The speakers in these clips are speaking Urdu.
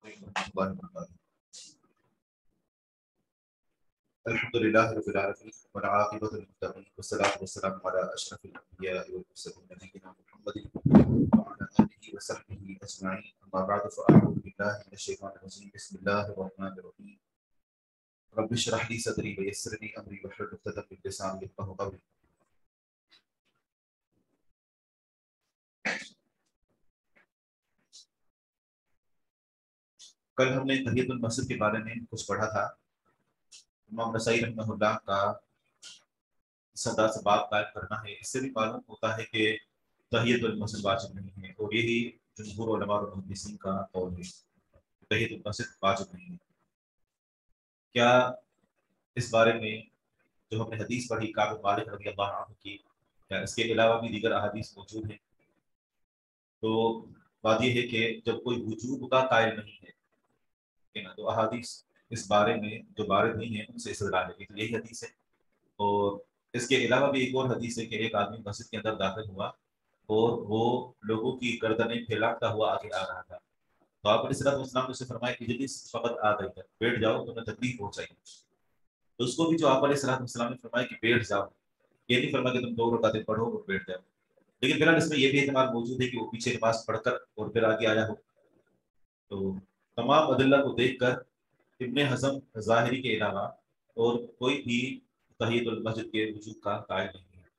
الحمد لله رب العالمين والعاقبة للمتقين والصلاة والسلام على أشرف الأنبياء والمرسلين نبينا محمد وعلى آله وصحبه أجمعين أما بعد فأعوذ بالله من الشيطان الرجيم بسم الله الرحمن الرحيم رب اشرح لي صدري ويسر لي أمري واحلل عقدة من لساني يفقهوا قولي. کل ہم نے تحیۃ المسجد کے بارے میں کچھ پڑھا تھا. امام نسائی رحمہ اللہ کا صدا سے باب قائم کرنا ہے. اس سے بھی معلوم ہوتا ہے کہ تحیۃ المسجد واجب نہیں ہے، اور یہی جمہور علماء اور محدثین کا قول ہے، تحیۃ المسجد واجب نہیں ہے. کیا اس بارے میں جو ہم نے حدیث پڑھی کعب مالک رضی اللہ عنہ کی، کیا اس کے علاوہ بھی دیگر احادیث موجود ہیں؟ تو بات یہ ہے کہ جب کوئی وجوب کا قائل نہیں ہے تو احادیث اس بارے میں جو وارد نہیں ہیں ان سے استدلال ہے. تو یہی حدیث ہے، اور اس کے علاوہ بھی ایک اور حدیث ہے کہ ایک آدمی مسجد کے اندر داخل ہوا اور وہ لوگوں کی گردنیں پھیلاتا ہوا آگے آ رہا تھا. تو آپ علیہ السلام نے اسے فرمایا کہ جلدی فقط آ گئی ہے، بیٹھ جاؤ، تمہیں تکلیف پہنچائی. تو اس کو بھی جو آپ علیہ السلام نے فرمایا کہ بیٹھ جاؤ، یہ نہیں فرمایا کہ تم 2 رکعتیں پڑھو اور بیٹھ جاؤ. لیکن فی الحال اس میں یہ بھی احتمال موجود ہے کہ وہ پیچھے نماز پڑھ کر اور پھر آگے آیا ہو. تو تمام ادلہ کو دیکھ کر ابن حزم ظاہری کے علاوہ اور کوئی بھی تحیۃ المسجد کے وجوب کا قائل نہیں ہے.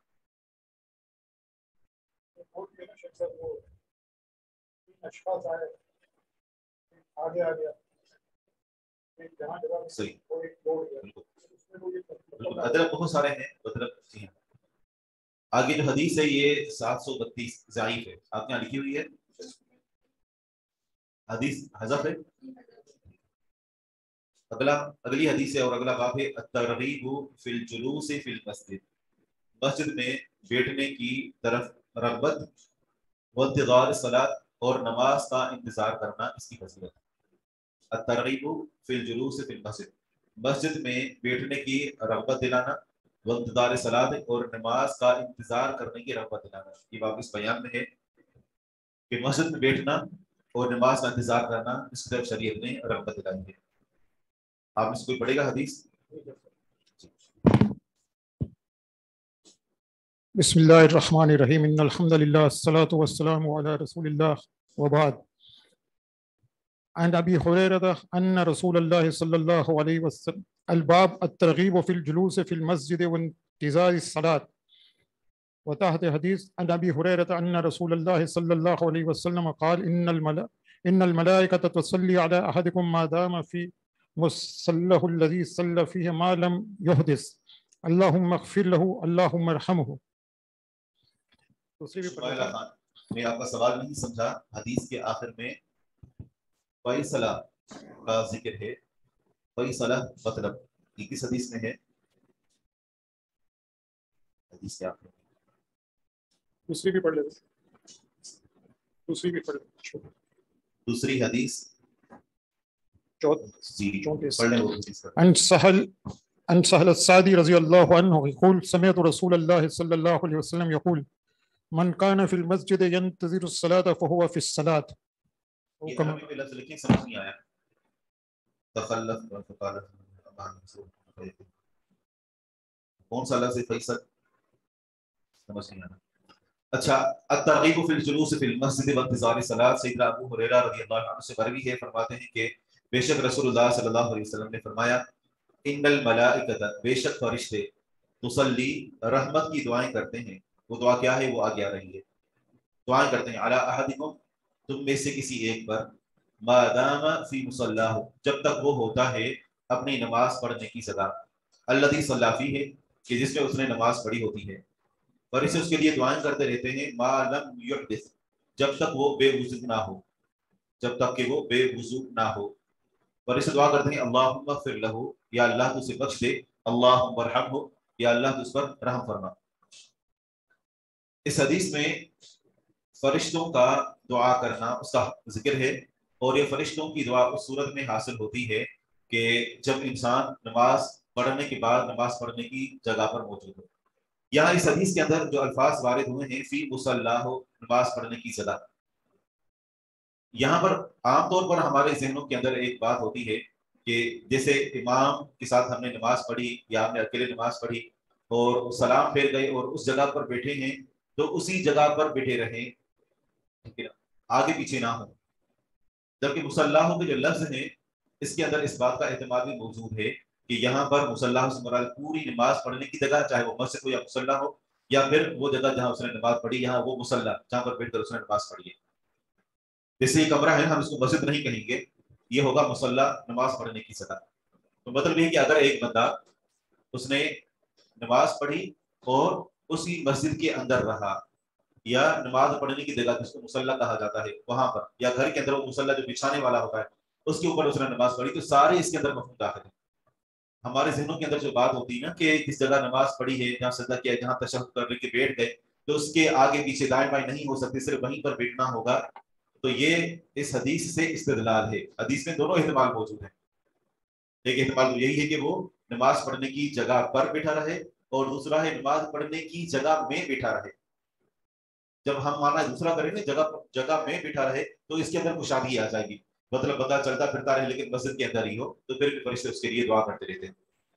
صحیح، ادلہ بہت سارے ہیں. ادلہ آگے جو حدیث ہے یہ 732 ضعیف ہے، آپ نے یہاں لکھی ہوئی ہے، حدیث حذف ہے. اگلی حدیث ہے اور اگلا باب ہے الترغیب فی الجلوس فی المسجد، مسجد میں بیٹھنے کی طرف رغبت، وانتظار الصلاۃ اور نماز کا انتظار کرنا اس کی فضیلت. الترغیب فی الجلوس فی المسجد، مسجد میں بیٹھنے کی رغبت دلانا، وانتظار الصلاۃ اور نماز کا انتظار کرنے کی رغبت دلانا. یہ باب اس بیان میں ہے کہ مسجد میں بیٹھنا اور نماز کا انتظار کرنا اس کی طرف شریعت نے رغبت دلائی ہے. آپ اس کو کوئی پڑھے گا حدیث؟ بسم اللہ الرحمن الرحیم، ان الحمد للہ الصلاۃ والسلام علی رسول اللہ وبعد. عن ابی ہریرہ ان رسول اللہ صلی اللہ علیہ وسلم الباب الترغیب فی الجلوس فی المسجد وانتظار الصلاۃ. وتحت حدیث عن ابی ہریرہ ان رسول اللہ صلی اللہ علیہ وسلم قال ان الملائکۃ تصلی علی احدکم ما دام فی مصلہ الذی صلی فیہ ما لم یحدث اللہم اغفر لہ اللہم ارحمہ. میں آپ کا سوال نہیں سمجھا. حدیث کے آخر میں فیصلہ کا ذکر ہے. فیصلہ مطلب یہ کس حدیث میں ہے؟ حدیث کے آخر میں دوسری بھی پڑھ لیتے، دوسری بھی پڑھ لیتے. دوسری حدیث عن سہل السعدی رضی اللہ عنہ يقول سمعت رسول اللہ صلی اللہ علیہ وسلم يقول من كان في المسجد ينتظر الصلاة فهو في الصلاة. یہ عربی میں لفظ لکھیں، سمجھ نہیں آیا. تخلف فقال کون سا لفظ ہے؟ فیصل سمجھ نہیں آیا. اچھا، الترغیب فی الجلوس فی المسجد وانتظار الصلاۃ. سیدنا ابو ہریرہ رضی اللہ عنہ سے مروی ہے، فرماتے ہیں کہ بے شک رسول اللہ صلی اللہ علیہ وسلم نے فرمایا ان الملائکۃ، بے شک فرشتے، تصلی، رحمت کی دعائیں کرتے ہیں. وہ دعا کیا ہے؟ وہ آگے آ رہی ہے. دعائیں کرتے ہیں علی احدکم، تم میں سے کسی ایک پر، ما دام فی مصلاہ، جب تک وہ ہوتا ہے اپنی نماز پڑھنے کی جگہ، الذی صلی فیہ، کہ جس میں اس نے نماز پڑھی ہوتی ہے. فرشتے اس کے لیے دعائیں کرتے رہتے ہیں ما لم یحدث، جب تک وہ بے وضو نہ ہو، جب تک کہ وہ بے وضو نہ ہو. فرشتے دعا کرتے ہیں اللہم اغفر لہ، یا اللہ تو اسے بخش دے، اللہم ارحمہ، یا اللہ تو اس پر رحم فرما. اس حدیث میں فرشتوں کا دعا کرنا اس کا ذکر ہے، اور یہ فرشتوں کی دعا اس صورت میں حاصل ہوتی ہے کہ جب انسان نماز پڑھنے کے بعد نماز پڑھنے کی جگہ پر موجود ہو. یہاں اس حدیث کے اندر جو الفاظ وارد ہوئے ہیں فی مصلاہ، نماز پڑھنے کی جگہ، یہاں پر عام طور پر ہمارے ذہنوں کے اندر ایک بات ہوتی ہے کہ جیسے امام کے ساتھ ہم نے نماز پڑھی یا ہم نے اکیلے نماز پڑھی اور سلام پھیر گئے اور اس جگہ پر بیٹھے ہیں تو اسی جگہ پر بیٹھے رہیں، آگے پیچھے نہ ہو. جبکہ مصلاحوں کے جو لفظ ہیں اس کے اندر اس بات کا احتمال بھی موجود ہے کہ یہاں پر مصلاح سے مراد پوری نماز پڑھنے کی جگہ، چاہے وہ مسجد ہو یا مصلاح ہو، یا پھر وہ جگہ جہاں اس نے نماز پڑھی یہاں وہ مصلاح جہاں پر بیٹھ کر اس نے نماز پڑھی ہے. جیسے یہ کمرہ ہے ہم اس کو مسجد نہیں کہیں گے، یہ ہوگا مصلاح نماز پڑھنے کی جگہ. تو مطلب یہ کہ اگر ایک بندہ اس نے نماز پڑھی اور اسی مسجد کے اندر رہا یا نماز پڑھنے کی جگہ جس کو مصلاح کہا جاتا ہے وہاں پر، یا گھر کے اندر وہ مصلاح جو بچھانے والا ہوتا ہے اس کے اوپر اس نے نماز پڑھی، تو سارے اس کے اندر مفہوم داخل ہے. ہمارے ذہنوں کے اندر جو بات ہوتی ہے نا کہ جس جگہ نماز پڑھی ہے، جہاں سجدہ کیا ہے، جہاں تشہد کر کے بیٹھ گئے تو اس کے آگے پیچھے دائیں بائیں نہیں ہو سکتے، صرف وہیں پر بیٹھنا ہوگا. تو یہ اس حدیث سے استدلال ہے. حدیث میں دونوں احتمال موجود ہیں. ایک احتمال تو یہی ہے کہ وہ نماز پڑھنے کی جگہ پر بیٹھا رہے، اور دوسرا ہے نماز پڑھنے کی جگہ میں بیٹھا رہے. جب ہم مانا دوسرا کریں گے جگہ میں بیٹھا رہے تو اس کے اندر کشادگی آ جائے گی، مطلب بندہ چلتا پھرتا رہے لیکن مسجد کے اندر ہی ہو، تو پھر بھی فرشتے اس کے لیے دعا کرتے رہتے ہیں.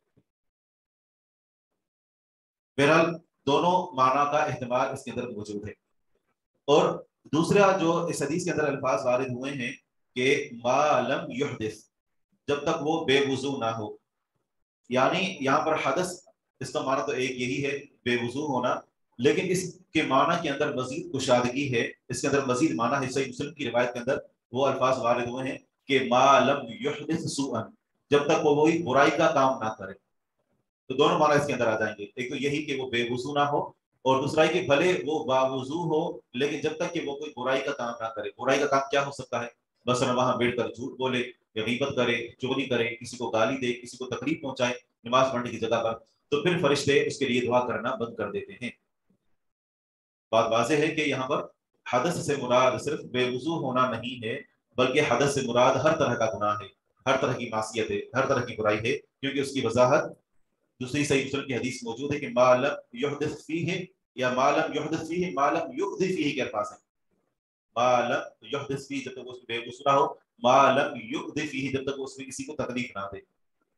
بہرحال دونوں معنی کا احتمال اس کے اندر موجود ہے. اور دوسرا جو اس حدیث کے اندر الفاظ وارد ہوئے ہیں کہ ما لم یحدث، جب تک وہ بے وضو نہ ہو. یعنی یہاں پر حدث اس کا معنی تو ایک یہی ہے بے وضو ہونا، لیکن اس کے معنی کے اندر مزید کشادگی ہے، اس کے اندر مزید معنی ہے. صحیح مسلم کی روایت کے اندر وہ الفاظ وارد ہوئے ہیں کہ ما لم یحدث سوءا، جب تک وہ کوئی برائی کا کام نہ کرے. تو دونوں معنی اس کے اندر آ جائیں گے. ایک تو یہی کہ وہ بے وضو نہ ہو، اور دوسرا ہے کہ بھلے وہ باوضو ہو لیکن جب تک کہ وہ کوئی برائی کا کام نہ کرے. برائی کا کام کیا ہو سکتا ہے؟ مثلا وہاں بیٹھ کر جھوٹ بولے یا غیبت کرے، چغلی کرے، کسی کو گالی دے، کسی کو تکلیف پہنچائے نماز پڑھنے کی جگہ پر، تو پھر فرشتے اس کے لیے دعا کرنا بند کر دیتے ہیں. بات واضح ہے کہ یہاں پر حدث سے مراد صرف بے وضو ہونا نہیں ہے، بلکہ حدث سے مراد ہر طرح کا گناہ ہے، ہر طرح کی معصیت ہے، ہر طرح کی برائی ہے. کیونکہ اس کی وضاحت دوسری صحیح مسلم کی حدیث موجود ہے کہ ما لم یحدث فیہ، یا ما لم یحدث فیہ ما لم یؤذ فیہ کے الفاظ ہیں. ما لم یحدث فیہ جب تک اس میں بے وضو نہ ہو، ما لم یؤذ فیہ جب تک اس میں کسی کو تکلیف نہ دے.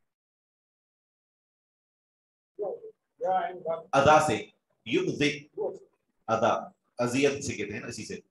ادا سے یؤذ، ادا اذیت سے کہتے ہیں نا، اسی سے.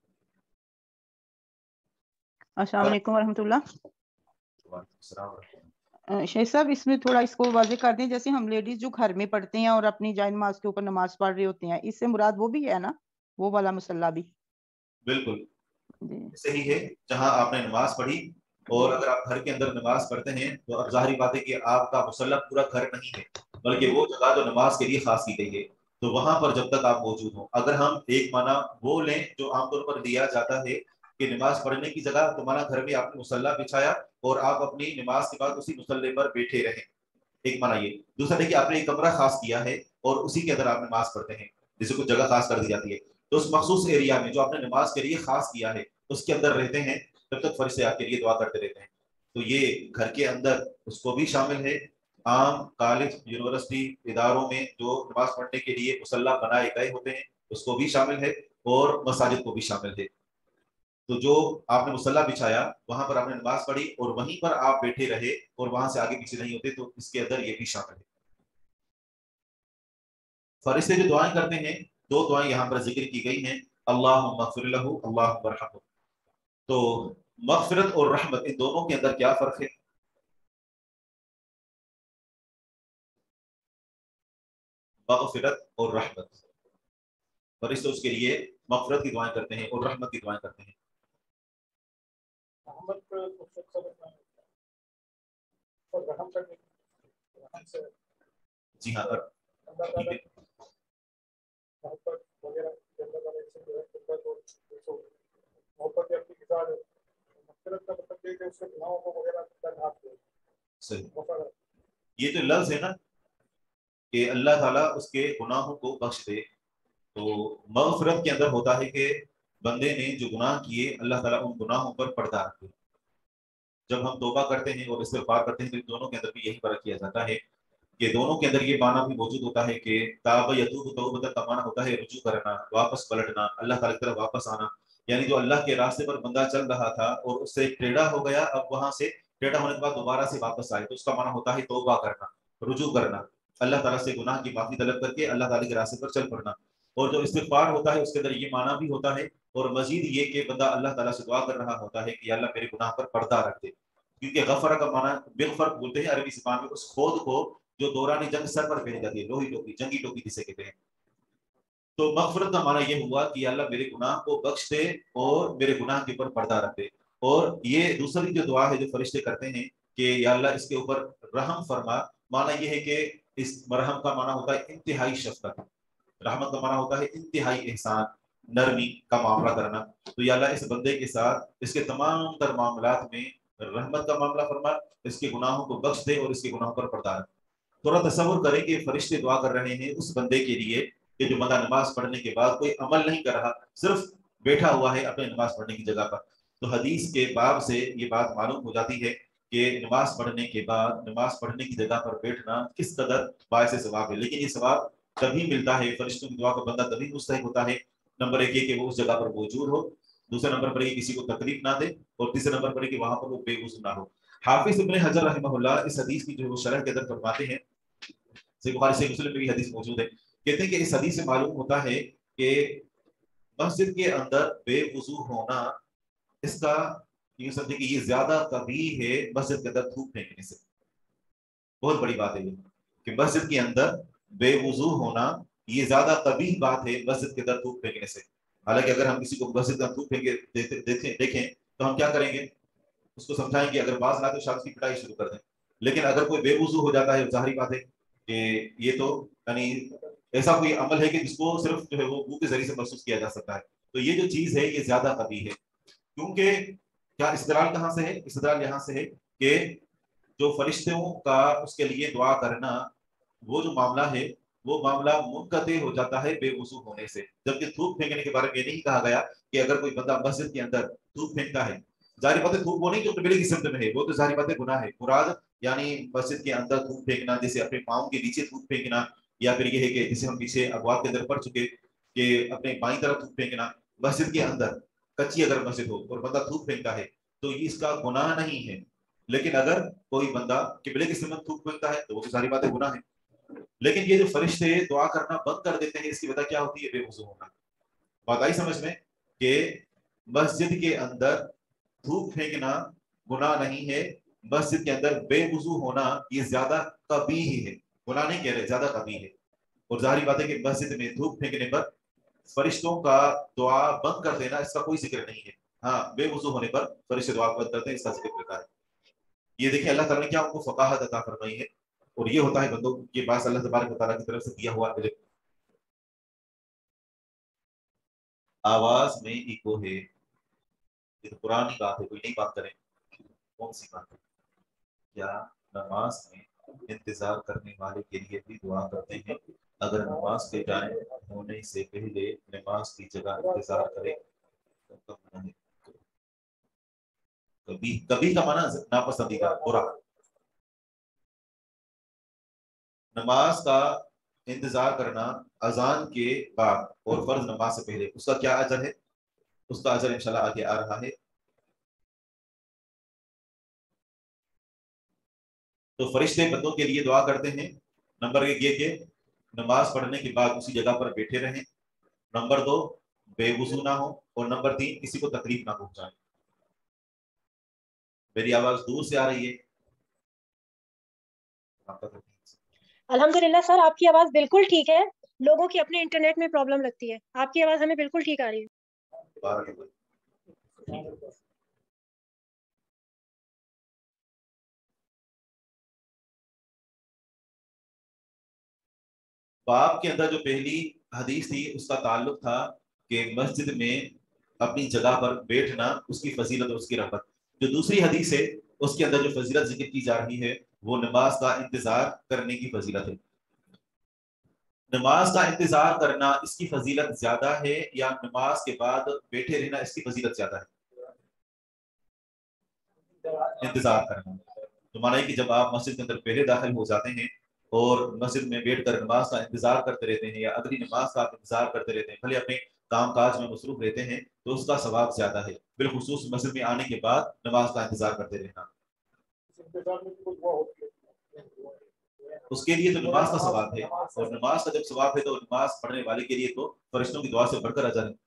السلام علیکم ورحمۃ اللہ. وعلیکم السلام. شیخ صاحب اس میں تھوڑا اس کو واضح کر دیں، جیسے ہم لیڈیز جو گھر میں پڑھتے ہیں اور اپنی جائے نماز کے اوپر نماز پڑھ رہے ہوتے ہیں، اس سے مراد وہ بھی ہے نا، وہ والا مصلی بھی؟ بالکل جی صحیح ہے. جہاں آپ نے نماز پڑھی، اور اگر آپ گھر کے اندر نماز پڑھتے ہیں تو اب ظاہری بات ہے کہ آپ کا مصلی پورا گھر نہیں ہے، بلکہ وہ جگہ جو نماز کے لیے خاص کی گئی ہے، تو وہاں پر جب تک آپ موجود ہوں. اگر ہم ایک معنی وہ لیں جو عام طور پر لیا جاتا ہے کہ نماز پڑھنے کی جگہ، تو مانا گھر میں آپ نے مصلی بچھایا اور آپ اپنی نماز کے بعد اسی مصلی پر بیٹھے رہیں، ایک معنی یہ. دوسرا دیکھیے آپ نے ایک کمرہ خاص کیا ہے اور اسی کے اندر آپ نماز پڑھتے ہیں، جسے کچھ جگہ خاص کر دی جاتی ہے، تو اس مخصوص ایریا میں جو آپ نے نماز کے لیے خاص کیا ہے اس کے اندر رہتے ہیں جب تک فرشتے آپ کے لیے دعا کرتے رہتے ہیں. تو یہ گھر کے اندر اس کو بھی شامل ہے. عام کالج یونیورسٹی اداروں میں جو نماز پڑھنے کے لیے مصلی بنائے گئے ہوتے ہیں اس کو بھی شامل ہے، اور مساجد کو بھی شامل ہے. تو جو آپ نے مصلی بچھایا وہاں پر آپ نے نماز پڑھی اور وہیں پر آپ بیٹھے رہے اور وہاں سے آگے پیچھے نہیں ہوتے، تو اس کے اندر یہ بھی شامل ہے. فرشتے جو دعائیں کرتے ہیں، دو دعائیں یہاں پر ذکر کی گئی ہیں، اللہم اغفر لہ، اللہم ارحمہ. تو مغفرت اور رحمت ان دونوں کے اندر کیا فرق ہے؟ مغفرت اور رحمت، فرشتے اس کے لیے مغفرت کی دعائیں کرتے ہیں اور رحمت کی دعائیں کرتے ہیں. جی ہاں ٹھیک ہے. یہ جو لفظ ہے نا کہ اللہ تعالیٰ اس کے گناہوں کو بخش دے، تو مغفرت کے اندر ہوتا ہے کہ بندے نے جو گناہ کیے اللہ تعالیٰ ان گناہوں پر پردہ رکھے. جب ہم توبہ کرتے ہیں اور استغفار کرتے ہیں تو دونوں کے اندر بھی یہی فرق کیا جاتا ہے کہ دونوں کے اندر یہ معنی بھی موجود ہوتا ہے کہ تاب یتوب توبۃ کا معنی ہوتا ہے رجوع کرنا، واپس پلٹنا، اللہ تعالیٰ کی طرف واپس آنا. یعنی جو اللہ کے راستے پر بندہ چل رہا تھا اور اس سے ٹیڑھا ہو گیا، اب وہاں سے ٹیڑھا ہونے کے بعد دوبارہ سے واپس آئے، تو اس کا معنی ہوتا ہے توبہ کرنا، رجوع کرنا، اللہ تعالیٰ سے گناہ کی معافی طلب کر کے اللہ تعالیٰ کے راستے پر چل پڑنا۔ اور جو استغفار ہوتا ہے اس کے اندر یہ معنی بھی ہوتا ہے، اور مزید یہ کہ بندہ اللہ تعالیٰ سے دعا کر رہا ہوتا ہے کہ یا اللہ میرے گناہ پر پردہ رکھ دے، کیونکہ غفرہ کا معنی بالفرق بولتے ہیں عربی زبان میں اس کھود کو جو دوران جنگ سر پر پہنی جاتی ہے، لوہی ٹوپی، جنگی ٹوپی جسے کہتے ہیں۔ تو مغفرت کا معنی یہ ہوا کہ اللہ میرے گناہ کو بخش دے اور میرے گناہ کے اوپر پردہ رکھ دے۔ اور یہ دوسری جو دعا ہے جو فرشتے کرتے ہیں کہ یا اللہ اس کے اوپر رحم فرما، معنی یہ ہے کہ اس مرحم کا معنی ہوتا ہے انتہائی شفقت، رحمت کا معنی ہوتا ہے انتہائی احسان، نرمی کا معاملہ کرنا۔ تو یا اللہ اس بندے کے ساتھ اس کے تمام تر معاملات میں رحمت کا معاملہ فرما، اس کے گناہوں کو بخش دے اور اس کے گناہوں پر پردہ رکھ۔ تھوڑا تصور کریں کہ فرشتے دعا کر رہے ہیں اس بندے کے لیے کہ جو بندہ نماز پڑھنے کے بعد کوئی عمل نہیں کر رہا، صرف بیٹھا ہوا ہے اپنے نماز پڑھنے کی جگہ پر۔ تو حدیث کے باب سے یہ بات معلوم ہو جاتی ہے کہ نماز پڑھنے کے بعد نماز پڑھنے کی جگہ پر بیٹھنا کس قدر باعث ثواب ہے۔ لیکن یہ ثواب تبھی ملتا ہے، فرشتوں کی دعا کا بندہ تبھی مستحق ہوتا ہے، نمبر ایک یہ کہ وہ اس جگہ پر موجود ہو، دوسرے نمبر پر یہ کسی کو تکلیف نہ دے، اور تیسرے نمبر پر یہ کہ وہاں پر وہ بے وضو نہ ہو۔ حافظ ابن حجر رحمہ اللہ اس حدیث کی جو شرح کے اندر فرماتے ہیں، صحیح بخاری صحیح مسلم میں بھی حدیث موجود ہے، کہتے ہیں کہ اس حدیث سے معلوم ہوتا ہے کہ مسجد کے اندر بے وضو ہونا، اس کا یہ سمجھے کہ یہ زیادہ قبیح ہے مسجد کے اندر تھوک پھینکنے سے۔ بہت بڑی بات ہے یہ کہ مسجد کے اندر بے وضو ہونا یہ زیادہ قبیح بات ہے مسجد کے اندر تھوک پھینکنے سے۔ حالانکہ اگر ہم کسی کو مسجد میں تھوک پھینکے دیکھیں تو ہم کیا کریں گے؟ اس کو سمجھائیں گے، اگر باز نہ تو شخص کی پٹائی شروع کر دیں۔ لیکن اگر کوئی بے وضو ہو جاتا ہے، ظاہری بات ہے کہ یہ تو یعنی ایسا کوئی عمل ہے کہ جس کو صرف جو ہے وہ منہ کے ذریعے سے محسوس کیا جا سکتا ہے۔ تو یہ جو چیز ہے یہ زیادہ قبیح ہے، کیونکہ کیا استدلال کہاں سے ہے؟ استدلال یہاں سے ہے کہ جو فرشتوں کا اس کے لیے دعا کرنا وہ جو معاملہ ہے وہ معاملہ منقطع ہو جاتا ہے بے وضو ہونے سے۔ جبکہ تھوک پھینکنے کے بارے میں یہ نہیں کہا گیا کہ اگر کوئی بندہ مسجد کے اندر تھوک پھینکتا ہے، ظاہری بات ہے تھوک وہ نہیں جو قبلے کی سمت میں ہے، وہ تو ظاہری بات ہے گناہ ہے۔ مراد یعنی مسجد کے اندر تھوک پھینکنا، جیسے اپنے پاؤں کے نیچے تھوک پھینکنا، یا پھر یہ ہے کہ جسے ہم پیچھے ابواب کے اندر پڑھ چکے کہ اپنے بائیں طرف تھوک پھینکنا مسجد کے اندر، کچی اگر مسجد ہو اور بندہ تھوک پھینکتا ہے تو یہ اس کا گناہ نہیں ہے۔ لیکن اگر کوئی بندہ قبلے کی سمت تھوک پھینکتا ہے تو وہ تو ساری باتیں گناہ ہے۔ لیکن یہ جو فرشتے دعا کرنا بند کر دیتے ہیں اس کی وجہ کیا ہوتی ہے؟ بے وضو ہونا۔ بات آئی سمجھ میں کہ مسجد کے اندر تھوک پھینکنا گناہ نہیں ہے، مسجد کے اندر بے وضو ہونا یہ زیادہ قبیح ہے، گناہ نہیں کہہ رہے، زیادہ قبیح ہے۔ اور ظاہری بات ہے کہ مسجد میں تھوک پھینکنے پر فرشتوں کا دعا بند کر دینا اس کا کوئی ذکر نہیں ہے۔ ہاں، بے وضو ہونے پر فرشتے دعا بند کرتے ہیں، اس کا ذکر کرتا ہے۔ یہ دیکھیں اللہ تعالیٰ نے کیا ان کو فقاہت عطا فرمائی ہے، اور یہ ہوتا ہے بندوں کے پاس اللہ تبارک و تعالیٰ کی طرف سے دیا ہوا علم۔ آواز میں ایکو ہے، یہ تو پرانی بات ہے، کوئی نئی بات کریں۔ کون سی بات ہے؟ کیا نماز میں انتظار کرنے والے کے لیے بھی دعا کرتے ہیں؟ اگر نماز کے ٹائم ہونے سے پہلے نماز کی جگہ انتظار کرے تو کبھی کبھی کا معنی ناپسندیدہ، برا۔ نماز کا انتظار کرنا اذان کے بعد اور فرض نماز سے پہلے، اس کا کیا اجر ہے؟ اس کا اجر انشاءاللہ آگے آ رہا ہے۔ تو فرشتے بندوں کے لیے دعا کرتے ہیں، نمبر ایک یہ کہ نماز پڑھنے کے بعد اسی جگہ پر بیٹھے رہیں، نمبر دو بے وضو نہ ہو، اور نمبر تین کسی کو تکلیف نہ پہنچائیں۔ میری آواز دور سے آ رہی ہے؟ الحمدللہ سر، آپ کی آواز بالکل ٹھیک ہے، لوگوں کی اپنے انٹرنیٹ میں پرابلم لگتی ہے، آپ کی آواز ہمیں بالکل ٹھیک آ رہی ہے۔ باب کے اندر جو پہلی حدیث تھی اس کا تعلق تھا کہ مسجد میں اپنی جگہ پر بیٹھنا اس کی فضیلت اور اس کی رحمت۔ جو دوسری حدیث ہے اس کے اندر جو فضیلت ذکر کی جا رہی ہے وہ نماز کا انتظار کرنے کی فضیلت ہے۔ نماز کا انتظار کرنا اس کی فضیلت زیادہ ہے یا نماز کے بعد بیٹھے رہنا اس کی فضیلت زیادہ ہے؟ انتظار کرنا تو مانا ہے کہ جب آپ مسجد کے اندر پہلے داخل ہو جاتے ہیں اور مسجد میں بیٹھ کر نماز کا انتظار کرتے رہتے ہیں یا اگلی نماز کا انتظار کرتے رہتے ہیں، بھلے اپنے کام کاج میں مصروف رہتے ہیں تو اس کا ثواب زیادہ ہے، بالخصوص مسجد میں آنے کے بعد نماز کا انتظار کرتے رہنا، اس کے لیے تو نماز کا ثواب ہے، اور نماز کا جب ثواب ہے تو نماز پڑھنے والے کے لیے تو فرشتوں کی دعا سے بڑھ کر اجر ہے۔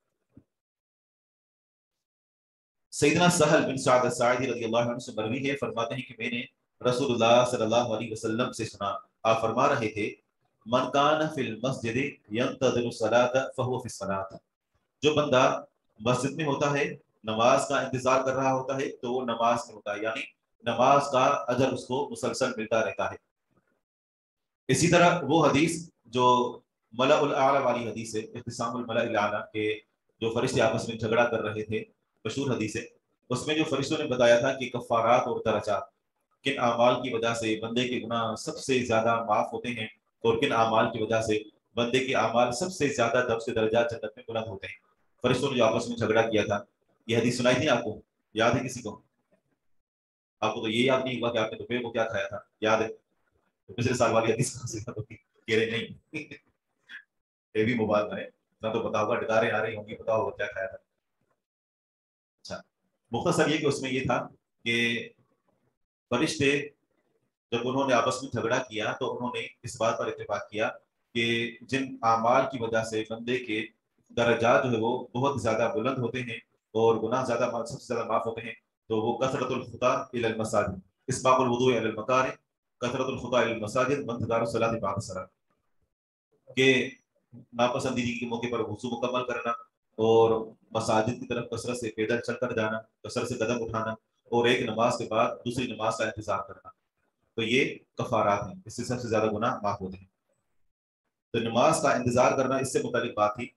سیدنا سہل بن سعد الساعدی رضی اللہ عنہ سے مروی ہے، فرماتے ہیں کہ میں نے رسول اللہ صلی اللہ علیہ وسلم سے سنا، آپ فرما رہے تھے من کان فی المسجد ینتظر الصلاۃ فهو فی الصلاۃ، جو بندہ مسجد میں ہوتا ہے نماز کا انتظار کر رہا ہوتا ہے تو وہ نماز میں ہوتا ہے، یعنی نماز کا اجر اس کو مسلسل ملتا رہتا ہے۔ اسی طرح وہ حدیث جو ملأ الاعلی والی حدیث ہے، اختصام الملأ الاعلی، کے جو فرشتے آپس میں جھگڑا کر رہے تھے، مشہور حدیث ہے، اس میں جو فرشتوں نے بتایا تھا کہ کفارات اور درجات، کن اعمال کی وجہ سے بندے کے گناہ سب سے زیادہ معاف ہوتے ہیں اور کن اعمال کی وجہ سے بندے کے اعمال سب سے زیادہ درجات جنت میں بلند ہوتے ہیں۔ فرشتوں نے جو آپس میں جھگڑا کیا تھا، یہ حدیث سنائی تھی آپ کو، یاد ہے کسی کو؟ آپ کو تو یہ یاد نہیں ہوا کہ آپ نے دوپہر کو کیا کھایا تھا، یاد ہے؟ پچھلے سال والی حدیث کہاں سے یاد ہوگی؟ کہہ رہے نہیں یہ بھی مبالغہ ہے، نہ تو پتا ہوگا، ڈکاریں آ رہی ہوں گی، پتا ہوگا کیا کھایا تھا۔ اچھا، مختصر یہ کہ اس میں یہ تھا کہ فرشتے جب انہوں نے آپس میں جھگڑا کیا تو انہوں نے اس بات پر اتفاق کیا کہ جن اعمال کی وجہ سے بندے کے درجات جو ہے وہ بہت زیادہ بلند ہوتے ہیں اور گناہ سب سے زیادہ معاف ہوتے ہیں، تو وہ کثرت الخطا الی المساجد، اسباغ الوضوء الی المکارہ، کثرت الخطا الی المساجد، وانتظار الصلاۃ بعد الصلاۃ، کہ ناپسندیدگی کے موقع پر وضو مکمل کرنا اور مساجد کی طرف کثرت سے پیدل چل کر جانا، کثرت سے قدم اٹھانا، اور ایک نماز کے بعد دوسری نماز کا انتظار کرنا، تو یہ کفارات ہیں، اس سے سب سے زیادہ گناہ معاف ہوتے ہیں۔ تو نماز کا انتظار کرنا، اس سے متعلق بات تھی،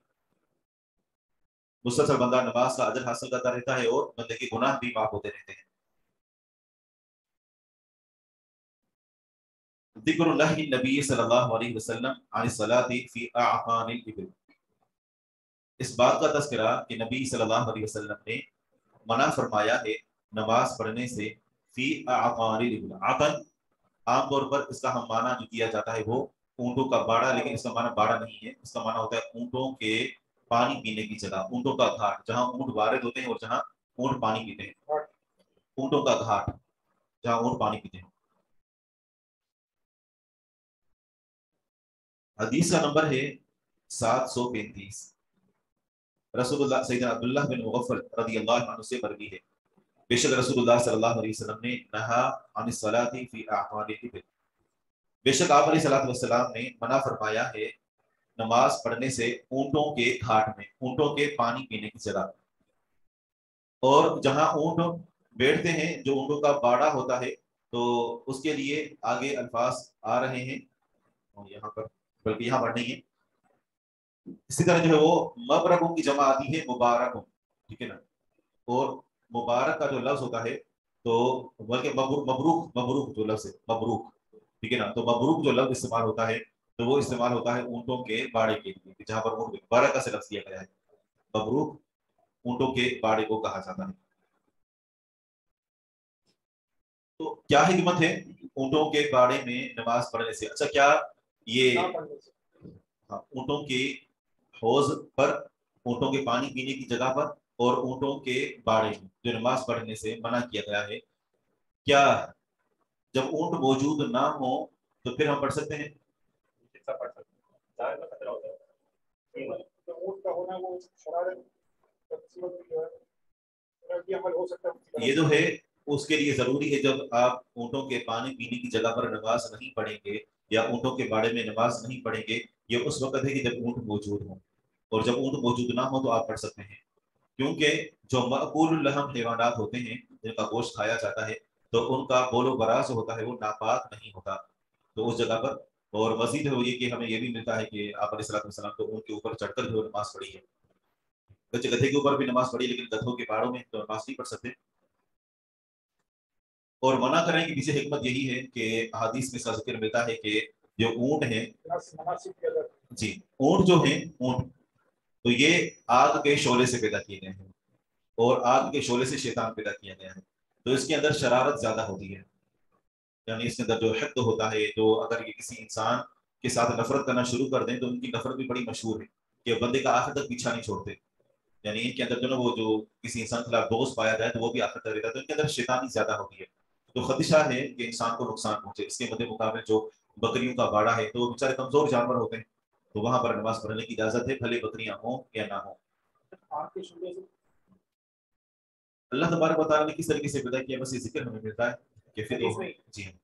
مسلسل بندہ نماز کا اجر حاصل کرتا رہتا ہے اور بندے کے گناہ بھی معاف ہوتے رہتے ہیں۔ ذکر نہی نبی صلی اللہ علیہ وسلم عن الصلاۃ فی اعقان الابل، اس بات کا تذکرہ کہ نبی صلی اللہ علیہ وسلم نے منع فرمایا ہے نماز پڑھنے سے فی اعقان الابل، عقن عام طور پر اس کا ہم معنی جو کیا جاتا ہے وہ اونٹوں کا باڑا، لیکن اس کا معنی باڑا نہیں ہے، اس کا معنی ہوتا ہے اونٹوں کے پانی پینے کی جگہ، اونٹوں کا گھاٹ، جہاں اونٹ وارد ہوتے ہیں اور جہاں اونٹ پانی پیتے ہیں، اونٹوں کا گھاٹ جہاں اونٹ پانی پیتے ہیں۔ حدیث کا نمبر ہے 735، رسول اللہ سیدنا عبداللہ بن مغفل رضی اللہ عنہ سے مروی ہے، بے شک رسول اللہ صلی اللہ علیہ وسلم نے نہا عن الصلاۃ فی اعقان الابل، بے شک آپ علیہ الصلوۃ والسلام نے منع فرمایا ہے نماز پڑھنے سے اونٹوں کے گھاٹ میں، اونٹوں کے پانی پینے کی جگہ، اور جہاں اونٹ بیٹھتے ہیں جو اونٹوں کا باڑا ہوتا ہے تو اس کے لیے آگے الفاظ آ رہے ہیں یہاں پر، بلکہ یہاں پر نہیں ہے، اسی طرح جو ہے وہ مبرکوں کی جمع آتی ہے مبارکوں، ٹھیک ہے نا، اور مبارک کا جو لفظ ہوتا ہے تو بلکہ مبروک جو لفظ ہے مبروک، ٹھیک ہے نا، تو مبروک جو لفظ استعمال ہوتا ہے تو وہ استعمال ہوتا ہے اونٹوں کے باڑے کے لیے، جہاں پر اونٹ مبارک کا سے لفظ کیا گیا ہے، مبروک اونٹوں کے باڑے کو کہا جاتا ہے۔ تو کیا حکمت ہے اونٹوں کے باڑے میں نماز پڑھنے سے؟ اچھا، کیا یہ اونٹوں کے حوض پر، اونٹوں کے پانی پینے کی جگہ پر اور اونٹوں کے باڑے میں جو نماز پڑھنے سے منع کیا گیا ہے، کیا جب اونٹ موجود نہ ہو تو پھر ہم پڑھ سکتے ہیں؟ یہ جو ہے اس کے لیے ضروری ہے جب آپ اونٹوں کے پانی پینے کی جگہ پر نماز نہیں پڑھیں گے یا اونٹوں کے باڑے میں نماز نہیں پڑھیں گے، یہ اس وقت ہے کہ جب اونٹ موجود ہوں، اور جب اونٹ موجود نہ ہو تو آپ پڑھ سکتے ہیں، کیونکہ جو مأکول اللحم حیوانات ہوتے ہیں جن کا گوشت کھایا جاتا ہے تو ان کا بول و براز ہوتا ہے وہ ناپاک نہیں ہوتا، تو اس جگہ پر، اور مزید ہے یہ کہ ہمیں یہ بھی ملتا ہے کہ آپ علیہ الصلوۃ والسلام تو اونٹ کے اوپر چڑھ کر جو نماز پڑھی ہے، گدھے کے اوپر بھی نماز پڑھی، لیکن گدھوں کے باڑوں میں تو نماز نہیں پڑھ سکتے، اور منع کرنے کی پیچھے حکمت یہی ہے کہ احادیث میں اس کا ذکر ملتا ہے کہ جو اونٹ ہیں، جی اونٹ جو ہیں، اونٹ تو یہ آگ کے شعلے سے پیدا کیے گئے ہیں، اور آگ کے شعلے سے شیطان پیدا کیا گیا ہے، تو اس کے اندر شرارت زیادہ ہوتی ہے، یعنی اس کے اندر جو حقد ہوتا ہے، جو اگر یہ کسی انسان کے ساتھ نفرت کرنا شروع کر دیں تو ان کی نفرت بھی بڑی مشہور ہے کہ بندے کا آخر تک پیچھا نہیں چھوڑتے، یعنی ان کے اندر جو نا وہ جو کسی انسان کے خلاف دوست پایا جائے تو وہ بھی آخر کر دیتا ہے، تو ان کے اندر شیطانی زیادہ ہوتی ہے، تو خدشہ ہے کہ انسان کو نقصان پہنچے۔ اس کے مد مقابل جو بکریوں کا باڑہ ہے تو وہ بیچارے کمزور جانور ہوتے ہیں، تو وہاں پر نماز پڑھنے کی اجازت ہے، بھلے بکریاں ہوں یا نہ ہوں۔ اللہ تبارک و تعالیٰ نے کس طریقے سے پیدا کیا، بس یہ ذکر ہمیں ملتا ہے کہ پھر جی ہاں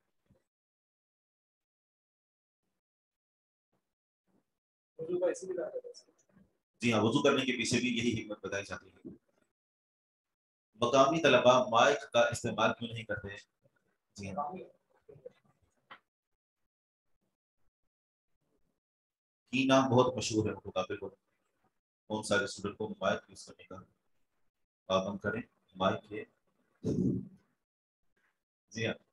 جی ہاں، وضو کرنے کے پیچھے بھی یہی حکمت بتائی جاتی ہے۔ مقامی طلباء مائک کا استعمال کیوں نہیں کرتے؟ جی ہاں، کی نام بہت مشہور ہے مقابل کو، کون سارے اسٹوڈنٹ کو مائک یوز کرنے کا پابند کریں، مائک کے جی ہاں۔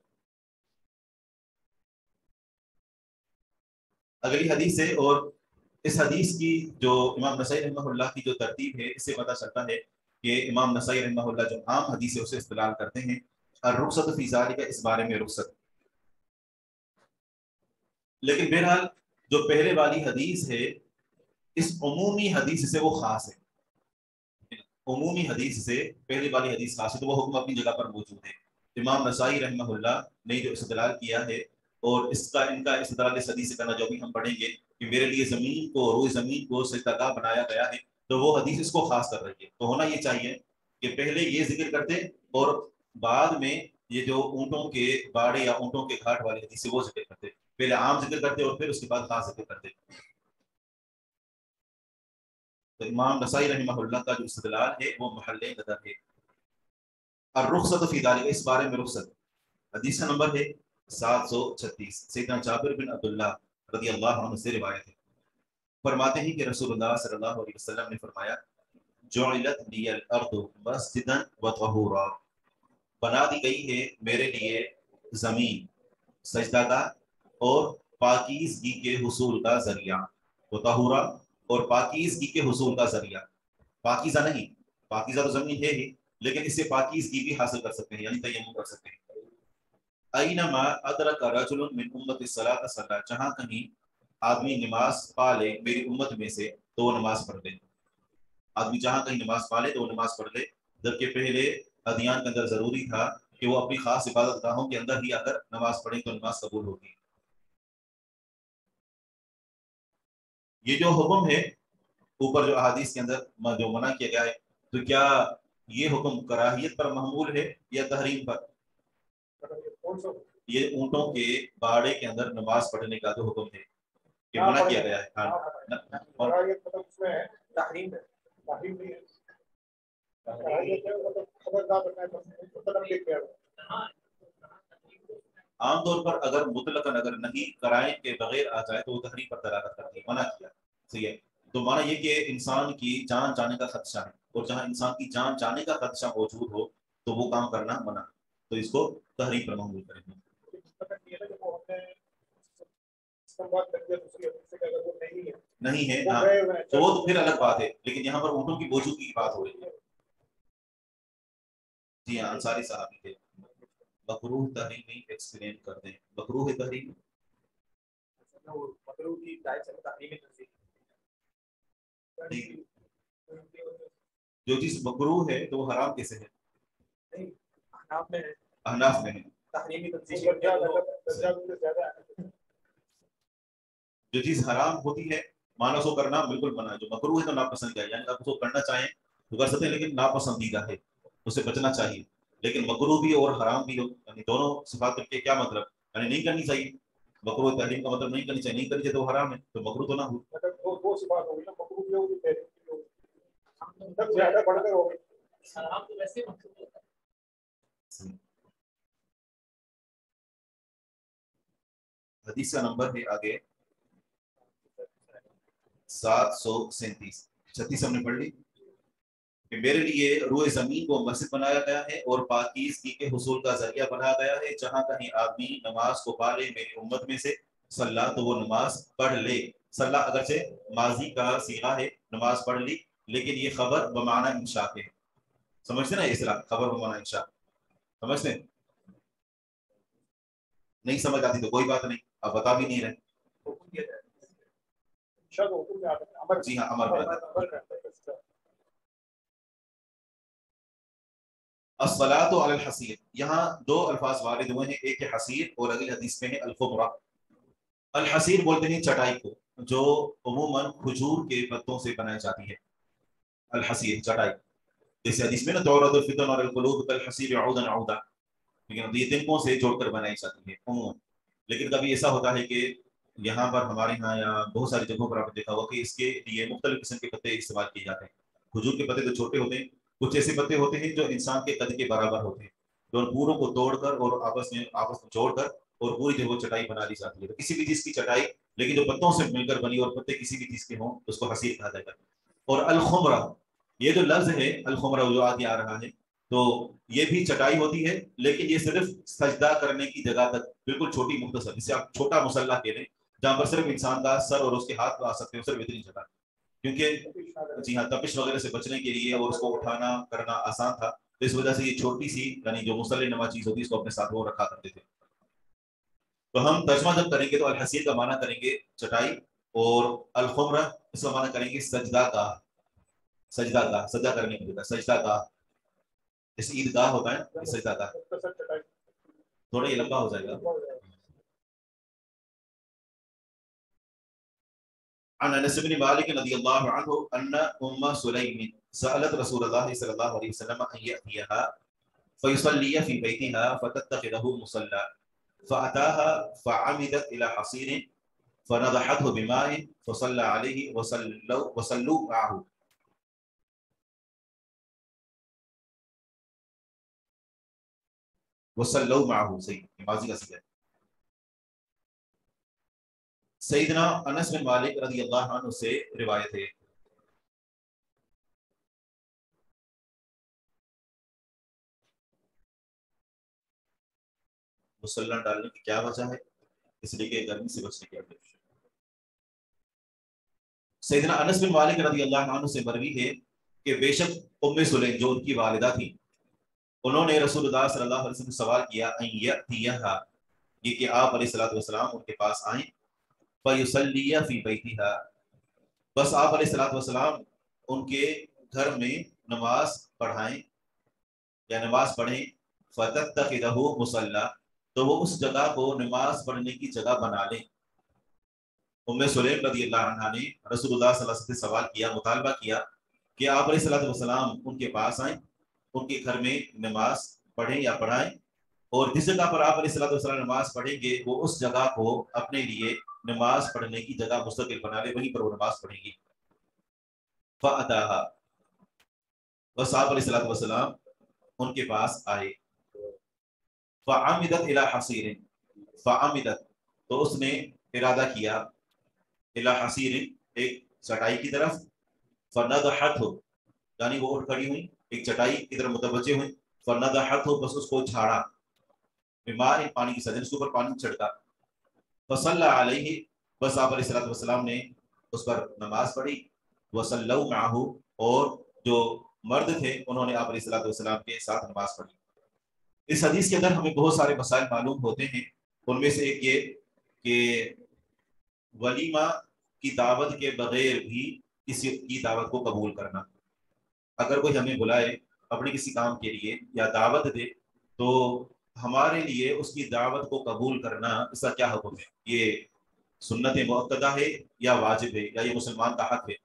اگلی حدیث ہے، اور اس حدیث کی جو امام نسائی رحمہ اللہ کی جو ترتیب ہے، اس سے پتہ چلتا ہے کہ امام نسائی رحمہ اللہ جو عام حدیث ہے اسے استدلال کرتے ہیں الرخصت فی ذالک، اس بارے میں رخصت، لیکن بہرحال جو پہلے والی حدیث ہے اس عمومی حدیث سے وہ خاص ہے، عمومی حدیث سے پہلے والی حدیث خاص ہے، تو وہ حکم اپنی جگہ پر موجود ہے۔ امام نسائی رحمہ اللہ نے جو استدلال کیا ہے، اور ان کا استدلال اس حدیث سے کرنا جو بھی ہم پڑھیں گے کہ میرے لیے زمین کو، روئے زمین کو سجدہ گاہ بنایا گیا ہے، تو وہ حدیث اس کو خاص کر رہی ہے۔ تو ہونا یہ چاہیے کہ پہلے یہ ذکر کرتے اور بعد میں یہ جو اونٹوں کے باڑے یا اونٹوں کے گھاٹ والی حدیث ہے وہ ذکر کرتے، پہلے عام ذکر کرتے اور پھر اس کے بعد خاص ذکر کرتے۔ تو امام نسائی رحمہ اللہ کا جو استدلال ہے وہ محل نظر ہے۔ الرخصت فی ذالک، اس بارے میں رخصت، حدیث کا نمبر ہے 736، سیدنا جابر بن عبداللہ رضی اللہ عنہ سے روایت ہے، فرماتے ہیں کہ رسول اللہ صلی اللہ علیہ وسلم نے فرمایا جعلت لی الارض مسجدا وطہورا، بنا دی گئی ہے میرے لیے زمین سجدہ گاہ اور پاکیزگی کے حصول کا ذریعہ، وطہورا اور پاکیزگی کے حصول کا ذریعہ، پاکیزہ نہیں، پاکیزہ تو زمین ہے ہی، لیکن اس سے پاکیزگی بھی حاصل کر سکتے ہیں، یعنی تیمم کر سکتے ہیں۔ اینما ادرک رجل من امت الصلاۃ صلی، جہاں کہیں آدمی نماز پا لے میری امت میں سے تو وہ نماز پڑھ لے، آدمی جہاں کہیں نماز پا لے تو وہ نماز پڑھ لے، جبکہ پہلے ادیان کے اندر ضروری تھا کہ وہ اپنی خاص عبادت گاہوں کے اندر ہی اگر نماز پڑھیں تو نماز قبول ہوگی۔ یہ جو حکم ہے اوپر جو احادیث کے اندر جو منع کیا گیا ہے، تو کیا یہ حکم کراہیت پر محمول ہے یا تحریم پر؟ یہ اونٹوں کے باڑے کے اندر نماز پڑھنے کا جو حکم ہے کہ منع کیا گیا ہے، عام طور پر اگر مطلقاً اگر نہیں کرائے کے بغیر آ جائے تو وہ تحریم پر دلالت کرتی ہے، منع کیا، صحیح ہے۔ تو مانا یہ کہ انسان کی جان جانے کا خدشہ ہے، اور جہاں انسان کی جان جانے کا خدشہ موجود ہو تو وہ کام کرنا منع، تو اس کو تحریم پر محمول کریں گے۔ نہیں ہے ہاں تو وہ تو پھر الگ بات ہے، لیکن یہاں پر اونٹوں کی موجودگی کی بات ہو رہی ہے۔ جی ہاں، انصاری صحابی تھے۔ مکروہ تحریمی ایکسپلین کر دیں، مکروہ تحریم جو چیز مکروہ ہے تو وہ حرام کیسے ہے؟ احناف میں ہے جو چیز حرام ہوتی ہے مانا سو کرنا بالکل منع ہے، جو مکروہ ہے تو ناپسند ہے، یعنی آپ اس کو کرنا چاہیں تو کر سکتے ہیں لیکن ناپسندیدہ ہے، اسے بچنا چاہیے۔ لیکن مکروہ بھی اور حرام بھی ہو، یعنی دونوں صفات کے کیا مطلب، یعنی نہیں کرنی چاہیے، مکروہ تحریم کا مطلب نہیں کرنی چاہیے، نہیں کرنی چاہیے تو حرام ہے، تو مکروہ تو نہ ہو۔ حدیث کا نمبر ہے آگے 737، 36 ہم نے پڑھ لی کہ میرے لیے روئے زمین کو مسجد بنایا گیا ہے اور پاکیزگی کے حصول کا ذریعہ بنایا گیا ہے، جہاں کہیں آدمی نماز کو پا لے میری امت میں سے صلاح تو وہ نماز پڑھ لے۔ صلاح اگرچہ ماضی کا صیغہ ہے، نماز پڑھ لی، لیکن یہ خبر بمعنی انشاء ہے، سمجھتے نا اس طرح خبر بمعنی انشاء، سمجھتے ہیں؟ نہیں سمجھ آتی تو کوئی بات نہیں، آپ بتا بھی نہیں رہے۔ جی ہاں، امر الصلاۃ علی الحصیر، یہاں دو الفاظ وارد ہوئے ہیں، ایک ہے حصیر اور اگلی حدیث میں ہے الخمرہ۔ الحصیر بولتے ہیں چٹائی کو، جو عموماً کھجور کے پتوں سے بنائی جاتی ہے، الحصیر چٹائی، جیسے حدیث میں نا تعرض الفتن اور القلوب کالحصیر عودا عودا، لیکن یہ تنکوں سے جوڑ کر بنائی جاتی ہے عموماً۔ لیکن کبھی ایسا ہوتا ہے کہ یہاں پر ہمارے یہاں یا بہت ساری جگہوں پر آپ نے دیکھا ہوگا کہ اس کے لیے مختلف قسم کے پتے استعمال کیے جاتے ہیں۔ کھجور کے پتے تو چھوٹے ہوتے ہیں، کچھ ایسے پتے ہوتے ہیں جو انسان کے قد کے برابر ہوتے ہیں، جو ان پوروں کو توڑ کر اور آپس میں جوڑ کر اور پوری جو وہ چٹائی بنا لی جاتی ہے۔ تو کسی بھی چیز کی چٹائی لیکن جو پتوں سے مل کر بنی اور پتے کسی بھی چیز کے ہوں اس کو حصیر کہا جائے گا۔ اور الخمرہ، یہ جو لفظ ہے الخمرہ جو آگے آ رہا ہے، تو یہ بھی چٹائی ہوتی ہے، لیکن یہ صرف سجدہ کرنے کی جگہ تک بالکل چھوٹی مختصر، جسے آپ چھوٹا مصلی کہہ لیں، جہاں پر صرف انسان کا سر اور اس کے ہاتھ آ سکتے ہیں، صرف اتنی جگہ، کیونکہ جی ہاں تپش وغیرہ سے بچنے کے لیے اور اس کو اٹھانا کرنا آسان تھا، تو اس وجہ سے یہ چھوٹی سی یعنی جو مصلی نما چیز ہوتی ہے اس کو اپنے ساتھ وہ رکھا کرتے تھے۔ تو ہم ترجمہ جب کریں گے تو الحصیر کا معنی کریں گے چٹائی، اور الخمرہ اس کا معنی کریں گے سجدہ گاہ، سجدہ گاہ، سجدہ کرنے کی جگہ، سجدہ گاہ، جیسے عیدگاہ ہوتا ہے سجدہ گاہ، تھوڑا یہ لمبا ہو جائے گا۔ عن انس بن مالک رضی اللہ عنہ ان ام سلیم سألت رسول اللہ صلی اللہ علیہ وسلم ان یأتیها فیصلی فی بیتها فتتخذه مصلی فأتاها فعمدت الى حصیر فنضحته بماء فصلى عليه وصلوا معه وصلوا معه، صحیح ماضی کا صیغہ۔ سیدنا انس بن مالک رضی اللہ عنہ سے روایت ہے، مسلح ڈالنے کی کیا وجہ ہے؟ اس لیے کہ گرمی سے بچنے کی وجہ۔ سیدنا انس بن مالک رضی اللہ عنہ سے مروی ہے کہ بے شک ام سلیم جو ان کی والدہ تھی، انہوں نے رسول اللہ صلی اللہ علیہ وسلم سے سوال کیا ان یأتیہا، یہ کہ آپ علیہ الصلوۃ والسلام ان کے پاس آئیں، فیصلی فی بیتہا، بس آپ علیہ الصلوۃ والسلام ان کے گھر میں نماز پڑھائیں یا نماز پڑھیں، فتتخذہ مصلی، تو وہ اس جگہ کو نماز پڑھنے کی جگہ بنا لیں۔ ام سلیم رضی اللہ عنہ نے رسول اللہ صلی اللہ علیہ وسلم سے سوال کیا، مطالبہ کیا کہ آپ علیہ الصلوۃ والسلام ان کے پاس آئیں، ان کے گھر میں نماز پڑھیں یا پڑھائیں، اور جس جگہ پر آپ علیہ الصلوۃ والسلام نماز پڑھیں گے وہ اس جگہ کو اپنے لیے نماز پڑھنے کی جگہ مستقل بنا لے، وہیں پر وہ نماز پڑھیں گی۔ فأتاها، بس آپ علیہ الصلوۃ والسلام ان کے پاس آئے، فعمدت الى حصیر، فعمدت تو اس نے ارادہ کیا، الى حصیر ایک چٹائی کی طرف، فنضحته یعنی وہ اٹھ کھڑی ہوئی ایک چٹائی کی طرف متوجہ ہوئی، فنضحته بس اس کو جھاڑا، بماء پانی کی سجن، اس کے اوپر پانی چھڑکا، فصلی علیہ بس آپ علیہ الصلوۃ والسلام نے اس پر نماز پڑھی، وصلوا معه اور جو مرد تھے انہوں نے آپ علیہ الصلوۃ والسلام کے ساتھ نماز پڑھی۔ اس حدیث کے اندر ہمیں بہت سارے مسائل معلوم ہوتے ہیں، ان میں سے ایک یہ کہ ولیمہ کی دعوت کے بغیر بھی کسی کی دعوت کو قبول کرنا، اگر کوئی ہمیں بلائے اپنے کسی کام کے لیے یا دعوت دے تو ہمارے لیے اس کی دعوت کو قبول کرنا، اس کا کیا حکم ہے؟ یہ سنت مؤکدہ ہے یا واجب ہے یا یہ مسلمان کا حق ہے؟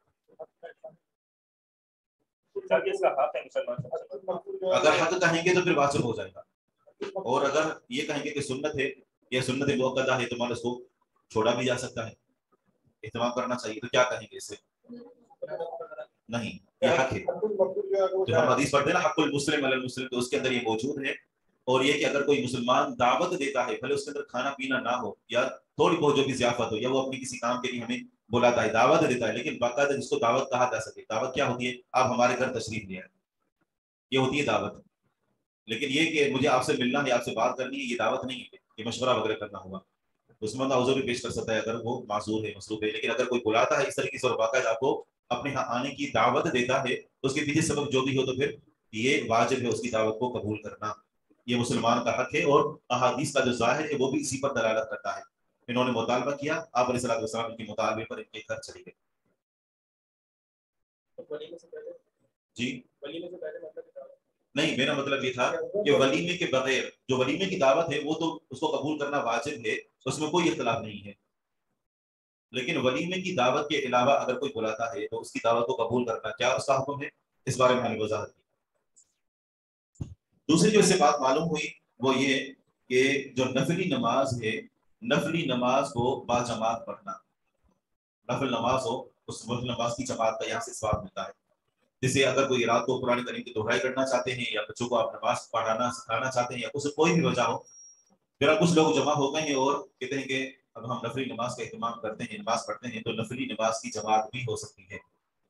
اگر حق کہیں گے تو پھر واجب ہو جائے گا، اور اگر یہ کہیں گے کہ سنت ہے یا سنت مؤکدہ ہے تو مان اس کو چھوڑا بھی جا سکتا ہے، اہتمام کرنا چاہیے، تو کیا کہیں گے اس سے؟ نہیں، یہ حق ہے۔ جو ہم حدیث پڑھتے ہیں نا حق المسلم علی المسلم، تو اس کے اندر یہ موجود ہے، اور یہ کہ اگر کوئی مسلمان دعوت دیتا ہے بھلے اس کے اندر کھانا پینا نہ ہو یا تھوڑی بہت جو بھی ضیافت ہو، یا وہ اپنی کسی کام کے لیے ہمیں بلاتا ہے دعوت دیتا ہے، لیکن باقاعدہ جس کو دعوت کہا جا سکے، دعوت کیا ہوتی ہے؟ آپ ہمارے گھر تشریف لے آئیں، یہ ہوتی ہے دعوت۔ لیکن یہ کہ مجھے آپ سے ملنا ہے، آپ سے بات کرنی ہے، یہ دعوت نہیں ہے، یہ مشورہ وغیرہ کرنا ہوگا، اس میں عذر بھی پیش کر سکتا ہے اگر وہ معذور ہے، مصروف ہے، لیکن اگر کوئی بلاتا ہے اس طریقے سے اور باقاعدہ آپ کو اپنے یہاں آنے کی دعوت دیتا ہے تو اس کے پیچھے سبب جو بھی ہو تو پھر یہ واجب ہے اس کی دعوت کو قبول کرنا، یہ مسلمان کا حق ہے، اور احادیث کا جو ظاہر ہے وہ بھی اسی پر دلالت کرتا ہے۔ انہوں نے مطالبہ کیا، آپ علیہ الصلوۃ والسلام کے مطالبے پر ان کے گھر چلے گئے۔ جی نہیں، میرا مطلب یہ تھا کہ ولیمے کے بغیر جو ولیمے کی دعوت ہے وہ تو اس کو قبول کرنا واجب ہے، اس میں کوئی اختلاف نہیں ہے، لیکن ولیمے کی دعوت کے علاوہ اگر کوئی بلاتا ہے تو اس کی دعوت کو قبول کرنا کیا اس کا حکم ہے، اس بارے میں ہم نے وضاحت کی۔ دوسری جو اس سے بات معلوم ہوئی وہ یہ کہ جو نفلی نماز ہے، نفلی نماز کو باجماعت پڑھنا، نفل نماز ہو اس نفل نماز کی جماعت کا یہاں سے ثواب ملتا ہے۔ جیسے اگر کوئی رات کو قرآن کریم کی دہرائی کرنا چاہتے ہیں یا بچوں کو آپ نماز پڑھانا سکھانا چاہتے ہیں یا اسے کوئی بھی وجہ ہو، پھر کچھ لوگ جمع ہو گئے ہیں اور کہتے ہیں کہ اب ہم نفلی نماز کا اہتمام کرتے ہیں، نماز پڑھتے ہیں، تو نفلی نماز کی جماعت بھی ہو سکتی ہے۔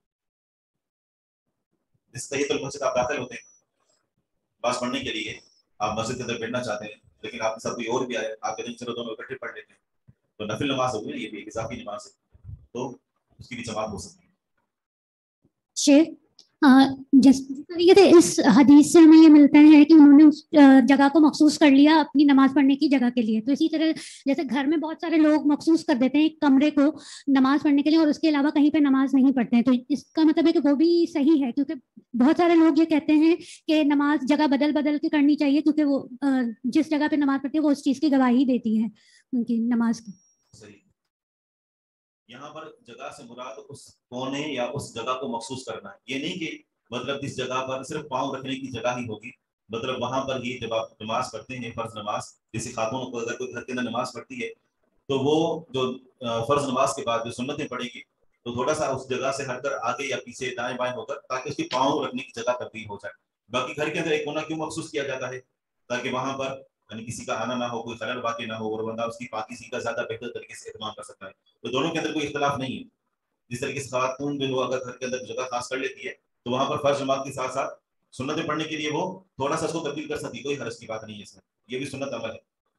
اس تحیۃ المسجد آپ داخل ہوتے ہیں نماز پڑھنے کے لیے، آپ مسجد کے اندر بیٹھنا چاہتے ہیں لیکن آپ کے ساتھ کوئی اور بھی آئے، آپ کہتے ہیں چلو دونوں اکٹھے پڑھ لیتے ہیں، تو نفل نماز ہوگی نا، یہ بھی ایک اضافی نماز ہے، تو اس کی بھی جماعت ہو سکتی ہے۔ شیخ جس طریقے سے اس حدیث سے ہمیں یہ ملتا ہے کہ انہوں نے اس جگہ کو مخصوص کر لیا اپنی نماز پڑھنے کی جگہ کے لیے، تو اسی طرح جیسے گھر میں بہت سارے لوگ مخصوص کر دیتے ہیں ایک کمرے کو نماز پڑھنے کے لیے اور اس کے علاوہ کہیں پہ نماز نہیں پڑھتے ہیں، تو اس کا مطلب ہے کہ وہ بھی صحیح ہے، کیونکہ بہت سارے لوگ یہ کہتے ہیں کہ نماز جگہ بدل بدل کے کرنی چاہیے، کیونکہ وہ جس جگہ پہ نماز پڑھتی ہے وہ اس چیز کی گواہی دیتی ہے ان کی نماز کی۔ صحیح، یہاں پر جگہ سے مراد اس کونے یا اس جگہ کو مخصوص کرنا ہے، یہ نہیں کہ مطلب اس جگہ پر صرف پاؤں رکھنے کی جگہ ہی ہوگی، مطلب وہاں پر ہی جب آپ نماز پڑھتے ہیں فرض نماز، جیسے خاتون کو اگر کوئی گھر کے اندر نماز پڑھتی ہے تو وہ جو فرض نماز کے بعد جو سنتیں پڑھے گی تو تھوڑا سا اس جگہ سے ہٹ کر آگے یا پیچھے دائیں بائیں ہو کر تاکہ اس کی پاؤں رکھنے کی جگہ تبدیل ہو جائے۔ باقی گھر کے اندر ایک کونا کیوں مخصوص کیا جاتا ہے؟ تاکہ وہاں پر یعنی کسی کا آنا نہ ہو، کوئی خلل واقع نہ ہو اور بندہ اس کی پاکیزگی کا زیادہ بہتر طریقے سے اہتمام کر سکتا ہے، تو دونوں کے اندر کوئی اختلاف نہیں ہے۔ جس طریقے سے خاتون جو اگر گھر کے اندر جگہ خاص کر لیتی ہے تو وہاں پر فرض جماعت کے ساتھ ساتھ سنتیں پڑھنے کے لیے وہ تھوڑا سا اس کو تبدیل کر سکتی، کوئی حرج کی بات نہیں ہے اس میں، یہ بھی سنت عمل ہے۔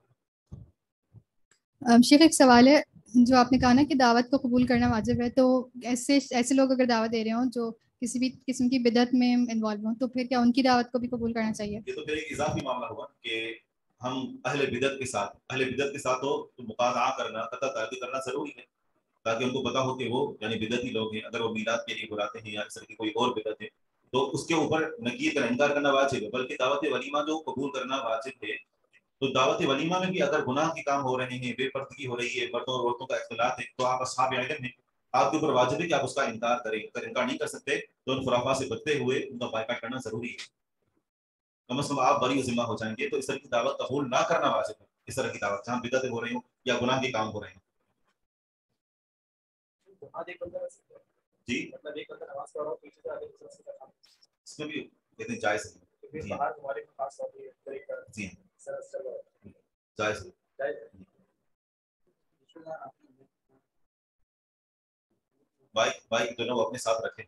شیخ ایک سوال ہے، جو آپ نے کہا نا کہ دعوت کو قبول کرنا واجب ہے، تو ایسے لوگ اگر دعوت دے رہے ہوں جو کسی بھی قسم کی بدعت میں انوالو ہوں، تو پھر کیا ان کی دعوت کو بھی قبول کرنا چاہیے؟ یہ تو پھر ایک اضافی معاملہ ہوا کہ ہم اہل بدعت کے ساتھ ہو تو مقاطعہ کرنا، قطع تعدی کرنا ضروری ہے تاکہ ان کو پتا ہو کہ وہ یعنی بدعتی لوگ ہیں، اگر وہ میلاد کے لیے بلاتے ہیں یا اس طرح کی کوئی اور بدعت ہے تو اس کے اوپر نکیر کا انکار کرنا واجب ہے، بلکہ دعوت ولیمہ جو قبول کرنا واجب ہے۔ تو دعوت ولیمہ میں بھی اگر گناہ کے کام ہو رہے ہیں، بے پردگی ہو رہی ہے، مردوں اور عورتوں کا اختلاط ہے، تو آپ اصحاب علم ہیں، آپ کے اوپر واجب ہے کہ آپ اس کا انکار کریں، اگر انکار نہیں کر سکتے تو ان خرافات سے بچتے ہوئے ان کا بائیکاٹ کرنا ضروری ہے، کم از کم آپ بری ذمہ ہو جائیں گے۔ تو اس طرح کی دعوت قبول نہ کرنا واجب ہے، اس طرح کی دعوت جہاں بدعتیں ہو رہی ہوں یا گناہ کے کام ہو رہے ہیں۔ جی اس میں بھی کہتے ہیں جائز ہے، جی جائز ہے، بائک جو ہے وہ اپنے ساتھ رکھیں۔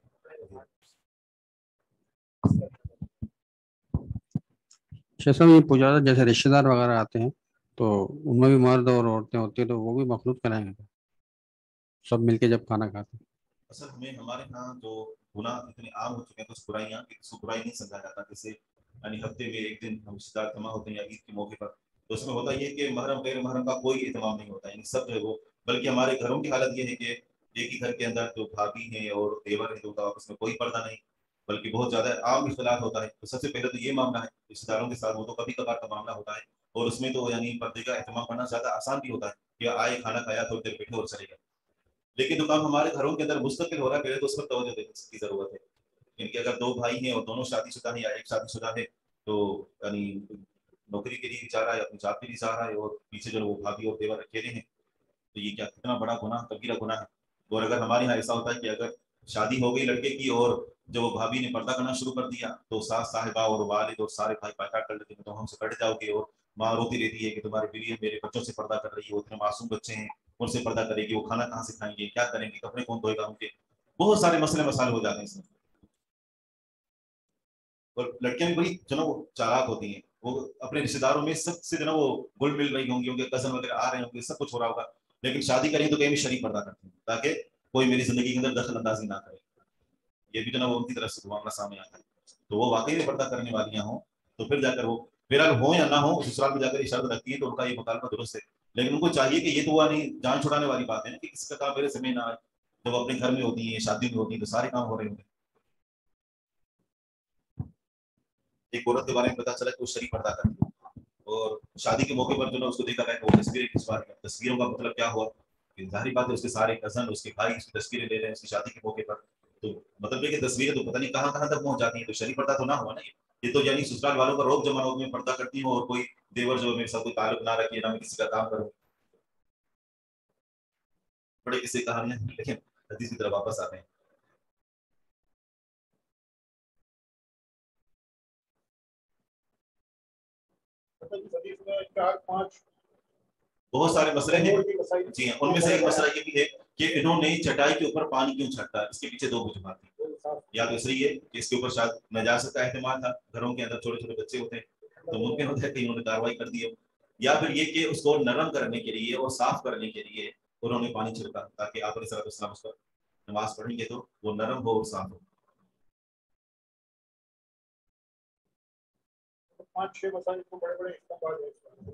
صاحب یہ پوچھا تھا جیسے رشتے دار وغیرہ آتے ہیں تو ان میں بھی مرد اور عورتیں ہوتی ہیں، تو وہ بھی مخلوط کرائیں گے سب مل کے جب کھانا کھاتے ہیں؟ اصل ہمارے ہاں جو گناہ اتنے عام ہو چکے ہیں، کچھ برائیاں اس کو برائی نہیں سمجھا جاتا، جیسے یعنی ہفتے میں ایک دن ہم رشتے دار جمع ہوتے ہیں یا عید کے موقع پر، تو اس میں ہوتا یہ کہ محرم غیر محرم کا کوئی اہتمام نہیں ہوتا، یعنی سب جو ہے وہ، بلکہ ہمارے گھروں کی حالت یہ ہے کہ ایک ہی گھر کے اندر جو بھابھی ہیں اور دیور ہیں، تو آپس میں کوئی پردہ نہیں، بلکہ بہت زیادہ عام اختلاط ہوتا ہے۔ تو سب سے پہلے تو یہ معاملہ ہے، رشتے داروں کے ساتھ وہ تو کبھی کبھار کا معاملہ ہوتا ہے، اور اس میں تو یعنی پردے کا اہتمام کرنا زیادہ آسان بھی ہوتا ہے کہ آئے کھانا کھایا تھوڑی دیر بیٹھے اور چلے گئے، لیکن جو کام ہمارے گھروں کے اندر مستقل ہو رہا ہے پہلے تو اس پر توجہ دینے کی ضرورت ہے، یعنی اگر دو بھائی ہیں اور دونوں شادی شدہ ہیں یا ایک شادی شدہ ہے تو یعنی نوکری کے لیے جا رہا ہے، اپنی جاب کے لیے جا رہا ہے، اور پیچھے جو وہ بھابھی اور دیور اکیلے ہیں، تو یہ کیا کتنا بڑا گناہ، کبیرہ گناہ ہے۔ اور اگر ہمارے یہاں ایسا ہوتا ہے کہ اگر شادی ہو گئی لڑکے کی اور جب وہ بھابھی نے پردہ کرنا شروع کر دیا تو ساس صاحبہ اور والد اور سارے بھائی بائیکاٹ کر لیتے ہیں، تو ہم سے کٹ جاؤ گے، اور ماں روتی رہتی ہے کہ تمہاری بیوی میرے بچوں سے پردہ کر رہی ہے، وہ اتنے معصوم بچے ہیں، ان سے پردہ کرے گی، وہ کھانا کہاں سے کھائیں گے، کیا کریں گے، کپڑے کون دھوئے گا ان کے، بہت سارے مسئلے مسائل ہو جاتے ہیں اس میں۔ اور لڑکیاں بھی بڑی جو نا وہ چالاک ہوتی ہیں، وہ اپنے رشتے داروں میں سب سے جو نا وہ گل مل رہی ہوں گی، ان کے کزن وغیرہ آ رہے ہوں گے، سب کچھ ہو رہا ہوگا، لیکن شادی کریں تو کہیں بھی شریک پردہ کرتے ہیں تاکہ کوئی میری زندگی کے اندر دخل اندازی نہ کرے، یہ بھی جو نا وہ ان کی طرف سے معاملہ سامنے آتا ہے۔ تو وہ واقعی میں پردہ کرنے والیاں ہوں تو پھر جا کر وہ بہرحال ہوں یا نہ ہوں سسرال میں جا کر یہ شرط رکھتی ہے تو ان کا یہ مطالبہ درست ہے، لیکن ان کو چاہیے کہ یہ تو وہ نہیں جان چھڑانے والی بات ہے نا کہ کسی کا کام میرے ذمہ نہ آئے، جب وہ اپنے گھر میں ہوتی ہیں، شادی میں ہوتی ہیں، تو سارے کام ہو رہے ہوتے ہیں۔ एक औरत के बारे में पता चला कि वो शरीफ पर्दा करती है और शादी के मौके पर जो ना उसको देखा गया वो तस्वीरें खिंचवा रही है। तस्वीरों का मतलब क्या हुआ कि जाहिर बात है उसके सारे कजन उसके भाई उसकी तस्वीरें ले रहे हैं उसकी शादी के मौके पर, तो मतलब है कि तस्वीरें तो पता नहीं कहाँ कहाँ तक पहुंच जाती है, तो शरीफ पर्दा तो ना हुआ ना ये तो यानी ससुराल वालों का रोक जमानों में पर्दा करती हूँ और कोई देवर जो मेरे साथ कोई ताल्लुक ना रखिए ना मैं किसी का काम करूँ, बड़े किस्से कहानियां। लेकिन हदीस की तरफ वापस आते हैं। बहुत सारे मसले हैं जी हाँ, उनमें से एक मसला ये भी है कि इन्होंने चटाई के ऊपर पानी क्यों छटता है, इसके पीछे दो वजूहात हैं। या तो इसलिए है कि इसके ऊपर शायद नजासत का एहतमाल था, घरों के अंदर छोटे छोटे बच्चे होते हैं तो मुमकिन होता है कि इन्होंने कार्रवाई कर दी हो, या फिर ये कि उसको नरम करने के लिए और साफ करने के लिए उन्होंने पानी छिड़का ताकि आप अलैहिस्सलाम उस पर नमाज पढ़ेंगे तो वो नरम हो और साफ हो। 5-6 मसाइल को बड़े-बड़े इस्तेमाल है।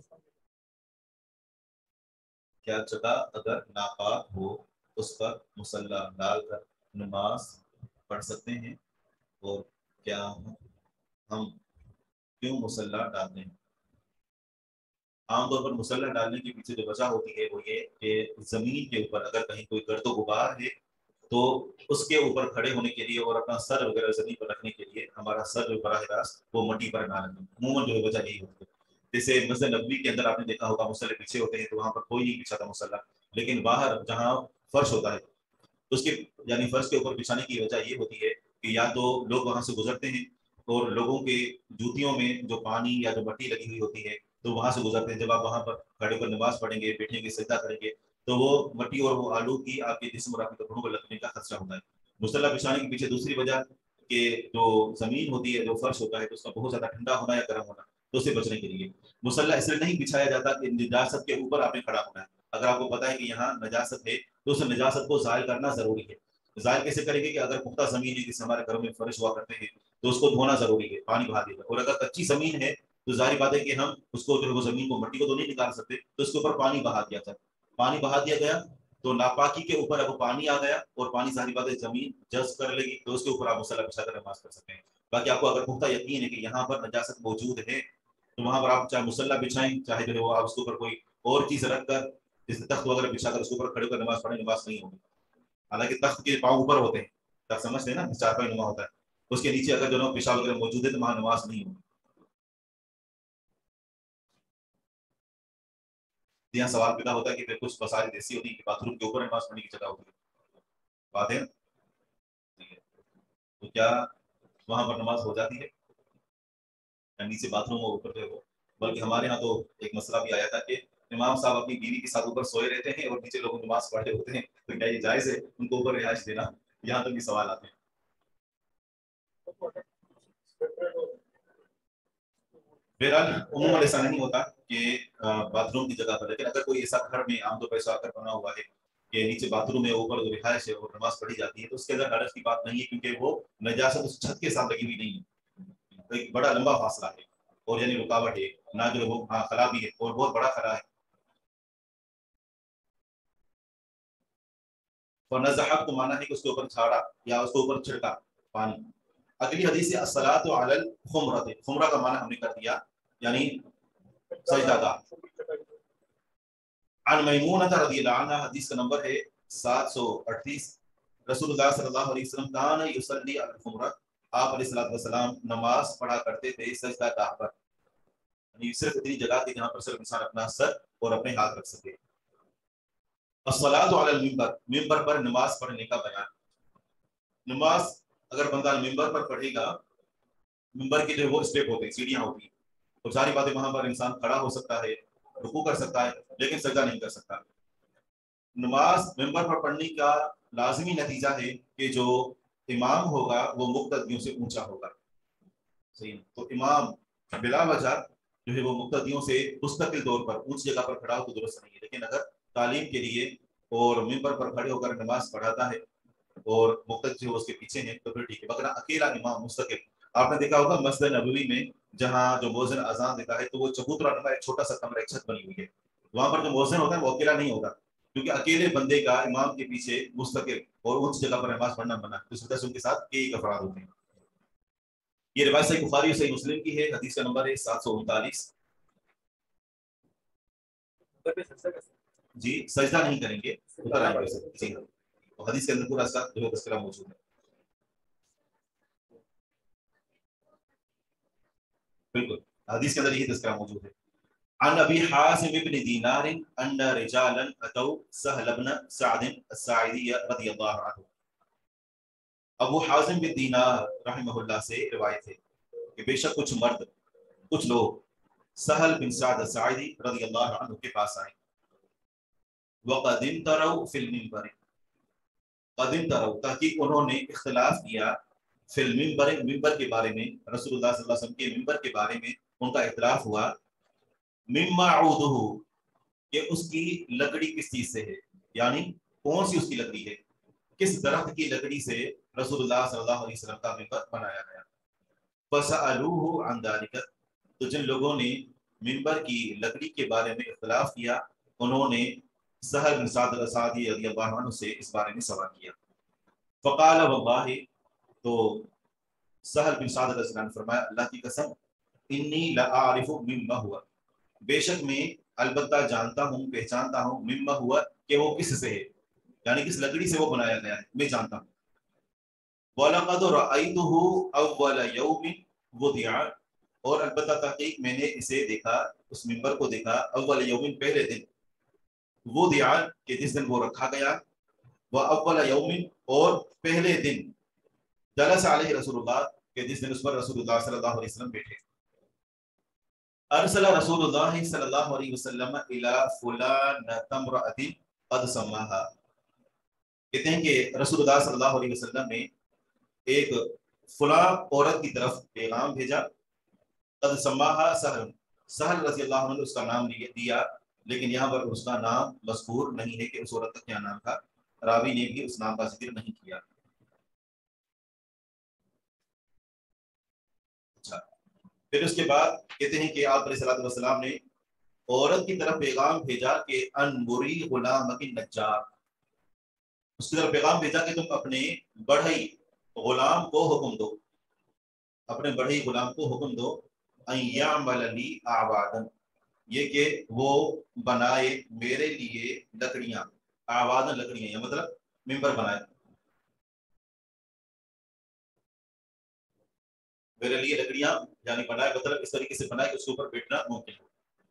क्या जगह अगर नापाक हो उस पर मुसल्ला डालकर नमाज पढ़ सकते हैं और क्या हम क्यों मुसल्ला डालते हैं? आमतौर पर मुसल्ला डालने के पीछे जो वजह होती है वो ये कि जमीन के ऊपर अगर कहीं कोई गर्दो गुबार है तो उसके ऊपर खड़े होने के लिए और अपना सर वगैरह जमीन पर रखने के लिए हमारा सर जो बराह रास्त वो मट्टी पर ना रखें, अमूमन जो है वजह यही होती है। जैसे मस्जिद नबवी के अंदर आपने देखा होगा मुसल्ले पीछे होते हैं तो वहां पर कोई नहीं बिछाता मुसल्ला, लेकिन बाहर जहाँ फर्श होता है उसके यानी फर्श के ऊपर बिछाने की वजह ये होती है कि या तो लोग वहां से गुजरते हैं और लोगों के जूतियों में जो पानी या जो मट्टी लगी हुई होती है तो वहां से गुजरते हैं, जब आप वहां पर खड़े होकर नमाज पढ़ेंगे बैठेंगे सजदा करेंगे तो वो मट्टी और वो आलूगी आपके जिस्म और आपके कपड़ों पर लगने का खतरा होता है। मुसल्ला बिछाने के पीछे दूसरी वजह कि जो जमीन होती है जो फर्श होता है तो उसका बहुत ज्यादा ठंडा होना या गर्म होना, तो उससे बचने के लिए मुसल्ला इसलिए नहीं बिछाया जाता कि निजासत के ऊपर आपने खड़ा होना है। अगर आपको पता है कि यहाँ नजासत है तो उस नजासत को जायल करना जरूरी है। जायल कैसे करेंगे कि अगर पुख्ता जमीन है जिससे हमारे घरों में फर्श हुआ करते हैं तो उसको धोना जरूरी है, पानी बहा देगा, और अगर कच्ची जमीन है तो जाहिर बात है कि हम उसको जो है वो जमीन को मट्टी को तो नहीं निकाल सकते तो उसके ऊपर पानी बहा दिया जाए, पानी बहा दिया गया तो नापाकी के ऊपर अब पानी आ गया और पानी जाहिर बात है जमीन जज्ब कर लेगी तो उसके ऊपर आप मुसल्ला बिछाकर नमाज कर सकते हैं। बाकी आपको अगर पुख्ता यकीन है कि यहाँ पर नजासत मौजूद है तो वहां पर आप चाहे मुसल्ला बिछाएं चाहे जो है वो आप उसके ऊपर कोई और चीज रखकर जैसे तख्त वगैरह बिछाकर उसके ऊपर खड़े होकर नमाज पढ़ें, नमाज नहीं होगी। हालांकि तख्त के पांव ऊपर होते हैं, तख्त समझते हैं ना चारपाई नुमा होता है, उसके नीचे अगर जो है पेशाब वगैरह मौजूद है तो वहां नमाज नहीं होगी। यहाँ सवाल पैदा होता है कि फिर कुछ मसाजिद ऐसी होती है कि बाथरूम के ऊपर नमाज पढ़ने की जगह होती है, बात है ठीक है, तो क्या वहां पर नमाज हो जाती है या नीचे बाथरूम और ऊपर जो हो? बल्कि हमारे यहाँ तो एक मसला भी आया था कि इमाम साहब अपनी बीवी के साथ ऊपर सोए रहते हैं और नीचे लोग नमाज पढ़ रहे होते हैं, तो क्या ये जायज है उनको ऊपर रिहाइश देना? यहाँ तक भी सवाल आते हैं। बहरहाल उम्र ऐसा नहीं होता कि बाथरूम की जगह पर, लेकिन अगर कोई ऐसा घर में आमतौर पर ऐसा बना हुआ है कि नीचे बाथरूम है ऊपर जो रिहाइश है और नमाज पढ़ी जाती है तो उसके अंदर हरज की बात नहीं है क्योंकि वो नजासत उस छत के साथ लगी हुई नहीं है, तो एक बड़ा लंबा फासला है और यानी रुकावट है ना जो वो हाँ खला भी है और बहुत बड़ा खला है। और नज़हत को माना है कि उसके ऊपर झाड़ा या उसके ऊपर छिड़का पानी। अगली हदीस है अस्सलातु अलल खुमरत, खुमरा का माना हमने कर दिया यानी सजदागाह। अन मैमूना रज़ियल्लाहु अन्हा, हदीस का नंबर है 738। रसूलुल्लाह सल्लल्लाहु अलैहि वसल्लम कान युसल्ली अलल खुमरा, आप अलैहिस्सलातु वस्सलाम नमाज पढ़ा करते थे सजदागाह पर, यानी सिर्फ इतनी जगह थी जहां पर सिर्फ इंसान अपना सर और अपने हाथ रख सके। अस्सलातु अलल मिंबर, मिंबर पर नमाज पढ़ने का बयान। नमाज अगर बंदा मिंबर पर पढ़ेगा, मिंबर के जो वो स्टेप होते हैं सीढ़ियां होती हैं तो सारी बातें वहां पर इंसान खड़ा हो सकता है रुकू कर सकता है लेकिन सजदा नहीं कर सकता। नमाज मिंबर पर पढ़ने का लाजमी नतीजा है कि जो इमाम होगा वो मुक्तदियों से ऊंचा होगा, सही है? तो इमाम बिला वजह जो है वो मुक्तदियों से मुस्तकिल तौर पर ऊंची जगह पर खड़ा हो तो दुरुस्त नहीं है, लेकिन अगर तालीम के लिए और मिंबर पर खड़े होकर नमाज पढ़ाता है और मुक्तदी जो उसके पीछे है तो फिर ठीक है, मगर अकेला इमाम मुस्तकिल। आपने देखा होगा मस्जिद नबवी में जहाँ जो मोज़िन अजान देता है तो वो चबूतरा नुमा एक छोटा सा कमरा एक छत बनी हुई है, वहां पर जो मोज़िन होता है वो अकेला नहीं होता क्योंकि अकेले बंदे का इमाम के पीछे मुस्तकिल और उच्च जगह पर नमाज पढ़ना मना, तो इस वजह से उनके साथ कई अफराद होते हैं। یہ روایت صحیح بخاری اور صحیح مسلم کی ہے، حدیث کا نمبر ہے 739۔ جی سجدہ نہیں کریں گے، اتر آئیں گے جی، اور حدیث کے اندر پورا اس کا جو ہے تذکرہ موجود ہے۔ بالکل حدیث کے اندر یہی تذکرہ موجود ہے۔ عن ابی حازم بن دینار ان رجالا اتوا سہل بن سعد الساعدی رضی اللہ عنہ۔ ابو حازم بن دینار رحمہ اللہ سے روایت ہے کہ بے شک کچھ مرد، کچھ لوگ سہل بن سعد الساعدی رضی اللہ عنہ کے پاس آئے۔ وقد امتروا فی المنبر، قد امتروا تحقیق انہوں نے اختلاف کیا، فی المنبر منبر کے بارے میں، رسول اللہ صلی اللہ علیہ وسلم کے منبر کے بارے میں ان کا اختلاف ہوا، مما عودہ کہ اس کی لکڑی کس چیز سے ہے، یعنی کون سی اس کی لکڑی ہے، کس درخت کی لکڑی سے رسول اللہ صلی اللہ علیہ وسلم کا منبر بنایا گیا۔ فسألوہ عن ذلک، تو جن لوگوں نے منبر کی لکڑی کے بارے میں اختلاف کیا انہوں نے سہل بن سعد الساعدی رضی اللہ عنہ سے اس بارے میں سوال کیا۔ فقال واللہ، تو سہل بن سعد علیہ السلام نے فرمایا اللہ کی قسم، انی لأعرف مما ہوا، بے شک میں البتہ جانتا ہوں، پہچانتا ہوں، مما ہوا کہ وہ کس سے ہے، یعنی کس لکڑی سے وہ بنایا گیا ہے، میں جانتا ہوں۔ وَلَقَدْ رَأَيْتُهُ أَوَّلَ يَوْمٍ وُضِعَ، اور البتہ تحقیق میں نے اسے دیکھا، اس منبر کو دیکھا، اول یومن پہلے دن، وُضِعَ کہ جس دن وہ رکھا گیا، وَأَوَّلَ يَوْمٍ اور پہلے دن، جلس علیہ رسول اللہ کہ جس دن اس پر رسول اللہ صلی اللہ علیہ وسلم بیٹھے۔ ارسل رسول اللہ صلی اللہ علیہ وسلم الى فلانۃ امرأۃ قد سماها، کہتے ہیں کہ رسول اللہ صلی اللہ علیہ وسلم نے ایک فلاں عورت کی طرف پیغام بھیجا، قد سماها سہل، سہل رضی اللہ عنہ نے اس کا نام دیا، لیکن یہاں پر اس کا نام مذکور نہیں ہے کہ اس عورت کا کیا نام تھا، راوی نے بھی اس نام کا ذکر نہیں کیا۔ پھر اس کے بعد کہتے ہیں کہ آپ علیہ الصلوۃ والسلام نے عورت کی طرف پیغام بھیجا کہ ان مری غلامک النجار، اس کی طرف پیغام بھیجا کہ تم اپنے بڑھئی غلام کو حکم دو، اپنے بڑھئی غلام کو حکم دو، ان یعمل لی اعوادا، یہ کہ وہ بنائے میرے لیے لکڑیاں، اعوادا لکڑیاں، یہ مطلب منبر بنائے میرے لیے لکڑیاں، یعنی بنائے مطلب اس طریقے سے بنائے کہ اس کے اوپر بیٹھنا ممکن ہو۔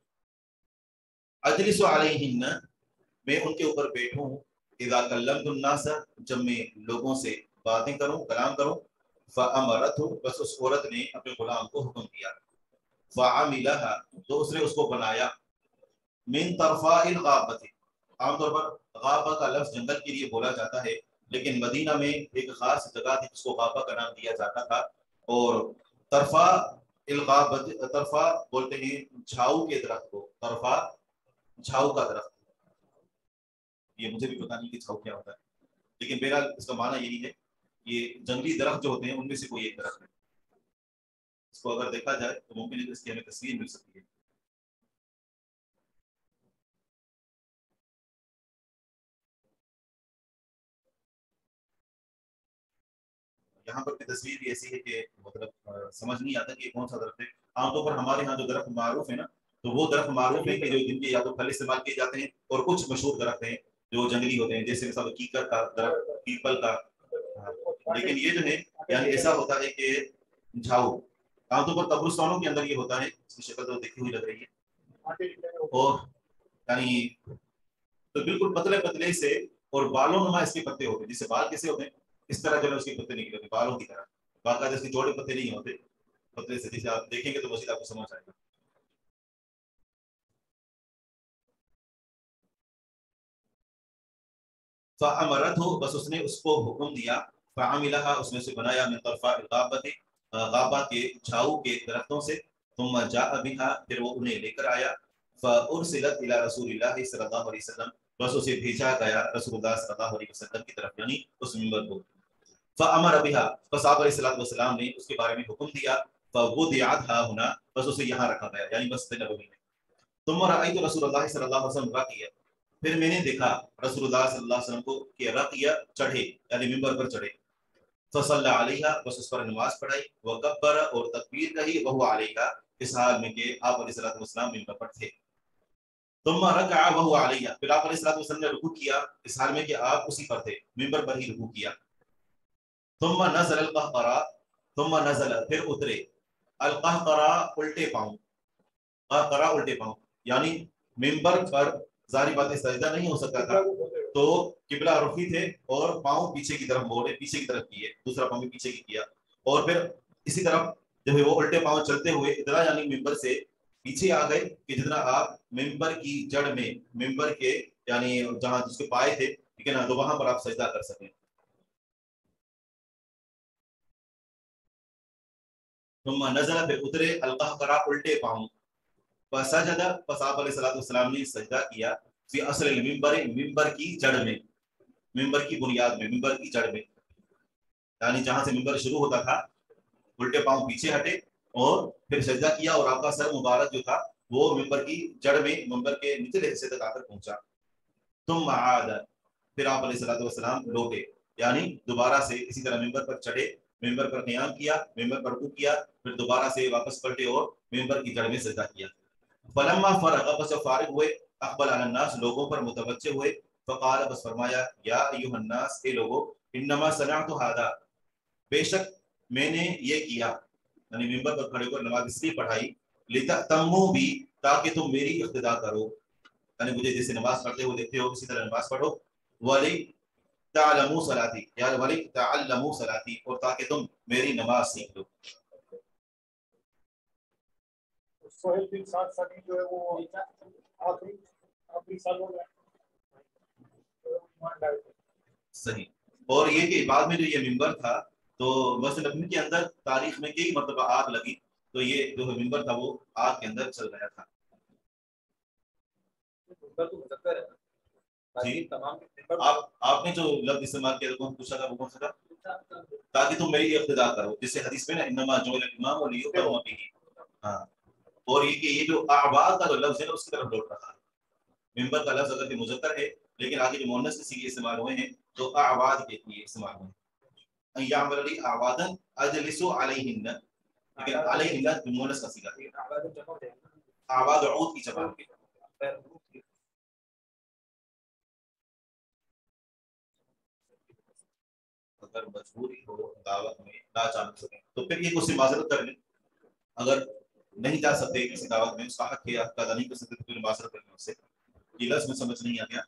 اجلس علیہن، میں ان کے اوپر بیٹھوں، اذا کلمت الناس، جب میں لوگوں سے باتیں کروں، کلام کروں، فامرتہ، بس اس عورت نے اپنے غلام کو حکم دیا، فعملها، تو اس نے اس کو بنایا، من طرفاء الغابۃ، عام طور پر غابہ کا لفظ جنگل کے لیے بولا جاتا ہے، لیکن مدینہ میں ایک خاص جگہ تھی جس کو غابہ کا نام دیا جاتا تھا، اور طرفا الغابۃ، طرفا بولتے ہیں جھاؤ کے درخت کو، طرفا جھاؤ کا درخت، یہ مجھے بھی پتہ نہیں کہ جھاؤ کیا ہوتا ہے، لیکن بہرحال اس کا معنی یہی ہے، یہ جنگلی درخت جو ہوتے ہیں ان میں سے کوئی ایک درخت ہے، اس کو اگر دیکھا جائے تو ممکن ہے کہ اس کی ہمیں تصویر مل سکتی ہے۔ یہاں پر کی تصویر بھی ایسی ہے کہ مطلب سمجھ نہیں آتا کہ کون سا درخت ہے۔ عام طور پر ہمارے ہاں جو درخت معروف ہے نا، تو وہ درخت معروف ہے کہ جو جن کے یا تو پھل استعمال کیے جاتے ہیں، اور کچھ مشہور درخت ہیں جو جنگلی ہوتے ہیں، جیسے مثلا کیکر کا درخت، پیپل کا، لیکن یہ جو ہے یعنی ایسا ہوتا ہے کہ جھاؤ، عام طور پر قبرستانوں کے اندر یہ ہوتا ہے، اس کی شکل تو دیکھی ہوئی لگ رہی ہے، اور یعنی تو بالکل پتلے پتلے سے اور بالوں نما اس کے پتے ہوتے ہیں، جسے بال کیسے ہوتے ہیں اس طرح جو ہے اس کے پتے نہیں ہوتے، بالوں کی طرح، باقاعدہ اس کے جوڑے پتے نہیں ہوتے، پتلے سے، جسے آپ دیکھیں گے تو مزید آپ کو سمجھ آئے گا۔ فَأَمَرَتْهُ، بس اس نے اس کو حکم دیا، فَعَمِلَهَا، اس نے اسے بنایا، من طرفاء الغابۃ، غابہ کے جھاؤ کے درختوں سے، ثم جاء بها، پھر وہ انہیں لے کر آیا، فَأُرْسِلَتْ إِلَى رسول اللہ صلی اللہ علیہ وسلم، بس اسے بھیجا گیا رسول اللہ صلی اللہ علیہ وسلم کی طرف، یعنی اس منبر کو، فَأَمَرَ بِهَا، بس آپ علیہ السلام نے اس کے بارے میں حکم دیا، فَوُضِعَتْ هَا هُنَا، بس اسے یہاں رکھا گیا، یعنی مسجد نبوی میں، ثم رأيت رسول اللہ صلی اللہ علیہ وسلم راقيا، پھر میں نے دیکھا رسول اللہ صلی اللہ علیہ وسلم کو کہ راقيا چڑھے، یعنی منبر پر چڑھے، फसल्ला अलैहा, बस उस पर नमाज पढ़ाई, वकब्बर और तकबीर कही, वहुवा अलैहा, इस हाल में कि आप अलैहिस्सलातु वस्सलाम मिंबर पर थे। तुम्मा रकअ वहुवा अलैहा, फिर आप अलैहिस्सलातु वस्सलाम ने रुकू किया इस हाल में कि आप उसी पर थे, मिंबर पर ही रुकू किया। तुम्मा नज़ल अल-कहक़रा, तुम्मा नज़ल, फिर उतरे, अल-कहक़रा उल्टे पांव, कहक़रा उल्टे पांव, यानी मिंबर पर जारी बात सजदा नहीं हो सकता था, तो किबला रुखी थे और पांव पीछे की तरफ मोड़े, पीछे की तरफ किए, दूसरा पांव भी पीछे की किया, और फिर इसी तरफ जब वो उल्टे पांव चलते हुए इतना यानी मिंबर से पीछे आ गए कि जितना आप मिंबर की जड़ में, मिंबर के यानी जहां जिसके पाए थे, ठीक है ना, तो वहां पर आप सजदा कर सकें। तुम नज़ल, फिर उतरे, अल-कहक़रा उल्टे पांव, फसजदा, बस आप अलैहिस्सलातु वस्सलाम ने सजदा किया, फी अस्ल मिंबर, मिंबर की जड़ में, मिंबर की बुनियाद में, मिंबर की जड़ में, यानी जहां से मिंबर शुरू होता था, उल्टे पांव पीछे हटे और फिर सजदा किया, और आपका सर मुबारक जो था वो मिंबर की जड़ में, मिंबर के निचले हिस्से तक आकर पहुंचा। तुम आद, फिर आप अलैहिस्सलातु वस्सलाम लौटे, यानी दोबारा से इसी तरह मिंबर पर चढ़े, मिंबर पर क़याम किया, मिंबर पर रुकू किया, फिर दोबारा से वापस पलटे और मिंबर की जड़ में सजदा किया। फलम्मा फरग़, बस फारिग हुए, अक़बल अलन्नास, लोगों पर मुतवज्जे हुए, फ़क़ाल, बस फरमाया, या अय्युहन्नास, ए लोगों, इन्नमा सनअतु हादा, बेशक मैंने ये किया, यानी मिंबर पर खड़े होकर नमाज इसलिए पढ़ाई, लितअतम्मू भी, ताकि तुम मेरी इक़्तिदा करो, यानी मुझे जैसे नमाज पढ़ते हो देखते हो उसी तरह नमाज पढ़ो, वली तअल्लमू सलाती, या वली तअल्लमू सलाती, और ताकि तुम मेरी नमाज सीख लो। सोहेल बिन साद सनी जो है वो आखिरी साल हो गया सही। और ये कि बाद में जो ये मिंबर था, तो मस्जिद नबवी के अंदर तारीख में कई मरतबा आग लगी, तो ये जो मिंबर था वो आग के अंदर चल रहा था। जी, आपने जो लफ्ज़ इस्तेमाल किया तो पूछा था वो कौन सा था? ताकि तुम मेरी इक़्तिदा करो, जिससे हदीस में ना इन्नमा जुइल इमाम लियुतम्मा बिही। हाँ, और ये जो आबाद का जो लफ्ज़ है ना उसकी तरफ लौट रहा है। मिंबर का लफ्ज़ अगर कि मुज़क्कर है, लेकिन आगे जो मुअन्नस के सीगे इस्तेमाल हुए हैं तो आबाद के लिए इस्तेमाल हुए हैं। यामली आबादन अजलिसु अलैहिन्ना, लेकिन अलैहिन्ना मुअन्नस का सीगा है, आबाद ऊद की जमा है। अगर मजबूरी हो दावत में ना जा सके तो फिर ये उससे माजरत कर लें, अगर नहीं जा सकते किसी दावत में, उसका हक है, आप अदा नहीं कर सकते तो फिर माजरत कर लें उससे। ये लफ्ज़ में समझ नहीं आ गया,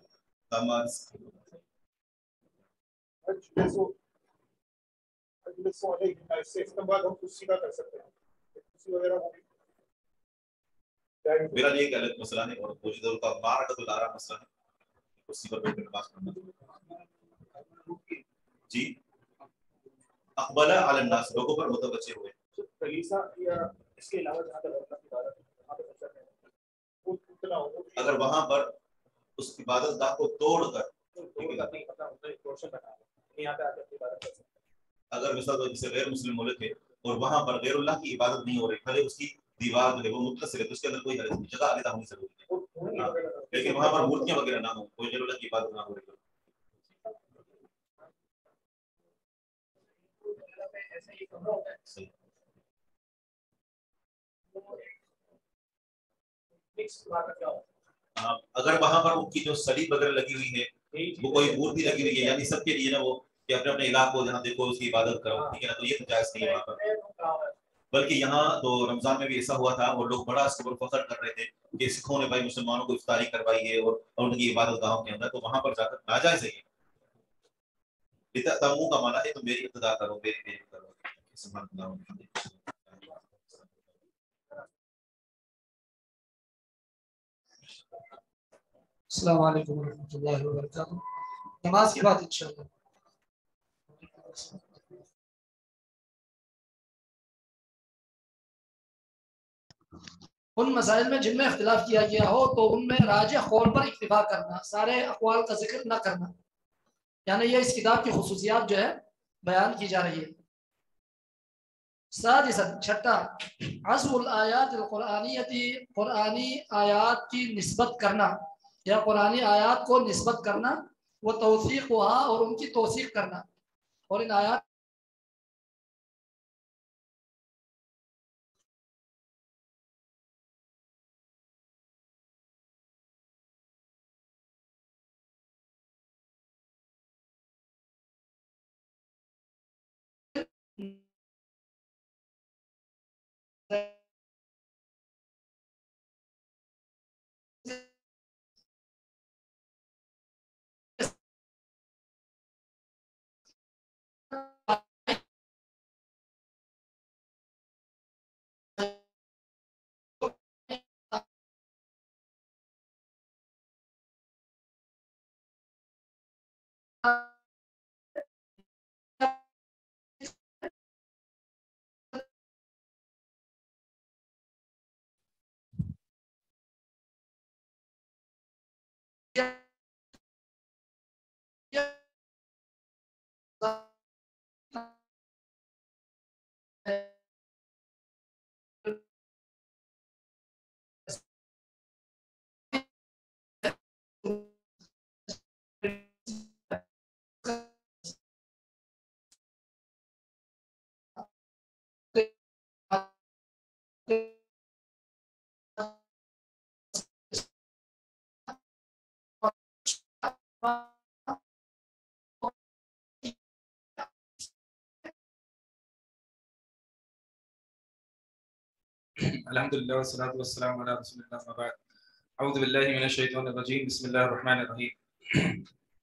मेरा ये अलग मसला है, और मौजूदा का मारकतुल आरा मसला है, कुर्सी पर बैठकर नमाज पढ़ना। जी, अक़बल अलन्नास, लोगों पर मुतवज्जे हुए। इसके अलावा अगर वहां पर उस इबादत गाह को तोड़कर, अगर मिसाल जैसे गैर मुस्लिम मुल्क है और वहां पर गैरुल्लाह की इबादत नहीं हो रही, भले उसकी दीवार जो है वो मुत्तसिल है, तो उसके अंदर कोई हरज नहीं, जगह अलग होनी जरूरी है, लेकिन वहां पर मूर्तियां वगैरह ना हो, कोई गैरुल्लाह की इबादत ना हो रही। अगर वहां पर उनकी जो सलीब वगैरह लगी हुई है, वो कोई मूर्ति लगी हुई है, यानी सबके लिए ना वो कि अपने अपने इलाके को जहाँ देखो उसकी इबादत करो, ठीक है ना, तो ये तो जायज नहीं है वहां पर। बल्कि यहाँ तो रमजान में भी ऐसा हुआ था और लोग बड़ा इसके ऊपर फख्र कर रहे थे कि सिखों ने भाई मुसलमानों को इफ्तारी करवाई है और उनकी इबादत गाहों के अंदर, तो वहां पर जाकर नाजायज है। तमू का माना है तो मेरी इब्तिदा करो, मेरी देख करो। अस्सलाम वालेकुम रहमतुल्लाहि व बरकातहू। नमाज की बात इंशाअल्लाह। उन मसाइल में जिनमें इख्तिलाफ किया गया हो तो उनमें राजिह कौल पर इक्तिफा करना, सारे अक़वाल का जिक्र न करना, यानी ये इस किताब की खुसूसियात जो है बयान की जा रही है। सादिसन, छठा, अज़्वुल आयातिल क़ुरआनियती, क़ुरआनी आयात की निस्बत करना या क़ुरआनी आयात को निस्बत करना, वो तौसीक़ हुआ और उनकी तौसीक़ करना, और इन आयात الحمدللہ والصلاۃ والسلام علی رسول اللہ اما بعد اعوذ باللہ من الشیطان الرجیم بسم اللہ الرحمن الرحیم.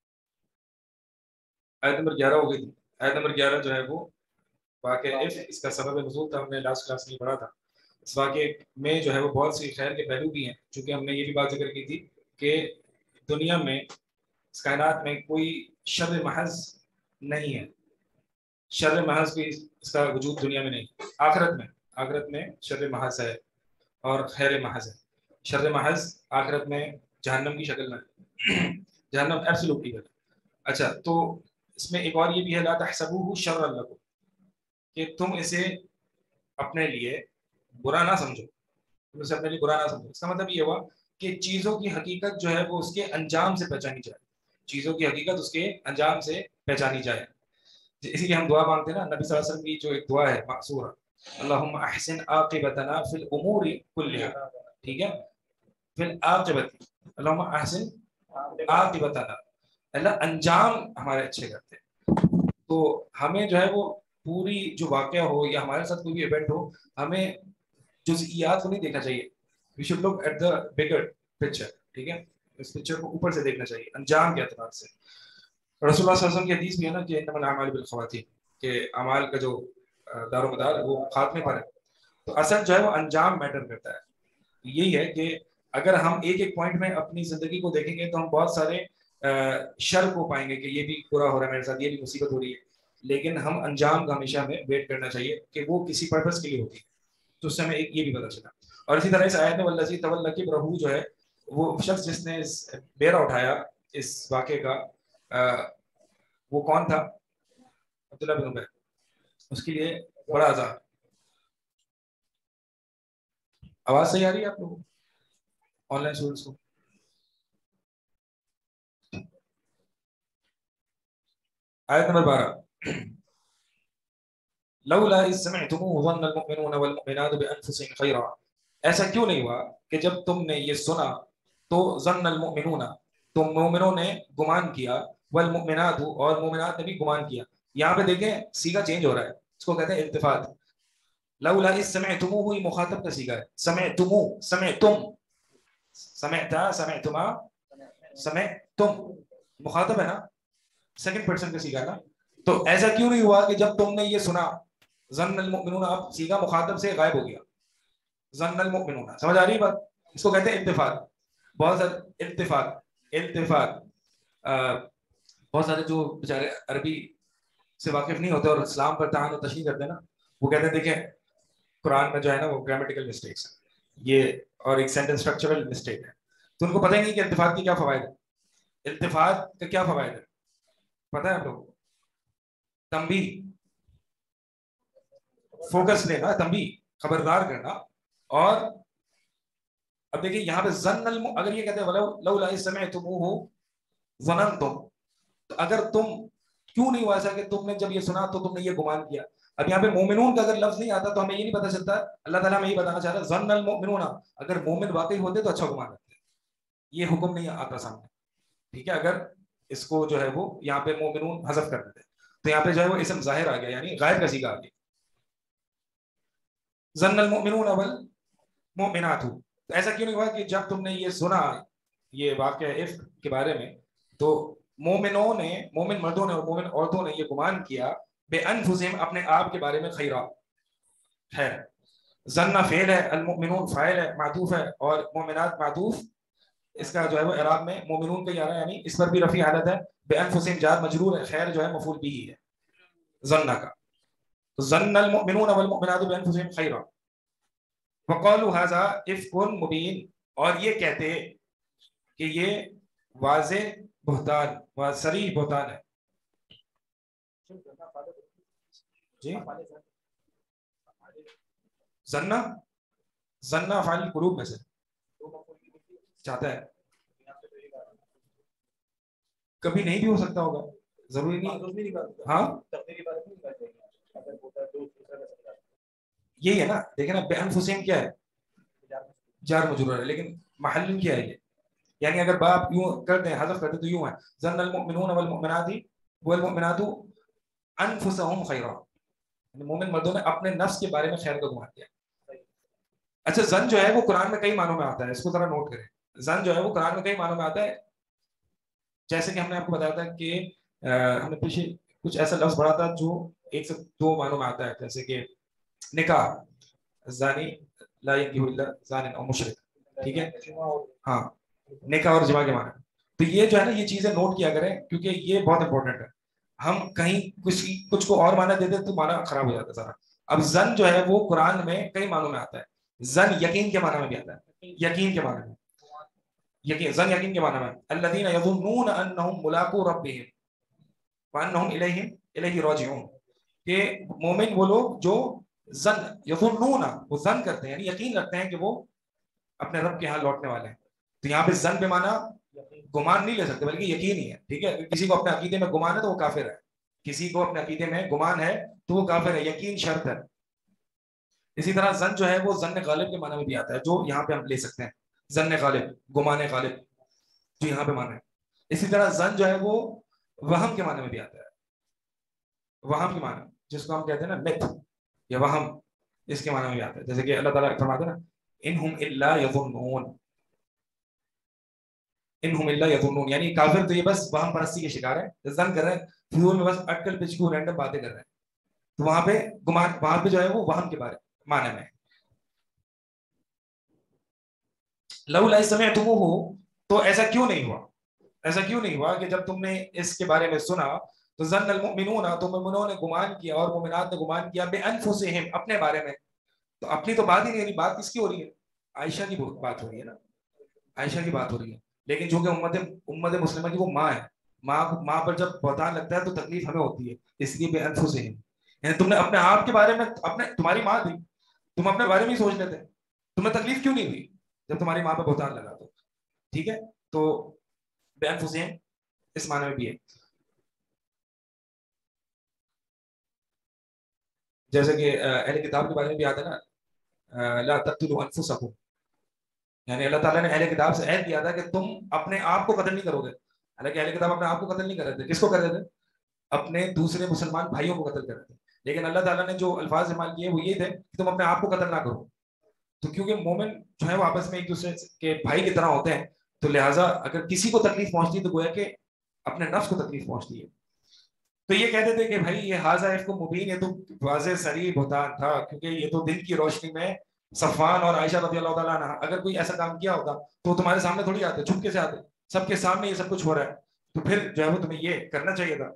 آیت نمبر 11 ہو گئی تھی. آیت نمبر 11 جو ہے وہ واقعہ اس کا سبب نزول تھا، ہم نے لاسٹ کلاس میں پڑھا تھا. اس واقعے میں جو ہے وہ بہت سی خیر کے پہلو بھی ہیں، چونکہ ہم نے یہ بھی بات ذکر کی تھی کہ دنیا میں اس کائنات میں کوئی شر محض نہیں ہے. شر محض بھی اس کا وجود دنیا میں نہیں. آخرت میں شر محض ہے اور خیر محض ہے. شر محض آخرت میں جہنم کی شکل میں جہنم ایبسولوٹ ایول. اچھا، تو اس میں ایک اور یہ بھی ہے لا تحسبوه شرا لکم، کہ تم اسے اپنے لیے برا نہ سمجھو. تم اسے اپنے لیے برا نہ سمجھو. اس کا مطلب یہ ہوا کہ چیزوں کی حقیقت جو ہے وہ اس کے انجام سے پہچانی جائے. چیزوں کی حقیقت اس کے انجام سے پہچانی جائے. اسی لیے ہم دعا مانگتے ہیں نا، نبی صلی اللہ علیہ وسلم کی جو ایک دعا ہے مأثورہ، اللہم احسن عاقبتنا فی الامور کلها، ٹھیک ہے، فی العاقبت، اللہم احسن عاقبتنا، اللہ انجام ہمارے اچھے کرتے ہیں. تو ہمیں جو ہے وہ پوری جو واقعہ ہو یا ہمارے ساتھ کوئی بھی ایونٹ ہو، ہمیں جزئیات کو نہیں دیکھنا چاہیے. We should look at the bigger picture, ٹھیک ہے، اس پکچر کو اوپر سے دیکھنا چاہیے انجام کے اعتبار سے. رسول اللہ صلی اللہ علیہ وسلم کی حدیث بھی ہے نا کہ انما الاعمال بالخواتیم، کہ اعمال کا جو دار و مدار وہ خاتمے پر ہے. تو اصل جو ہے وہ انجام میٹر کرتا ہے. یہی ہے کہ اگر ہم ایک ایک پوائنٹ میں اپنی زندگی کو دیکھیں گے تو ہم بہت سارے شر کو پائیں گے کہ یہ بھی برا ہو رہا ہے میرے ساتھ، یہ بھی مصیبت ہو رہی ہے. لیکن ہم انجام کا ہمیشہ ہمیں ویٹ کرنا چاہیے کہ وہ کسی پرپس کے لیے ہوتی ہے. تو اس سے ہمیں ایک یہ بھی پتہ چلا. اور اسی طرح اس آیت میں والذی تولی کبرہ جو ہے وہ شخص جس نے بیرا اٹھایا اس واقعے کا، وہ کون تھا؟ عبداللہ بن ابی. اس کے لیے بڑا عذاب. آواز صحیح آ رہی ہے آپ لوگوں آن لائن اسٹوڈنٹس کو؟ آیت نمبر 12 لولا اذ سمعتموه ظن المؤمنون والمؤمنات بانفسهم خيرا، ایسا کیوں نہیں ہوا کہ جب تم نے یہ سنا تو ظن المؤمنون، تو مومنوں نے گمان کیا، والمؤمنات، اور مومنات نے بھی گمان کیا. یہاں پہ دیکھیں سیگا چینج ہو رہا ہے، اس کو کہتے ہیں التفات. لولا اذ سمعتموه یہ مخاطب کا سیگا ہے. سمعتمو، سمعتم، سمعتا، سمعتما، سمعتم مخاطب ہے نا، سیکنڈ پرسن کا سیگا نا. تو ایسا کیوں نہیں ہوا کہ جب تم نے یہ سنا ظن المؤمنون، اب سیگا مخاطب سے غائب ہو گیا. ظن المؤمنون، سمجھ آ رہی ہے بات؟ اس کو کہتے ہیں التفات. بہت سارے التفات بہت سارے جو بیچارے عربی سے واقف نہیں ہوتے اور اسلام پر تعان و تشریح کرتے ہیں نا، وہ کہتے ہیں دیکھیں قرآن میں جو ہے نا وہ گرامیٹیکل مسٹیکس ہیں یہ، اور ایک سینٹنس اسٹرکچرل مسٹیک ہے. تو ان کو پتہ ہی نہیں کہ التفات کی کیا فوائد ہے. التفات کا کیا فوائد ہے پتہ ہے آپ لوگوں کو؟ تنبیہ، فوکس لینا، تنبیہ، خبردار کرنا. اور اب دیکھیں یہاں پہ ظن اگر یہ کہتے ہیں لولا اذ سمعتموه ظننتم، تو اگر تم کیوں نہیں ہوا ایسا کہ تم نے جب یہ سنا تو تم نے یہ گمان کیا. اب یہاں پہ مومنون کا اگر لفظ نہیں آتا تو ہمیں یہ نہیں پتا چلتا. اللہ تعالیٰ ہمیں یہ بتانا چاہ رہا ہے ظن المؤمنون، اگر مومن واقعی ہوتے تو اچھا گمان رکھتے. یہ حکم نہیں آتا سامنے، ٹھیک ہے. اگر اس کو جو ہے وہ یہاں پہ مومنون حذف کر دیتے تو یہاں پہ جو ہے وہ اسم ظاہر آ گیا، یعنی غائب کا سیگا آ گیا. ظن المؤمنون والمؤمنات. تو ایسا کیوں نہیں ہوا کہ جب تم نے یہ سنا یہ واقعہ افک کے بارے میں تو مومنوں نے، مومن مردوں نے اور مومن عورتوں نے یہ گمان کیا بے انفسہم اپنے آپ کے بارے میں خیرا، خیر. ظن فعل ہے، المؤمنون فاعل ہے، معطوف ہے، اور مومنات معطوف اس کا جو ہے وہ اعراب میں مومنون کا ہی آ رہا ہے، یعنی اس پر بھی رفیع حالت ہے، بانفسہم جار مجرور ہے، خیر جو ہے مفعول بھی ہے ظن کا، تو ظن المؤمنون والمؤمنات بانفسہم خیرا وقالوا هذا افک مبین، اور یہ کہتے کہ یہ واضح بہتان و صریح بہتان ہے. جی ظن افعال القلوب میں سے چاہتا ہے، کبھی نہیں بھی ہو سکتا ہوگا، ضروری نہیں. ہاں یہی ہے نا، دیکھیں نا بانفسہم کیا ہے، جار مجرور ہے، لیکن محل کیا ہے یہ، یعنی اگر باپ یوں کرتے ہیں حذف کرتے تو یوں ہے ظن المؤمنون والمؤمنات انفسہم خیرا، مومن مردوں نے اپنے نفس کے بارے میں خیر کا گمان کیا. اچھا ظن جو ہے وہ قرآن میں کئی معنوں میں آتا ہے، اس کو ذرا نوٹ کریں. ظن جو ہے وہ قرآن میں کئی معنوں میں آتا ہے، جیسے کہ ہم نے آپ کو بتایا تھا کہ ہم نے پیچھے کچھ ایسا لفظ پڑھا تھا جو 1 سے 2 معنوں میں آتا ہے، جیسے کہ نکاح، زانی لا ينكح الا زان او مشرک، ٹھیک ہے، ہاں نکاح اور جماع کے معنی. تو یہ جو ہے نا یہ چیزیں نوٹ کیا کریں کیونکہ یہ بہت امپورٹنٹ ہے. ہم کہیں کچھ کو اور معنی دیتے تو معنی خراب ہو جاتا ہے سارا. اب ظن جو ہے وہ قرآن میں کئی معنوں میں آتا ہے. ظن یقین کے معنی میں بھی آتا ہے، یقین کے معنی میں، ظن یقین کے معنی میں الذین یظنون انہم ملاقو ربہم وانہم الیہ راجعون، کہ مومن وہ لوگ جو ظن یظنون، وہ ظن کرتے ہیں یعنی یقین رکھتے ہیں کہ وہ اپنے رب کے ہاں لوٹنے والے ہیں. تو یہاں پہ ظن بے معنی گمان نہیں لے سکتے بلکہ یقین ہی ہے. ٹھیک ہے، کسی کو اپنے عقیدے میں گمان ہے تو وہ کافر ہے، کسی کو اپنے عقیدے میں گمان ہے تو وہ کافر ہے، یقین شرط ہے. اسی طرح ظن جو ہے وہ ظن غالب کے معنی میں بھی آتا ہے، جو یہاں پہ ہم لے سکتے ہیں، ظن غالب، گمان غالب جو یہاں پہ معنی ہے. اسی طرح ظن جو ہے وہ وہم کے معنی میں بھی آتا ہے، وہم کے معنی جس کو ہم کہتے ہیں نا مت یا وہم، اس کے معنی میں بھی آتا ہے. جیسے کہ اللہ تعالیٰ فرماتے ہیں نا انہم الا یظنون، انہم الا یظنون، یعنی کافر تو یہ بس وہم پرستی کے شکار ہے، ظن کر رہے ہیں، فضول میں بس اٹکل پچکو رینڈم باتیں کر رہے ہیں. تو وہاں پہ گمان، وہاں پہ جو ہے وہ وہم کے بارے معنی میں. لولا سمعتموہ، تو ایسا کیوں نہیں ہوا، ایسا کیوں نہیں ہوا کہ جب تم نے اس کے بارے میں سنا تو ظن المؤمنون، تو مومنوں نے گمان کیا اور مومنات نے گمان کیا بانفسہم، اپنے بارے میں. تو اپنی تو بات ہی نہیں، یعنی بات کس کی ہو رہی ہے، عائشہ کی بات ہو رہی ہے نا، عائشہ کی بات ہو رہی ہے. لیکن چونکہ امت مسلمہ کی وہ ماں ہے، ماں پر جب بہتان لگتا ہے تو تکلیف ہمیں ہوتی ہے، اس لیے بانفسہم، یعنی تم نے اپنے آپ کے بارے میں، تمہاری ماں تھی، تم اپنے بارے میں ہی سوچ لیتے، تمہیں تکلیف کیوں نہیں ہوئی جب تمہاری ماں پہ بہتان لگا تو. ٹھیک ہے، تو بانفسہم اس معنی میں بھی ہے. جیسے کہ اہل کتاب کے بارے میں بھی آتا ہے نا لا تقتلوا انفسکم، یعنی اللہ تعالیٰ نے اہل کتاب سے عہد کیا تھا کہ تم اپنے آپ کو قتل نہیں کرو گے. حالانکہ اہل کتاب اپنے آپ کو قتل نہیں کر رہے تھے، کس کو کر رہے تھے، اپنے دوسرے مسلمان بھائیوں کو قتل کر رہے تھے. لیکن اللہ تعالیٰ نے جو الفاظ استعمال کیے وہ یہ تھے کہ تم اپنے آپ کو قتل نہ کرو. تو کیونکہ مومن جو ہے وہ آپس میں ایک دوسرے کے بھائی کی طرح ہوتے ہیں، تو لہٰذا اگر کسی کو تکلیف پہنچتی ہے تو گویا کہ اپنے نفس کو تکلیف پہنچتی ہے. تو یہ کہتے تھے کہ بھائی یہ حاضہ افک مبین، یہ تو واضح صریح بہتان تھا، کیونکہ یہ تو دن کی روشنی میں صفوان اور عائشہ رضی اللہ تعالیٰ عنہ اگر کوئی ایسا کام کیا ہوتا تو تمہارے سامنے تھوڑی آتے، چھپ کے سے آتے، سب کے سامنے یہ سب کچھ ہو رہا ہے، تو پھر جو ہے وہ تمہیں یہ کرنا چاہیے تھا.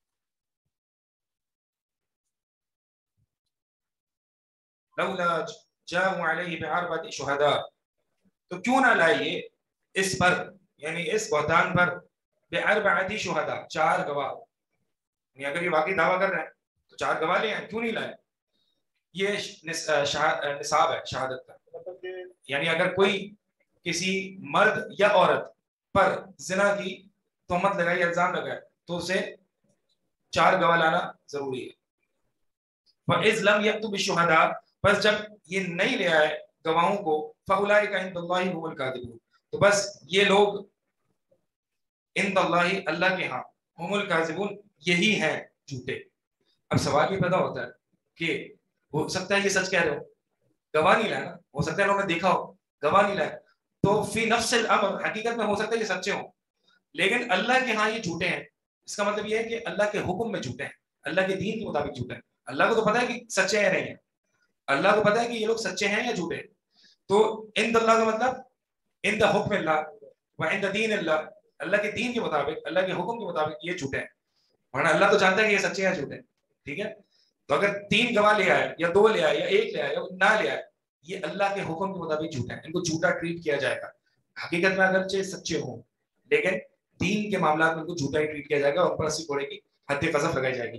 لولا جاءوا علیہ باربعۃ شہداء، تو کیوں نہ لائیے اس پر، یعنی اس بہتان پر، باربعۃ شہداء، 4 گواہ. یعنی اگر یہ واقعی دعویٰ کر رہے ہیں تو 4 گواہ لے آئیں، کیوں نہیں لائے. یہ نصاب ہے شہادت کا، یعنی اگر کوئی کسی مرد یا عورت پر زنا کی تہمت لگائی، الزام لگائے، تو اسے 4 گواہ لانا ضروری ہے. وَإِذْ لَمْ يَأْتُوا بِالشُّهَدَاءِ، بس جب یہ نہیں لے آئے گواہوں کو، فَأُولَٰئِكَ عِندَ اللَّهِ هُمُ الْكَاذِبُونَ، تو بس یہ لوگ عند اللہ، اللہ کے ہاں، ہم الکاذبون، یہی ہیں جھوٹے. اب سوال یہ پیدا ہوتا ہے کہ ہو سکتا ہے یہ سچ کہہ رہے ہو، گواہ نہیں لائے نا، ہو سکتا ہے انہوں نے دیکھا ہو، گواہ نہیں لائے، تو فی نفس الامر، حقیقت میں ہو سکتا ہے یہ سچے ہوں، لیکن اللہ کے ہاں یہ جھوٹے ہیں. اس کا مطلب یہ ہے کہ اللہ کے حکم میں جھوٹے ہیں، اللہ کے دین کے مطابق جھوٹے ہیں. اللہ کو تو پتا ہے کہ سچے ہیں نہیں ہیں، اللہ کو پتا ہے کہ یہ لوگ سچے ہیں یا جھوٹے ہیں. تو عند اللہ کا مطلب عند حکم اللہ، وعند دین اللہ, اللہ کے دین کے مطابق, اللہ کے حکم کے مطابق یہ جھوٹے ہیں. ورنہ اللہ تو جانتا ہے کہ یہ سچے ہیں جھوٹے ہیں, ٹھیک ہے. تو اگر 3 گواہ لے آئے یا 2 لے آئے یا 1 لے آئے یا نہ لے آئے, یہ اللہ کے حکم کے مطابق جھوٹے ہیں, ان کو جھوٹا ٹریٹ کیا جائے گا. حقیقت میں اگرچہ سچے ہوں لیکن دین کے معاملات میں ان کو جھوٹا ہی ٹریٹ کیا جائے گا اور اوپر سے پڑے گی, حد قذف لگائی جائے گی.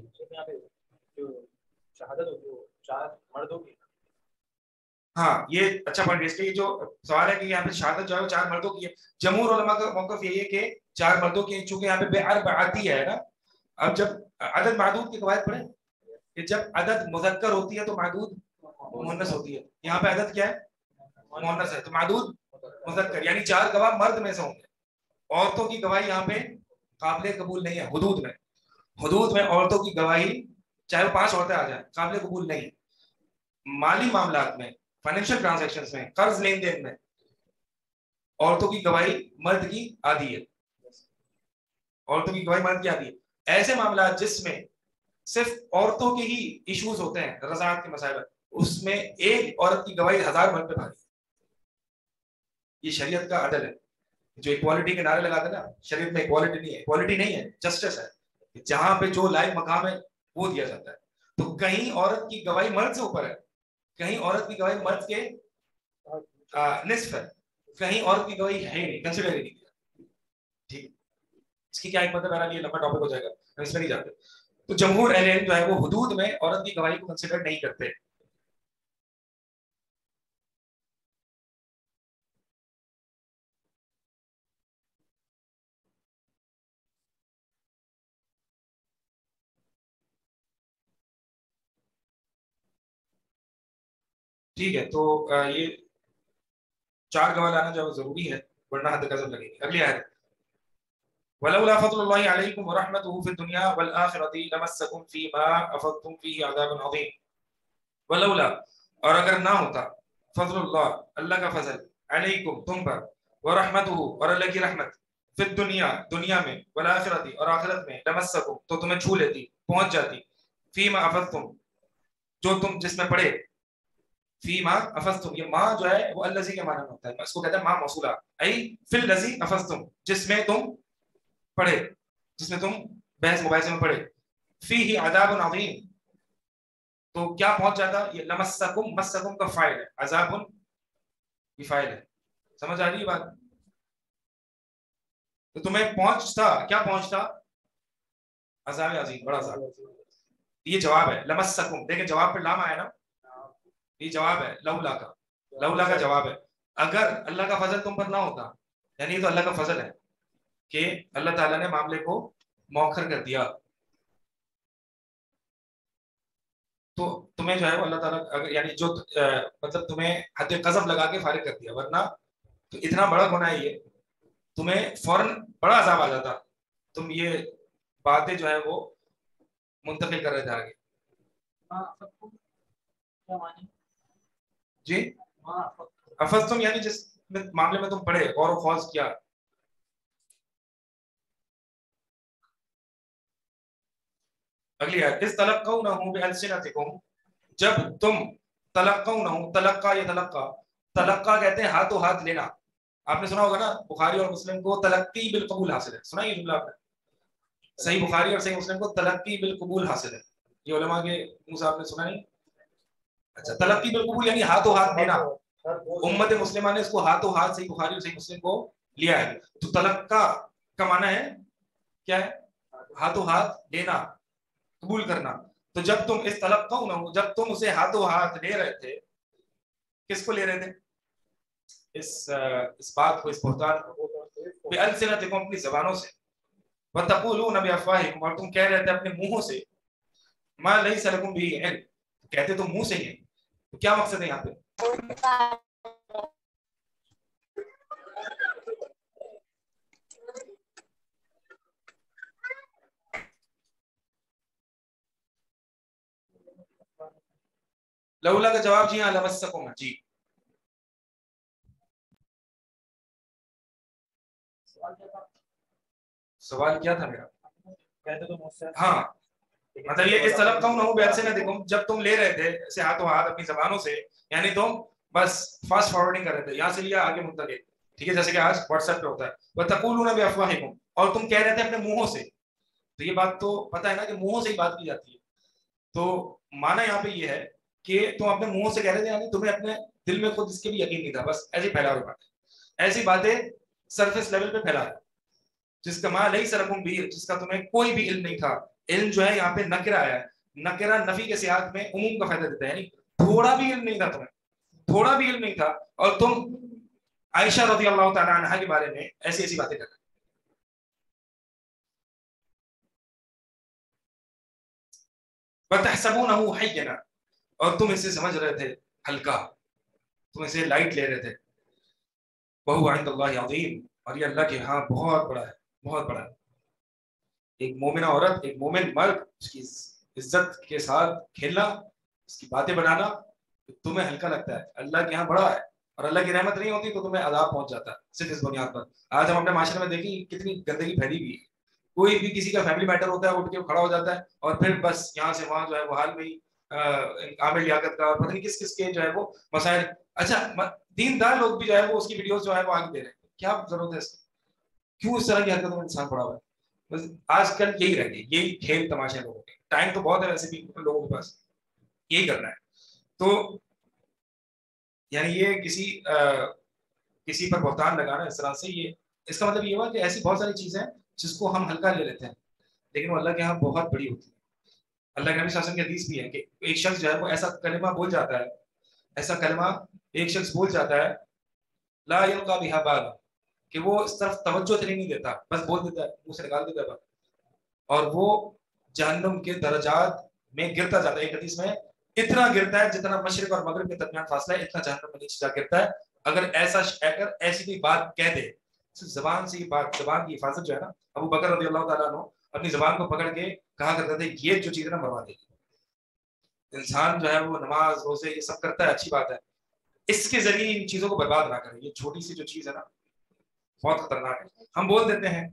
شہادت ہوتی ہے 4 مردوں کی. ہاں یہ اچھا پوائنٹ ہے. اس لیے جو سوال ہے کہ یہاں پہ شہادت جو ہے وہ 4 مردوں کی ہے. جمہور علماء کا موقف یہی ہے کہ 4 مردوں کی, چونکہ یہاں پہ بے عرب آتی ہے نا. اب جب عدد معدود کی قواعد پڑھیں کہ جب عدد مذکر ہوتی ہے تو معدود مؤنث ہوتی ہے. یہاں پہ عدد کیا ہے؟ مؤنث ہے, تو معدود مذکر, یعنی 4 گواہ مرد میں سے ہوں گے. عورتوں کی گواہی یہاں پہ قابل قبول نہیں ہے. حدود میں عورتوں کی گواہی چاہے وہ 5 عورتیں آ جائیں قابل قبول نہیں ہے. مالی معاملات میں, فائنینشیل ٹرانزیکشنز میں, قرض لین دین میں عورتوں کی گواہی مرد کی آدھی ہے. عورتوں کی گواہی مرد کی آدھی ہے. ایسے معاملات جس میں صرف عورتوں کے ہی ایشوز ہوتے ہیں, رضاعت کے مسائل, اس میں ایک عورت کی گواہی 1000 مرد پہ بھاری ہے. یہ شریعت کا عدل ہے. جو ایکوالٹی کے نعرے لگاتے ہیں نا, شریعت میں ایکوالٹی نہیں ہے, ایکوالٹی نہیں ہے, جسٹس ہے. جہاں پہ جو لائق مقام ہے وہ دیا جاتا ہے. تو کہیں عورت کی گواہی مرد سے اوپر ہے, کہیں عورت کی گواہی مرد کے نصف ہے, کہیں عورت کی گواہی ہے نہیں, کنسیڈر ہی نہیں کیا. ٹھیک, اس کی کیا حکمت ہے؟ میرا یہ لمبا ٹاپک ہو جائے گا, ہم اس میں نہیں جاتے. تو جمہور اہل علم جو ہے وہ حدود میں عورت کی گواہی کو کنسیڈر نہیں کرتے. ٹھیک ہے, تو یہ 4 گواہ لانا جو ضروری ہے ورنہ حد قذف لگے گی. اگلی آیت, ولولا فضل الله عليكم ورحمته في الدنيا والآخرة لمسكم فيما أفضتم فيه عذاب عظيم. ولولا, اور اگر نہ ہوتا, فضل اللہ, اللہ کا فضل, علیکم تم پر, ورحمته, اور اللہ کی رحمت, فی الدنیا, دنیا میں, والآخرة, اور آخرت میں, لمسکم, تو تمہیں چھو لیتی, پہنچ جاتی, فیما افضتم, جو تم جس میں پڑے, فیما افضتم, یہ ما جو ہے وہ الذی کے معنی میں ہوتا ہے, اس کو کہتے ہیں ما موصولہ, ای فی الذی افضتم, جس میں تم پڑھے, جس میں تم بحث مباحثے میں پڑھے, فیہ عذاب عظیم, تو کیا پہنچ جاتا؟ یہ لمسکم, مسکم کا فاعل ہے, عذاب یہ فاعل ہے. سمجھ آ رہی ہے بات؟ تو تمہیں پہنچتا, کیا پہنچتا؟ عذاب عظیم, بڑا عذاب. یہ جواب ہے لمسکم, دیکھیں جواب پہ لام آیا نا, یہ جواب ہے لولا کا, لولا کا جواب ہے. اگر اللہ کا فضل تم پر نہ ہوتا, یعنی یہ تو اللہ کا فضل ہے کہ اللہ تعالیٰ نے معاملے کو مؤخر کر دیا, تو تمہیں جو ہے وہ اللہ تعالیٰ یعنی جو مطلب تمہیں حد قذف لگا کے فارغ کر دیا, ورنہ تو اتنا بڑا گناہ ہے یہ, تمہیں فوراً بڑا عذاب آ جاتا. تم یہ باتیں جو ہے وہ منتقل کر رہے تھے آگے. جی افضتم یعنی جس معاملے میں تم پڑھے, غور و خوض کیا. اگلی آیت, اس تلقونہ بألسنتکم, جب تم تلقونہ, تلقا یا تلقا کہتے ہیں ہاتھوں ہاتھ لینا. آپ نے سنا ہوگا نا بخاری اور مسلم کو تلقی بالقبول حاصل ہے, سنا یہ جملہ آپ نے؟ صحیح بخاری اور صحیح مسلم کو تلقی بالقبول حاصل ہے, یہ علماء کے منہ سے آپ نے سنا نہیں؟ اچھا, تلقی بالقبول یعنی ہاتھوں ہاتھ لینا. امت مسلمہ نے اس کو ہاتھوں ہاتھ صحیح بخاری اور صحیح مسلم کو لیا ہے. تو تلقا کا معنی ہے کیا ہے؟ ہاتھوں ہاتھ لینا, قبول کرنا. تو جب تم اس تلقونہ, جب تم اسے ہاتھوں ہاتھ لے رہے تھے, کس کو لے رہے تھے؟ اس بات کو, اس بہتان کو, بألسنتکم, اپنی زبانوں سے, وتقولون بأفواہکم, اور تم کہہ رہے تھے اپنے منہوں سے, ما لیس لکم بہ علم, کہتے تو منہ سے ہی ہیں. تو کیا مقصد ہے یہاں پہ؟ لولا کا جواب جی ہاں لمسکم, جی سوال کیا تھا میرا؟ ہاں مطلب یہ اس طلب کم نہ ہو بیعت سے نہ دیکھو, جب تم لے رہے تھے ایسے ہاتھوں ہاتھ اپنی زبانوں سے, یعنی تم بس فاسٹ فارورڈنگ کر رہے تھے, یہاں سے لیا آگے منتقل, ٹھیک ہے, جیسے کہ آج واٹس ایپ پہ ہوتا ہے وَتَقُولُونَ بِأَفْوَاهِكُمْ, اور تم کہہ رہے تھے اپنے منہوں سے. تو یہ بات تو پتہ ہے نا کہ منہوں سے ہی بات کی جاتی ہے. تو معنی یہاں پہ یہ ہے کہ تم اپنے منہوں سے کہہ رہے تھے, یعنی تمہیں اپنے دل میں خود اس کے بھی یقین نہیں تھا, بس ایسی پھیلا ہوئی بات ہے, ایسی باتیں سرفیس لیول پہ پھیلا ہے, جس کا ماں لَيْسَ لَكُمْ بِهِ, جس کا تمہیں کوئی بھی علم نہیں تھا. علم جو ہے یہاں پہ نکرہ آیا ہے, نکرہ نفی کے سیاق میں عموم کا فائدہ دیتا ہے, یعنی تھوڑا بھی علم نہیں تھا تمہیں, تھوڑا بھی علم نہیں تھا, اور تم عائشہ رضی اللہ تعالی عنہا کے بارے میں ایسی ایسی باتیں کر رہے. وَتَحْسَبُونَهُ حَيَّنًا, اور تم اسے سمجھ رہے تھے ہلکا, تم اسے لائٹ لے رہے تھے. وَهُوَ عِندَ اللَّهِ عَظِيمٌ, اور یہ اللہ کے ہاں بہت بڑا ہے, بہت بڑا ہے. ایک مومنہ عورت, ایک مومن مرد, اس کی عزت کے ساتھ کھیلنا, اس کی باتیں بنانا تمہیں ہلکا لگتا ہے, اللہ کے ہاں بڑا ہے. اور اللہ کی رحمت نہیں ہوتی تو تمہیں عذاب پہنچ جاتا ہے صرف اس بنیاد پر. آج ہم اپنے معاشرے میں دیکھیں کتنی گندگی پھیلی ہوئی ہے. کوئی بھی کسی کا فیملی میٹر ہوتا ہے, اٹھ کے کھڑا ہو جاتا ہے, اور پھر بس یہاں سے وہاں جو ہے وہ حال میں عامر لیاقت کا اور پتہ نہیں کس کس کے جو ہے وہ مسائل. اچھا دیندار لوگ بھی جو ہے وہ اس کی ویڈیوز جو ہے وہ آگے دے رہے ہیں, کیا ضرورت ہے اس کی؟ کیوں اس طرح کی حرکتوں میں انسان پڑا ہوا ہے؟ بس آج کل یہی رہ گئی, یہی کھیل تماشے لوگوں کے. ٹائم تو بہت ہے ویسے بھی لوگوں کے پاس, یہی کرنا ہے. تو یعنی یہ کسی پر بہتان لگانا اس طرح سے, یہ اس کا مطلب یہ ہوا کہ ایسی بہت ساری چیزیں جس کو ہم ہلکا لے لیتے ہیں لیکن وہ اللہ کے یہاں بہت بڑی ہوتی ہے. اللہ کے نبی صلی اللہ علیہ وسلم کی حدیث بھی ہے کہ ایک شخص جو ہے وہ ایسا کلمہ بول جاتا ہے, ایسا کلمہ ایک شخص بول جاتا ہے لا یلقی بہا بالا, کہ وہ اس طرف توجہ نہیں دیتا, بس بول دیتا ہے, منہ سے نکال دیتا ہے, اور وہ جہنم کے درجات میں گرتا جاتا ہے. ایک حدیث میں اتنا گرتا ہے جتنا مشرق اور مغرب کے درمیان فاصلہ ہے, اتنا جہنم میں نیچے جا گرتا ہے. اگر ایسی کوئی بات کہہ دے, صرف زبان سے, یہ بات زبان کی حفاظت جو ہے نا, ابو بکر رضی اللہ تعالیٰ عنہ اپنی زبان کو پکڑ کے کہا کرتے تھے یہ جو چیز ہے نا مروا دے گی. انسان جو ہے وہ نماز روزے یہ سب کرتا ہے, اچھی بات ہے, اس کے ذریعے ان چیزوں کو برباد نہ کرے. یہ چھوٹی سی جو چیز ہے نا بہت خطرناک ہے. ہم بول دیتے ہیں,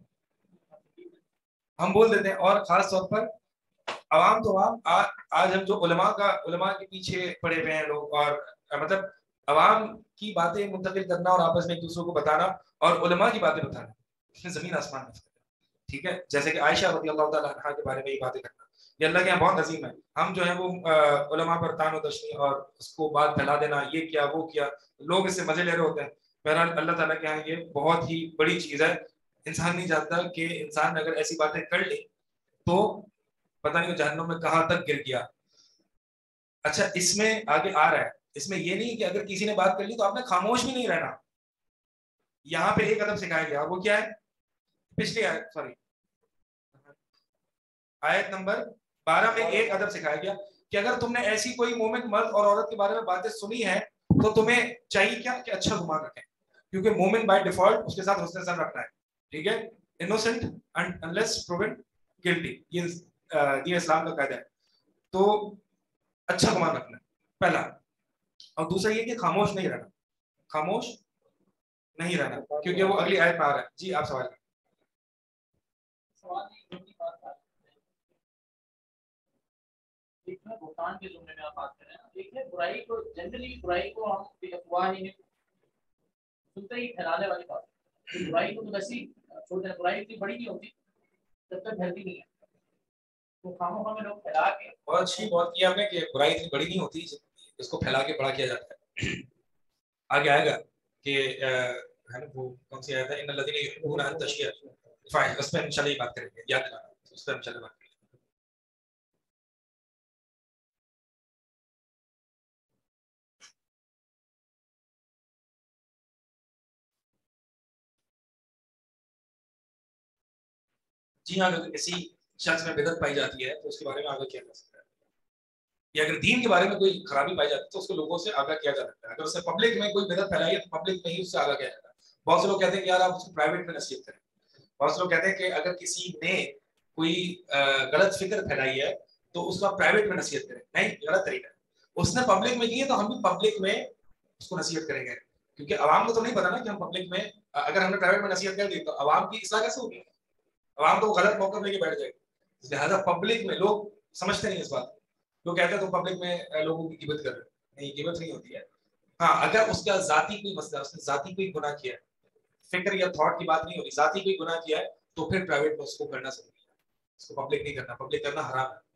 اور خاص طور پر عوام تو عوام, آج ہم جو علماء کے پیچھے پڑے ہوئے ہیں لوگ, اور مطلب عوام کی باتیں منتقل کرنا اور آپس میں ایک دوسرے کو بتانا اور علماء کی باتیں بتانا, اس میں زمین آسمان میں. ٹھیک ہے, جیسے کہ عائشہ رضی اللہ تعالیٰ عنہا کے بارے میں یہ باتیں کرنا, یہ اللہ کے یہاں بہت عظیم ہے. ہم جو ہے وہ علماء پر تان و تشنیع اور اس کو بات پھیلا دینا, یہ کیا وہ کیا, لوگ اس سے مزے لے رہے ہوتے ہیں. بہرحال اللہ تعالیٰ کے یہاں یہ بہت ہی بڑی چیز ہے. انسان نہیں جانتا کہ انسان اگر ایسی باتیں کر لے تو پتہ نہیں جہنم میں کہاں تک گر گیا. اچھا اس میں آگے آ رہا ہے, اس میں یہ نہیں کہ اگر کسی نے بات کر لی تو آپ نے خاموش بھی نہیں رہنا. یہاں پہ ایک ادب سکھایا گیا, وہ کیا ہے, پچھلی آیت نمبر 12 میں ایک ادب سکھایا گیا کہ اگر تم نے ایسی کوئی مومن مرد اور عورت کے بارے میں باتیں سنی ہیں تو تمہیں چاہیے کیا کہ اچھا گمان رکھیں, کیونکہ مومن بائی ڈیفالٹ اس کے ساتھ حسن ظن رکھنا ہے. ٹھیک ہے, انوسنٹ انلیس پروون گلٹی, یہ اسلام کا قاعدہ ہے. تو اچھا گمان رکھنا پہلا, اور دوسرا یہ کہ خاموش نہیں رہنا, خاموش نہیں رہنا, کیونکہ وہ اگلی آیت میں آ رہا ہے. جی آپ سوال کریں. بہتان کے زمرے میں آپ بات کر رہے ہیں, ایک ہے برائی کو, جنرلی برائی کو ہم افواہ ہی سنتے ہی پھیلانے والی بات ہے. برائی کو تو ویسے ہی چھوڑ دینا, برائی اتنی بڑی نہیں ہوتی جب تک پھیلتی نہیں ہے, تو خاموخواہ میں لوگ پھیلا کے. بہت اچھی بات کی آپ نے کہ برائی اتنی بڑی نہیں ہوتی, اس کو پھیلا کے بڑا کیا جاتا ہے. آگے آئے گا کہ وہ کون سی آیت ہے, ان الذین یحبون ان تشیع, اس پہ انشاءاللہ یہ بات کریں گے, یاد دلانا, اس پہ انشاءاللہ بات کریں گے. جی ہاں, اگر کسی شخص میں بدعت پائی جاتی ہے تو اس کے بارے میں آگاہ کیا جا سکتا ہے, یا اگر دین کے بارے میں کوئی خرابی پائی جاتی ہے تو اس کو لوگوں سے آگاہ کیا جا سکتا ہے. اگر اس نے پبلک میں کوئی بدعت پھیلائی ہے تو پبلک میں ہی اس سے آگاہ کیا جاتا ہے. بہت سے لوگ کہتے ہیں کہ یار آپ اس کو پرائیویٹ میں نصیحت کریں. بہت سے لوگ کہتے ہیں کہ اگر کسی نے کوئی غلط فکر پھیلائی ہے تو اس کو آپ پرائیویٹ میں نصیحت کریں. نہیں, غلط طریقہ ہے. اس نے پبلک میں کی ہے تو ہم بھی پبلک میں اس کو نصیحت کریں گے, کیونکہ عوام کو تو نہیں پتا نا کہ ہم پبلک میں, اگر ہم نے پرائیویٹ میں نصیحت کر دی تو عوام کی اصلاح کیسے ہوگی؟ عوام تو غلط موقع لے کے بیٹھ جائے گی. لہٰذا پبلک میں لوگ سمجھتے نہیں اس بات کو, لوگ کہتے ہیں تم پبلک میں لوگوں کی غیبت کر رہے. نہیں, غیبت نہیں ہوتی ہے. ہاں اگر اس کا ذاتی کوئی مسئلہ, اس نے ذاتی کوئی گناہ کیا, फिक्र या थॉट की बात नहीं हो रही, ज़ाती कोई गुनाह किया है तो फिर प्राइवेट में उसको करना ज़रूरी है, इसको पब्लिक नहीं करना, पब्लिक करना हराम है।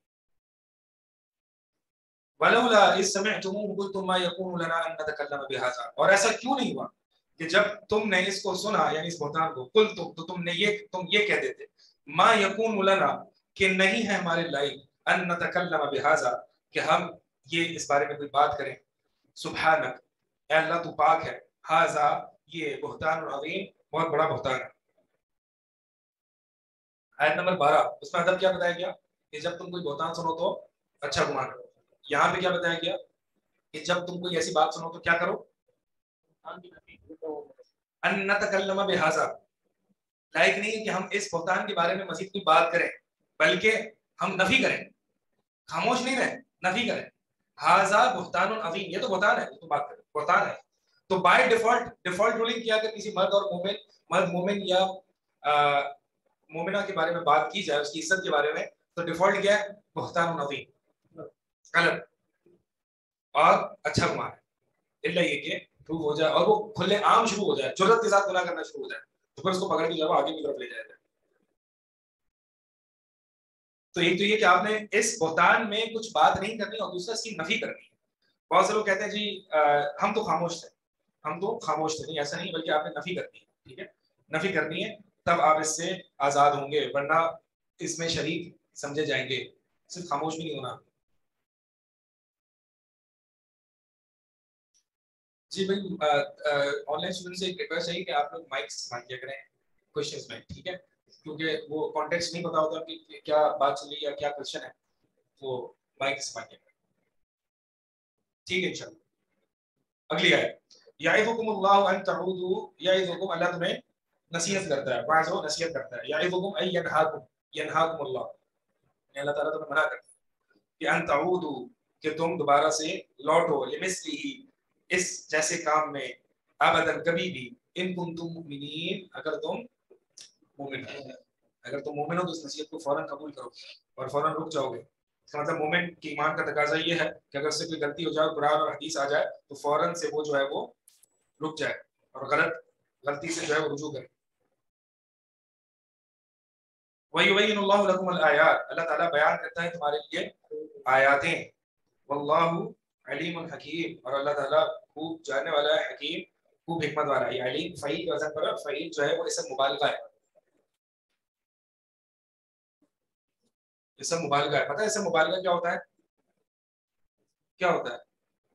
वलौला इस समिअतुमूहु कुल्तुम मा यकूनु लना अन नतकल्लम बिहाज़ा, और ऐसा क्यों नहीं हुआ कि जब तुमने इसको सुना, यानी इस बहतान को, कुल तो तुम ये कह देते, मा यकूनु लना, कि नहीं है हमारे लायक, अन नतकल्लम बिहाज़ा, कि हम ये इस बारे में कोई बात करें, सुब्हानक, ऐ अल्लाह तू पाक है, हाज़ा, ये बहतान अज़ीम, बहुत बड़ा बहतान है। आयत नंबर 12, उसमें अदब क्या बताया गया कि जब तुम कोई बहतान सुनो तो अच्छा गुमान करो। यहाँ पे क्या बताया गया कि जब तुम कोई ऐसी बात सुनो तो क्या करो, अन नतकल्लम बिहाज़ा, लायक नहीं है कि हम इस बहतान के बारे में मजीद कोई बात करें, बल्कि हम नफी करें, खामोश नहीं रहे, नफी करें। हाज़ा बहतान अज़ीम, ये तो बहतान है, तो बात करें, बहतान है। तो बाय डिफॉल्ट रूलिंग किया कि किसी मर्द और मोमिन या मोमिना के बारे में बात की जाए, उसकी इज्जत के बारे में, तो डिफॉल्ट क्या है, बहतान अज़ीम, गलत और अच्छा गुमान है, इल्ला ये कि प्रूव हो जाए और वो खुले आम शुरू हो जाए, जुर्रत के साथ गुनाह करना शुरू हो जाए, तो फिर उसको पकड़ के जब आगे की तरफ ले जाया जाए। तो एक तो ये कि आपने इस बहतान में कुछ बात नहीं करनी और दूसरा इसकी नफी करनी है। बहुत से लोग कहते हैं जी हम तो खामोश थे, नहीं ऐसा नहीं, बल्कि आपने नफी करनी है, ठीक है, नफी करनी है, तब आप इससे आजाद होंगे, वरना इसमें शरीक समझे जाएंगे, सिर्फ खामोश भी नहीं होना। जी भाई, ऑनलाइन स्टूडेंट से एक रिक्वेस्ट है कि आप लोग माइक इस्तेमाल किया करें क्वेश्चंस में, ठीक है, क्योंकि वो कॉन्टेक्स्ट नहीं पता होता कि क्या बात चल रही है या क्या क्वेश्चन है, वो माइक इस्तेमाल किया करें, ठीक है इंशाल्लाह। अगली आयत, याइज़ुकुमुल्लाहु अन तऊदू, याइज़ुकुम, अल्लाह तुम्हें नसीहत करता है, वाज़ो नसीहत करता है, याइज़ुकुम अय यनहाकुमुल्लाह, अल्लाह ताला तुम्हें मना करता है कि अन तऊदू, कि तुम दोबारा से लौटो, लिमिस्लिही, इस जैसे काम में, अबदन, कभी भी, इन कुंतुम मुमिनीन, अगर तुम मोमिन हो तो इस नसीहत को फौरन कबूल करो और फौरन रुक जाओगे। इसका मतलब मोमिन के ईमान का तकाजा ये है कि अगर उससे कोई गलती हो जाए, कुरान और हदीस आ जाए, तो फौरन से वो जो है वो रुक जाए और गलती से जो है वो रुजू करे। वयुबय्यिनुल्लाहु लकुमुल आयात, अल्लाह ताला बयान करता है तुम्हारे लिए आयातें, वल्लाहु अलीमुन हकीम, और अल्लाह ताला खूब जानने वाला है, हकीम, खूब हिकमत वाला है। ये अलीम फ़ईल के वज़न पर, फ़ईल जो है वो इसम मुबालगा है, इसम मुबालगा है। पता है इसम मुबालगा क्या होता है? क्या होता है?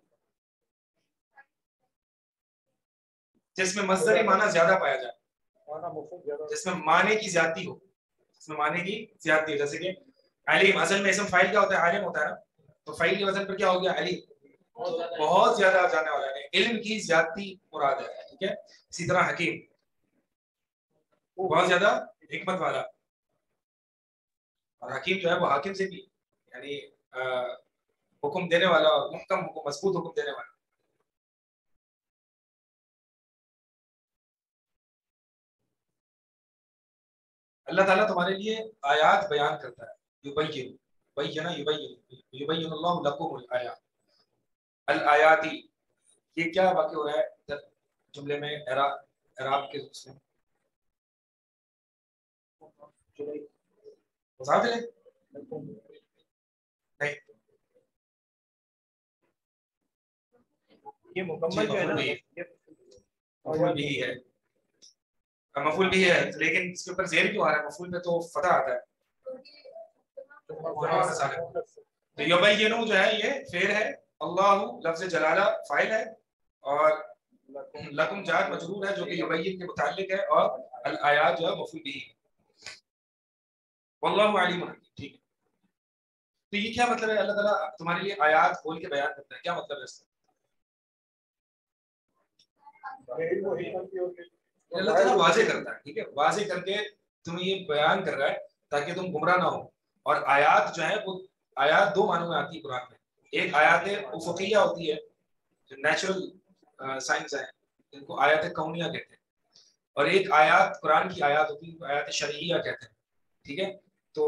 जिसमें मज़दरी माना ज्यादा पाया जाए, जिसमें माने की ज्यादती हो, जैसे कि अलीम, असल में इसम फ़ाइल क्या होता है, आलिम होता है ना, तो फ़ाइल के वजन पर क्या हो गया, अलीम, बहुत ज्यादा जानने वाला है, इल्म की ज्यादती मुराद है, ठीक है। इसी तरह हकीम, बहुत ज्यादा हिकमत वाला, और हकीम जो है वो हाकिम से भी, यानी हुक्म देने वाला और मुहकम हुक्म, मजबूत हुक्म देने वाला। अल्लाह ताला तुम्हारे लिए आयात बयान करता है, युबय्यिन, बय्यना युबय्यिनुल्लाहु लकुमुल आयात, अल आयाती, ये क्या वाक़या हो रहा है जुमले में, एराब के उसमें नहीं, ये मुकम्मल जो है ना, मफूल भी है, मफूल भी है, लेकिन इसके ऊपर ज़ेर क्यों आ रहा है? मफूल में तो फतह आता है, तो युबय्यिनु जो है ये फेर है, अल्लाहु लफ्ज़ जलाला फाइल है, और लकुम जार मजरूर है जो कि युबय्यिन के मुताल्लिक है, और अल आयात जो है मफूल भी है, वल्लाहु अलीमुन हकीम, ठीक है। तो ये क्या मतलब है, अल्लाह ताला तुम्हारे लिए आयात खोल के बयान करता है, क्या मतलब है इसका? अल्लाह ताला वाज़े करता है, ठीक है, वाज़े करके तुम्हें ये बयान कर रहा है ताकि तुम गुमराह ना हो। और आयात जो है वो, आयात दो मानों में आती है कुरान में, एक आयात उफ़ुक़िया होती है जो नेचुरल साइंस है, इनको आयात कौनिया कहते हैं, और एक आयात कुरान की आयात होती है, आयात शरईया कहते हैं, ठीक है। तो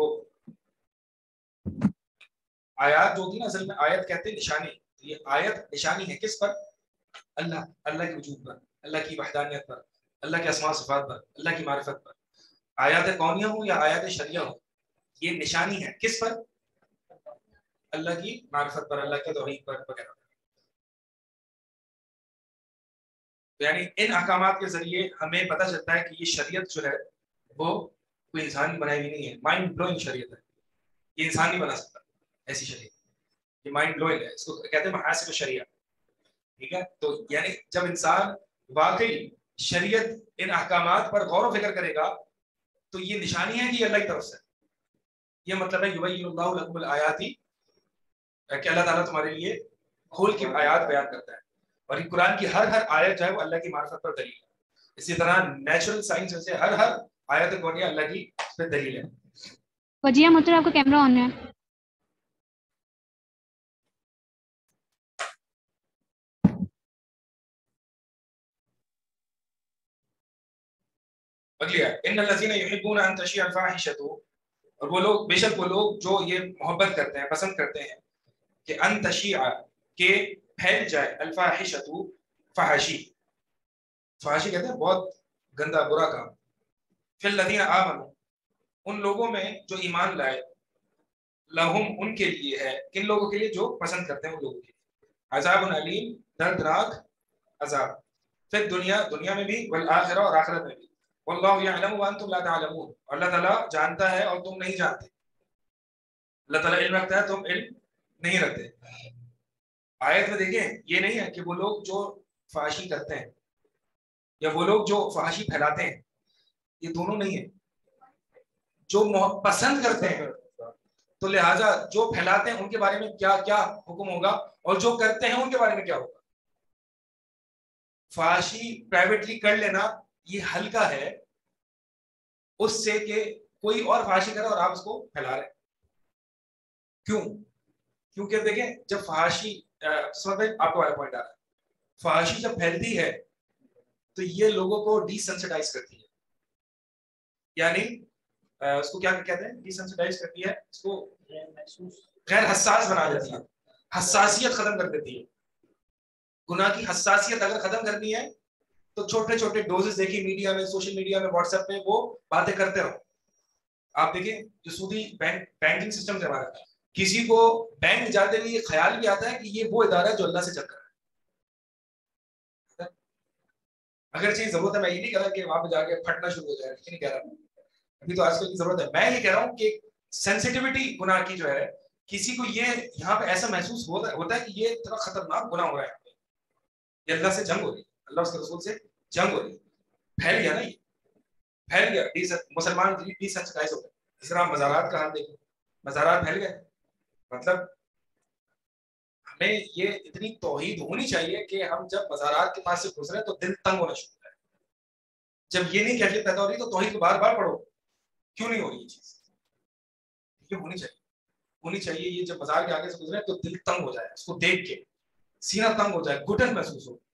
आयात जो होती है ना, असल में आयत कहते हैं निशानी, तो ये आयत निशानी है किस पर? अल्लाह के वजूद पर, अल्लाह की वहदानियत पर, اللہ کے اسماء و صفات پر, اللہ کی معرفت پر, آیات کونیہ ہوں یا آیات شرعیہ ہوں, یہ نشانی ہے کس پر؟ اللہ کی معرفت پر, اللہ کے توحید پر وغیرہ. یعنی ان احکامات کے ذریعے ہمیں پتہ چلتا ہے کہ یہ شریعت جو ہے وہ کوئی انسان بنائی ہوئی نہیں ہے, مائنڈ بلوئنگ شریعت ہے, یہ انسان نہیں بنا سکتا ایسی شریعت, یہ مائنڈ بلوئنگ ہے, اس کو کہتے ہیں محاسب شریعہ. ٹھیک ہے, تو یعنی جب انسان واقعی شریعت ان احکامات پر غور و فکر کرے گا تو یہ نشانی ہے کہ یہ اللہ کی طرف سے, یہ مطلب ہے یبین اللہ لکم الآیات, کہ اللہ تعالیٰ تمہارے لیے کھول کے آیات بیان کرتا ہے, اور یہ قرآن کی ہر آیت جو ہے وہ اللہ کی معرفت پر دلیل ہے. اسی طرح نیچرل سائنس میں سے ہر آیت کونیہ اللہ کی اس پہ دلیل ہے. وجیہ محترم آپ کا کیمرہ آن ہے. اگلی ہے ان الذین یحبون ان تشیع الفاحشۃ, اور وہ لوگ, بے شک وہ لوگ جو یہ محبت کرتے ہیں, پسند کرتے ہیں کہ ان تشیع, کہ پھیل جائے, الفاحشۃ فحاشی, فحاشی کہتے ہیں بہت گندا برا کام, فی الذین آمنوا, ان لوگوں میں جو ایمان لائے, لہم ان کے لیے ہے, کن لوگوں کے لیے جو پسند کرتے ہیں ان لوگوں کے لیے, عذاب علیم, دردناک عذاب, پھر دنیا میں بھی, والآخرہ, اور آخرت میں بھی, واللہ یعلم وانتم لا تعلمون, اللہ تعالیٰ جانتا ہے اور تم نہیں جانتے, اللہ تعالیٰ علم رکھتا ہے تم علم نہیں رکھتے. آیت میں دیکھیں یہ نہیں ہے کہ وہ لوگ جو فحاشی کرتے ہیں یا وہ لوگ جو فحاشی پھیلاتے ہیں, یہ دونوں نہیں ہیں. جو پسند کرتے ہیں تو لہٰذا جو پھیلاتے ہیں ان کے بارے میں کیا کیا حکم ہوگا, اور جو کرتے ہیں ان کے بارے میں کیا ہوگا. فحاشی پرائیویٹلی کر لینا یہ ہلکا ہے اس سے کہ کوئی اور فحاشی کرے اور آپ اس کو پھیلا رہے. کیوں؟ کیونکہ دیکھیں جب فحاشی, آپ کو والا پوائنٹ آ رہا ہے, فحاشی جب پھیلتی ہے تو یہ لوگوں کو ڈی سینسٹائز کرتی ہے, یعنی اس کو کیا کہتے ہیں, ڈی سینسٹائز کرتی ہے, اس کو غیر حساس بنا دیتی ہے, حساسیت ختم کر دیتی ہے. گناہ کی حساسیت اگر ختم کرنی ہے تو چھوٹے چھوٹے ڈوزز دیکھیے میڈیا میں, سوشل میڈیا میں, واٹس ایپ میں, وہ باتیں کرتے رہو. آپ دیکھیں جو سودی بینکنگ سسٹم سے ہمارا, کسی کو بینک جاتے ہوئے یہ خیال بھی آتا ہے کہ یہ وہ ادارہ ہے جو اللہ سے چل رہا ہے. اگر چیز ضرورت ہے, میں یہ نہیں کہہ رہا کہ وہاں پہ جا کے پھٹنا شروع ہو جائے, نہیں کہہ رہا, ابھی تو آج کل کی ضرورت ہے. میں یہ کہہ رہا ہوں کہ سینسٹیوٹی گناہ کی جو ہے, کسی کو یہ یہاں پہ ایسا محسوس ہوتا ہے کہ یہ اتنا خطرناک گناہ ہو رہا ہے, یہ اللہ سے جنگ ہو رہی ہے, اللہ اس کے رسول سے جنگ ہو رہی ہے. پھیل گیا نا, یہ پھیل گیا, مسلمان ڈی سینسٹائز ہو گئے. اس طرح مزارات کا حال دیکھیں, مزارات پھیل گئے. مطلب ہمیں یہ اتنی توحید ہونی چاہیے کہ ہم جب مزارات کے پاس سے گزرے تو دل تنگ ہونا شروع ہو جائے. جب یہ نہیں کیفیت پیدا ہو رہی تو توحید کو بار بار پڑھو. کیوں نہیں ہو رہی یہ چیز؟ یہ ہونی چاہیے. یہ جب مزار کے آگے سے گزرے تو دل تنگ ہو جائے, اس کو دیکھ کے سینہ تنگ ہو جائے, گھٹن محسوس ہو.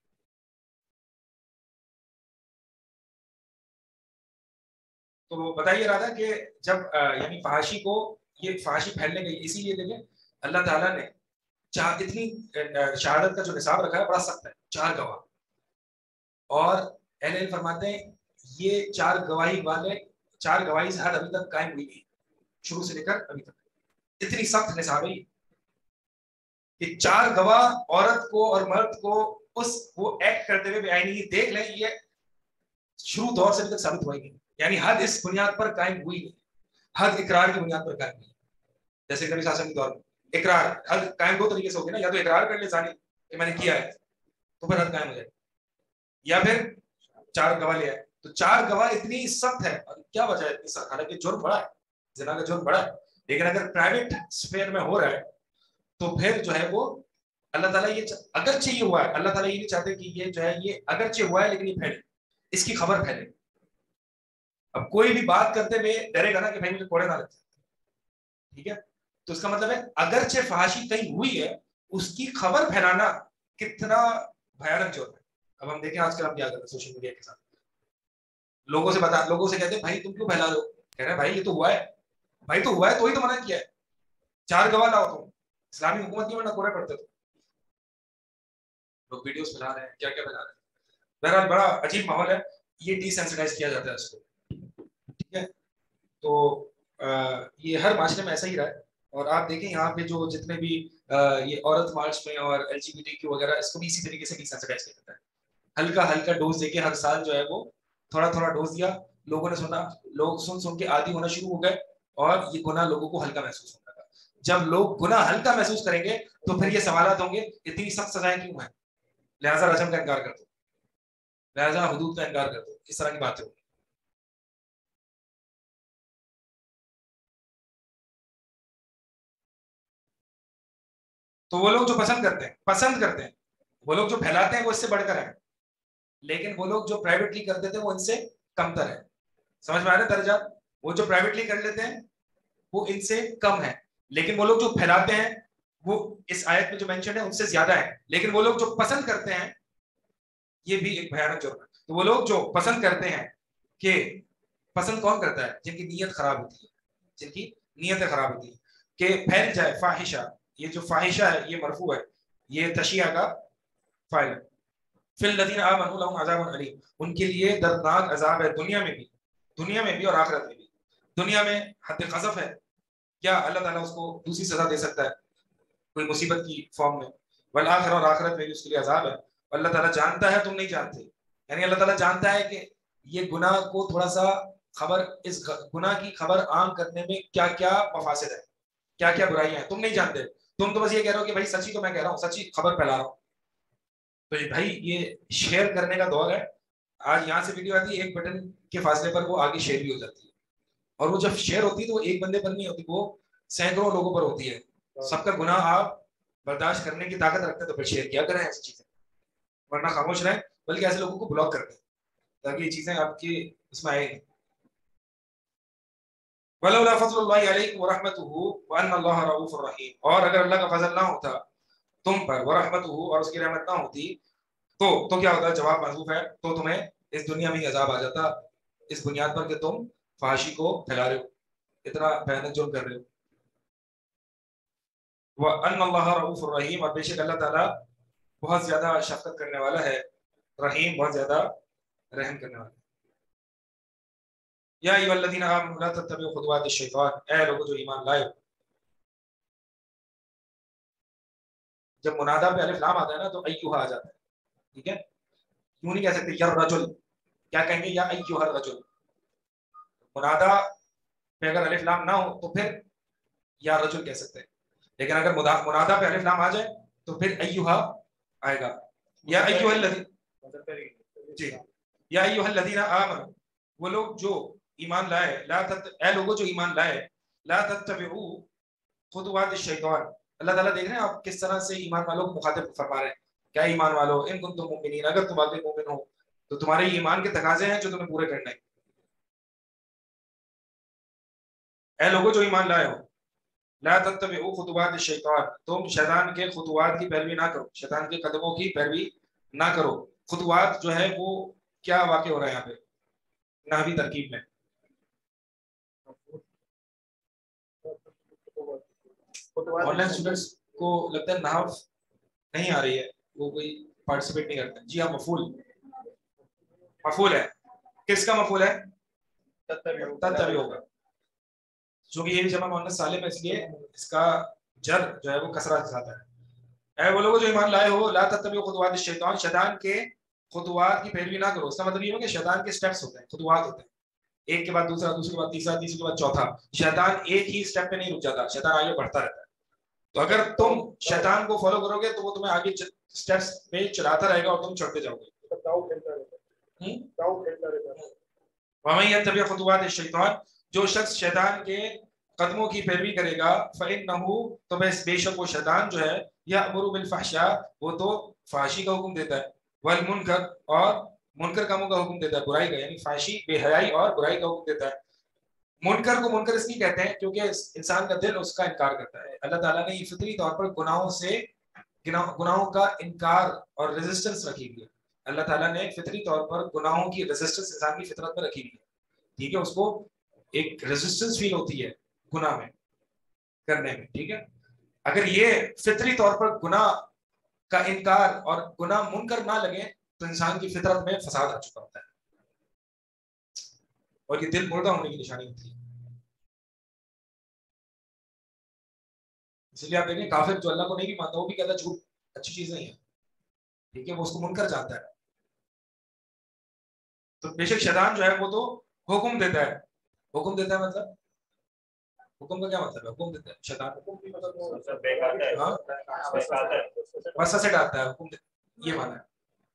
تو بتائیے رہا تھا کہ جب یعنی فحاشی کو, یہ فحاشی پھیلنے گئی, اسی لیے دیکھیں اللہ تعالیٰ نے اتنی شہادت کا جو نصاب رکھا ہے بڑا سخت ہے, 4 گواہ. اور اہل علم فرماتے ہیں یہ 4 گواہی سے حد ابھی تک قائم ہوئی نہیں, شروع سے لے کر ابھی تک. اتنی سخت نصاب ہے کہ 4 گواہ عورت کو اور مرد کو وہ ایکٹ کرتے ہوئے آئینی دیکھ لیں, یہ شروع دور سے ابھی تک ثابت ہوئی نہیں. یعنی حد اس بنیاد پر قائم ہوئی نہیں, حد اقرار کی بنیاد پر قائم ہوئی. جیسے نبی صلی اللہ علیہ وسلم کے دور میں اقرار, حد قائم 2 طریقے سے ہوگی نا, یا تو اقرار کر لے زانی کہ میں نے کیا ہے تو پھر حد قائم ہو جائے, یا پھر 4 گواہ لے آئے. تو 4 گواہ اتنی سخت ہے, اور کیا وجہ ہے اتنی سخت؟ حالانکہ جرم بڑا ہے, زنا کا جرم بڑا ہے, لیکن اگر پرائیویٹ اسفیئر میں ہو رہا ہے تو پھر جو ہے وہ اللہ تعالیٰ یہ اگرچہ یہ ہوا ہے, اللہ تعالیٰ یہ نہیں چاہتے کہ یہ جو ہے یہ اگرچہ ہوا ہے لیکن یہ پھیلے, اس کی خبر پھیلے. اب کوئی بھی بات کرتے ہوئے ڈرے گا نا کہ بھائی مجھے کوڑے نہ لگ جائے, ٹھیک ہے, تو اس کا مطلب ہے اگرچہ فحاشی کہیں ہوئی ہے اس کی خبر پھیلانا کتنا بھیانک جرم ہے. اب ہم دیکھیں آج کل ہم کیا کرتے ہیں سوشل میڈیا کے ساتھ, لوگوں سے کہتے ہیں بھائی تم کیوں پھیلا دو, کہہ رہے ہیں بھائی یہ تو ہوا ہے, بھائی تو ہوا ہے تو ہی تو منع کیا ہے, 4 گواہ لاؤ. تم اسلامی حکومت کی ورنہ کوڑے پڑتے تھے. لوگ ویڈیوز پھیلا رہے ہیں, کیا کیا پھیلا رہے ہیں. بہرحال بڑا عجیب ماحول ہے. یہ ڈی سینسٹائز کیا جاتا ہے اس کو. ٹھیک ہے, تو یہ ہر معاشرے میں ایسا ہی رہا ہے. اور آپ دیکھیں یہاں پہ جو جتنے بھی یہ عورت مارچ میں اور LGBTQ وغیرہ, اس کو بھی اسی طریقے سے ڈی سینسٹائز کیا جاتا ہے. ہلکا ہلکا ڈوز دے کے ہر سال جو ہے وہ تھوڑا تھوڑا ڈوز دیا, لوگوں نے سنا, لوگ سن کے عادی ہونا شروع ہو گئے, اور یہ گناہ لوگوں کو ہلکا محسوس ہوتا ہے. جب لوگ گناہ ہلکا محسوس کریں گے تو پھر یہ سوالات ہوں گے اتنی سخت سزائیں کیوں ہیں, لہٰذا رجم کا انکار کر دو, لہٰذا حدود کا انکار کر دو, اس طرح کی باتیں ہوں. تو وہ لوگ جو پسند کرتے ہیں وہ لوگ جو پھیلاتے ہیں وہ اس سے بڑھ کر ہیں, لیکن وہ لوگ جو پرائیویٹلی کرتے تھے وہ ان سے کمتر ہے. سمجھ میں آ رہے ہیں درجات؟ وہ جو پرائیویٹلی کر لیتے ہیں وہ ان سے کم ہے, لیکن وہ لوگ جو پھیلاتے ہیں وہ اس آیت میں جو مینشن ہے ان سے زیادہ ہے. لیکن وہ لوگ جو پسند کرتے ہیں یہ بھی ایک بھیانک جرم ہے. تو وہ لوگ جو پسند کرتے ہیں, کہ پسند کون کرتا ہے؟ جن کی نیت خراب ہوتی ہے, جن کی نیتیں خراب ہوتی ہیں, کہ پھیل جائے فاحشہ. یہ جو فاحشہ ہے یہ مرفوع ہے, یہ تشیع کا فاعل ہے. فی الذین آمنوا لہم عذاب علیم, ان کے لیے دردناک عذاب ہے دنیا میں بھی اور آخرت میں بھی. دنیا میں حد قذف ہے, کیا اللہ تعالیٰ اس کو دوسری سزا دے سکتا ہے کوئی مصیبت کی فارم میں؟ والآخرہ, اور آخرت میں بھی اس کے لیے عذاب ہے. اللہ تعالیٰ جانتا ہے تم نہیں جانتے, یعنی اللہ تعالیٰ جانتا ہے کہ یہ گناہ کو تھوڑا سا خبر, اس گناہ کی خبر عام کرنے میں کیا کیا مفاسد ہے, کیا کیا برائیاں ہیں, تم نہیں جانتے. تم تو بس یہ کہہ رہے ہو کہ بھائی سچی تو میں کہہ رہا ہوں, سچی خبر پھیلا رہا ہوں. تو بھائی یہ شیئر کرنے کا دور ہے. آج یہاں سے ویڈیو آتی ہے, ایک بٹن کے فاصلے پر وہ آگے شیئر بھی ہو جاتی ہے, اور وہ جب شیئر ہوتی ہے تو وہ ایک بندے پر نہیں ہوتی, وہ سینکڑوں لوگوں پر ہوتی ہے. سب کا گناہ آپ برداشت کرنے کی طاقت رکھتے ہیں تو پھر شیئر کیا کریں ایسی چیزیں, ورنہ خاموش رہیں, بلکہ ایسے لوگوں کو بلاک کرتے ہیں تاکہ یہ چیزیں آپ کے اس میں آئے. وَلَوْلَا فَضْلُ اللَّهِ عَلَيْكُمْ وَرَحْمَتُهُ وَأَنَّ اللَّهَ رَءُوفٌ رَحِيمٌ, اور اگر اللہ کا فضل نہ ہوتا تم پر, ورحمتہ, اور اس کی رحمت نہ ہوتی, تو کیا ہوتا؟ جواب محذوف ہے, تو تمہیں اس دنیا میں ہی عذاب آ جاتا, اس بنیاد پر کہ تم فحاشی کو پھیلا رہے ہو, اتنا بھیانک جرم کر رہے ہو. وَأَنَّ اللَّهَ رَءُوفٌ رَحِيمٌ, اور بے شک اللہ تعالیٰ بہت زیادہ شفقت کرنے والا ہے, رحیم بہت زیادہ رحم کرنے والا ہے. یا ایھا الذین آمنوا لا تتبعوا خطوات الشیطان, اے لوگوں جو ایمان لائے. جب منادا پہ الف لام آتا ہے نا تو ایھا آ جاتا ہے, ٹھیک ہے, کیوں نہیں کہہ سکتے یا رجل, کیا کہیں گے؟ یا ایھا الرجل. منادا پہ اگر الف لام نہ ہو تو پھر یا رجل کہہ سکتے ہیں, لیکن اگر منادا پہ الف لام آ جائے تو پھر ایھا آئے گا. یا ایھا الذین, جی, یا ایھا الذین آمنوا, وہ لوگ جو ایمان لائے, اے لوگوں جو ایمان لائے, لا تتبعوا خطوات الشیطان. اللہ تعالیٰ دیکھ رہے ہیں آپ کس طرح سے ایمان والوں کو مخاطب فرما رہے ہیں, کیا ایمان والو, ان کنتم مؤمنین, اگر تم واقعی مومن ہو تو تمہارے ایمان کے تقاضے ہیں جو تمہیں پورے کرنے ہیں. اے لوگوں جو ایمان لائے ہو, لا تتبعوا خطوات الشیطان, تم شیطان کے خطوات کی پیروی نہ کرو, شیطان کے قدموں کی پیروی نہ کرو. خطوات جو ہے وہ کیا واقع ہو رہا ہے یہاں پہ نحوی ترکیب میں؟ آن لائن اسٹوڈنٹس کو لگتا ہے نحو نہیں آ رہی ہے, وہ کوئی پارٹیسپیٹ نہیں کرتے. جی ہاں, مفعول ہے. کس کا مفعول ہے؟ تتبعوا کا, چونکہ یہ بھی جمع مؤنث سالم ہے اس لیے اس کا جر جو ہے وہ کسرہ کے ساتھ ہے. اے وہ لوگ جو ایمان لائے ہو, لا تتبعوا خطوات الشیطان, شیطان کے خطوات کی پیروی نہ کرو. اس کا مطلب یہ ہے کہ شیطان کے سٹیپس ہوتے ہیں, خطوات ہوتے ہیں, ایک کے بعد دوسرا, دوسرے کے بعد تیسرا, تیسرے کے بعد چوتھا. شیطان ایک ہی سٹیپ پہ نہیں رک جاتا, شیطان آگے بڑھتا رہتا ہے. تو اگر تم شیطان کو فالو کرو گے تو وہ تمہیں آگے سٹیپس پہ چلاتا رہے گا اور تم چڑھتے جاؤ گے. وَمَن يَتَّبِعْ خُطُوَاتِ الشَّيْطَانِ, جو شخص شیطان کے قدموں کی پیروی کرے گا, فَإِنَّهُ, تو بے شک وہ شیطان جو ہے, يَأْمُرُ بِالْفَحْشَاءِ, وہ تو فحشی کا حکم دیتا ہے, وَالْمُنْکَرِ, اور منکر کاموں کا حکم دیتا ہے, برائی کا, یعنی فحشی, بے حیائی اور برائی کا حکم دیتا ہے. منکر کو منکر اس لیے کہتے ہیں کیونکہ انسان کا دل اس کا انکار کرتا ہے. اللہ تعالیٰ نے فطری طور پر گناہوں کا انکار اور ریزسٹنس رکھی ہوئی ہے. اللہ تعالیٰ نے فطری طور پر گناہوں کی ریزسٹنس انسان کی فطرت میں رکھی ہوئی ہے, ٹھیک ہے, اس کو ایک ریزسٹنس فیل ہوتی ہے گناہ میں کرنے میں, ٹھیک ہے. اگر یہ فطری طور پر گناہ کا انکار اور گناہ منکر نہ لگے تو انسان کی فطرت میں فساد آ چکا ہوتا ہے. اور یہ دل مردہ ہونے کی نشانی ہوتی ہے. اس لیے آپ دیکھیں کافر جو اللہ کو نہیں بھی مانتا وہ بھی کہتا ہے جھوٹ اچھی چیز نہیں ہے, ٹھیک ہے, وہ اس کو منکر جانتا ہے. تو بے شک شیطان جو ہے وہ تو حکم دیتا ہے. حکم دیتا ہے مطلب حکم کا کیا مطلب ہے؟ حکم دیتا ہے شیطان, وسوسہ سے ڈالتا ہے, حکم یہ مانا ہے.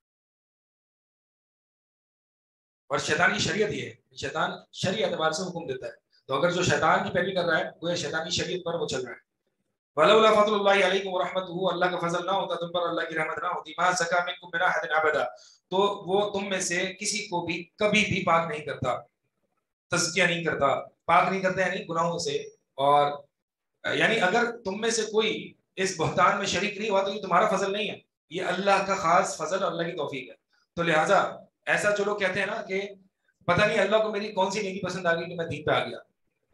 اور شیطان کی شریعت یہ ہے, شیطان شرعی اعتبار سے حکم دیتا ہے. تو اگر جو شیطان کی پیروی کر رہا ہے وہ شیطان کی شریعت پر وہ چل رہا ہے. ولولا فضل اللہ علیکم ورحمتہ, اللہ کا فضل نہ ہوتا تم پر, اللہ کی رحمت نہ ہوتی, ما زکا منکم من احد ابدا, تو وہ تم میں سے کسی کو بھی کبھی بھی پاک نہیں کرتا, تزکیہ نہیں کرتا, پاک نہیں کرتا یعنی گناہوں سے. اور یعنی اگر تم میں سے کوئی اس بہتان میں شریک نہیں ہوا تو یہ تمہارا فضل نہیں ہے, یہ اللہ کا خاص فضل اور اللہ کی توفیق ہے. تو لہٰذا ایسا جو لوگ کہتے ہیں نا کہ پتہ نہیں اللہ کو میری کون سی نیکی پسند آ گئی کہ میں دین پہ آ گیا,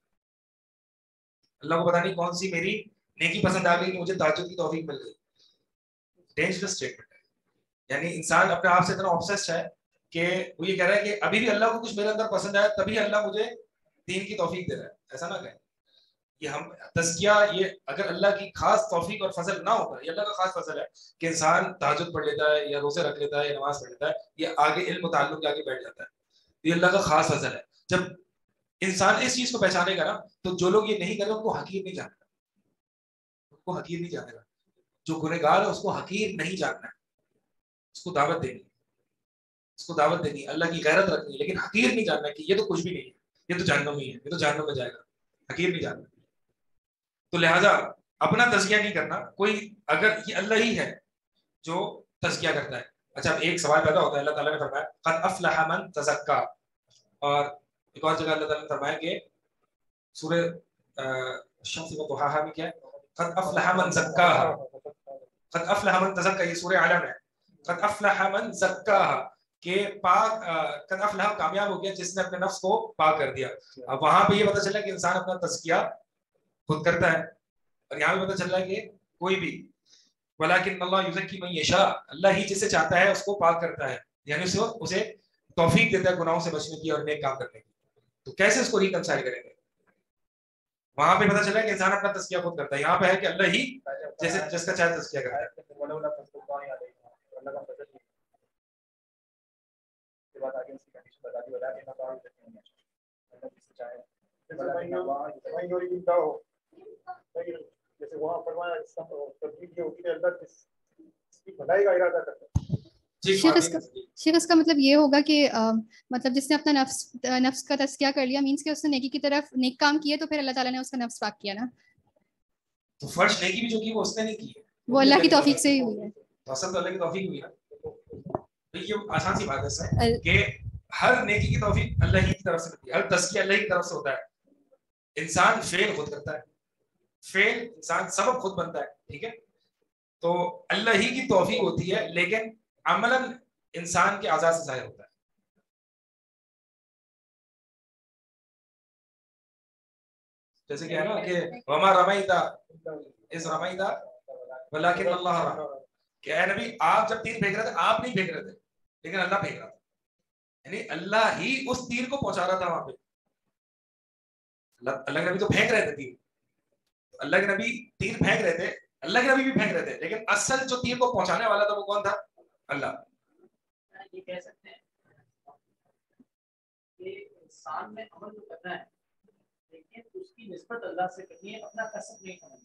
اللہ کو پتہ نہیں کون سی میری نیکی پسند آ گئی کہ مجھے تہجد کی توفیق مل گئی. ڈینجرس اسٹیٹمنٹ ہے. یعنی انسان اپنے آپ سے اتنا obsessed ہے کہ وہ یہ کہہ رہا ہے کہ ابھی بھی اللہ کو کچھ میرے اندر پسند آیا تبھی اللہ مجھے دین کی توفیق دے رہا ہے. ایسا نہ کہیں. یہ ہم تزکیہ, یہ اگر اللہ کی خاص توفیق اور فضل نہ ہوتا, یہ اللہ کا خاص فضل ہے کہ انسان تہجد پڑھ لیتا ہے یا روزے رکھ لیتا ہے یا نماز پڑھ لیتا ہے, یہ آگے علم و تعلق کے آگے بیٹھ جاتا ہے. یہ اللہ کا خاص فضل ہے. جب انسان اس چیز کو پہچانے گا نا تو جو لوگ یہ نہیں کر رہے ان کو حقیر نہیں جانے گا, ان کو حقیر نہیں جانے گا. جو گنہگار ہے اس کو حقیر نہیں جاننا ہے, اس کو دعوت دینی, اس کو دعوت دینی, اللہ کی غیرت رکھنی, لیکن حقیر نہیں جاننا کہ یہ تو کچھ بھی نہیں ہے, یہ تو جہنم ہی ہے, یہ تو جہنم میں جائے گا. حقیر نہیں جاننا. تو لہٰذا اپنا تزکیہ نہیں کرنا. کوئی اگر یہ اللہ ہی ہے جو تزکیہ کرتا ہے. اچھا ایک سوال پیدا ہوتا ہے, اللہ تعالیٰ نے فرمایا قد افلح من تزکا, اور ایک اور جگہ اللہ تعالیٰ نے فرمایا کہ سورہ الشمس وضحاها میں کیا ہے, قد افلح من زکاها, قد افلح من تزکا, یہ سورہ اعلیٰ میں, قد افلح من زکاها کہ پاک, قد افلح کامیاب ہو گیا جس نے اپنے نفس کو پاک کر دیا. اب وہاں پہ یہ پتہ چلا کہ انسان اپنا تزکیہ خود کرتا ہے, اور یہاں پہ پتہ چل رہا ہے کہ کوئی بھی, ولیکن اللہ یزکی من یشاء, اللہ ہی جسے چاہتا ہے اس کو پاک کرتا ہے, یعنی اسے توفیق دیتا ہے گناہوں سے بچنے کی اور نیک کام کرنے کی. تو کیسے اس کو ریکنسائل کریں گے؟ وہاں پہ پتہ چلا ہے کہ انسان اپنا تزکیہ خود کرتا ہے, یہاں پہ ہے کہ اللہ ہی جیسے جس کا چاہے تزکیہ کرتا ہے. جیسے وہاں فرمایا تبدیل یہ ہوتی ہے اللہ اس کی بھلائی کا ارادہ کرتا ہے. شیخ اس کا مطلب یہ ہوگا کہ مطلب جس نے اپنا نفس کا تزکیہ کر لیا, مینس کہ اس نے نیکی کی طرف نیک کام کیے تو پھر اللہ تعالیٰ نے اس کا نفس پاک کیا نا. تو فرض نیکی بھی جو کی وہ اس نے نہیں کی ہے, وہ اللہ کی توفیق سے ہی ہوئی ہے. تو اصل تو اللہ کی توفیق ہوئی ہے. یہ آسان سی بات ہے کہ ہر نیکی کی توفیق اللہ ہی کی طرف سے ہوتی ہے, ہر تزکیہ اللہ کی طرف سے ہوتا ہے. انسان فعل خود کرتا ہے, فعل انسان سبب خود بنتا ہے, ٹھیک ہے. تو اللہ ہی کی توفیق ہوتی ہے, لیکن عملاً انسان کے اعضاء سے ظاہر ہوتا ہے. جیسے کہ ہے نا کہ وما رمیت اذ رمیت ولکن اللہ رمی, کہ اے نبی آپ جب تیر پھینک رہے تھے آپ نہیں پھینک رہے تھے لیکن اللہ پھینک رہا تھا, یعنی اللہ ہی اس تیر کو پہنچا رہا تھا وہاں پہ. اللہ کے نبی تو پھینک رہے تھے تیر, اللہ کے نبی تیر پھینک رہے تھے, اللہ کے نبی بھی پھینک رہے تھے, لیکن اصل جو تیر کو پہنچانے والا تھا وہ کون تھا؟ اللہ. یہ کہہ سکتے ہیں کہ انسان میں عمل تو کرنا ہے لیکن اس کی نسبت اللہ سے کرنی ہے, اپنا کسب نہیں کرنا.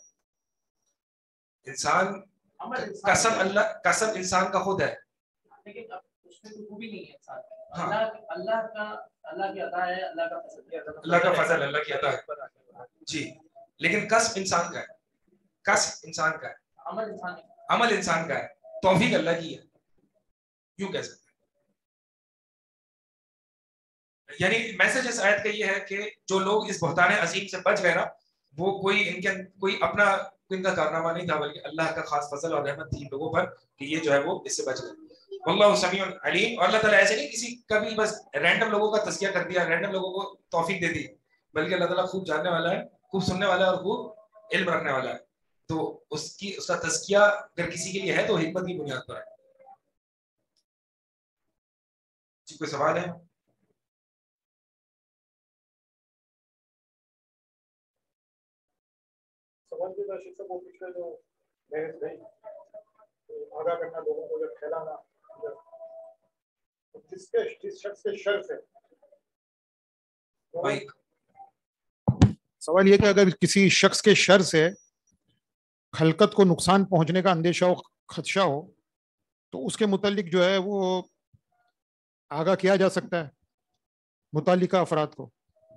انسان کسب اللہ, کسب انسان کا خود ہے, لیکن اب اس میں تو خوبی نہیں ہے انسان کا. اللہ کی عطا ہے, اللہ کا فضل ہے, اللہ کا فضل, اللہ کی عطا ہے جی, لیکن کسب انسان کا ہے, کسب انسان کا ہے, عمل انسان کا ہے, توفیق اللہ کی ہے, یوں کہہ سکتے ہیں. یعنی میسج اس آیت کا یہ ہے کہ جو لوگ اس بہتان عظیم سے بچ گئے نا, وہ کوئی اپنا ان کا کارنامہ نہیں تھا, بلکہ اللہ کا خاص فضل اور رحمت تھی لوگوں پر کہ یہ جو ہے وہ اس سے بچ گئے. واللہ سمیع علیم, اور اللہ تعالیٰ ایسے نہیں کسی کبھی بس رینڈم لوگوں کا تزکیہ کر دیا, رینڈم لوگوں کو توفیق دے دی, بلکہ اللہ تعالیٰ خوب جاننے والا ہے, خوب سننے والا ہے اور خوب علم رکھنے والا ہے. تو اس کا تزکیہ اگر کسی کے لیے ہے تو حکمت کی بنیاد پر ہے. جی کوئی سوال ہے؟ सवाल के दर्शक से वो पिछले जो बहस गई आगाह करना लोगों को, जब फैलाना, जिस शख्स के शर से, सवाल ये कि अगर किसी शख्स के शर से खलकत को नुकसान पहुंचने का अंदेशा हो, खदशा हो, तो उसके मुतालिक जो है वो आगाह किया जा सकता है मुतालिका अफराद को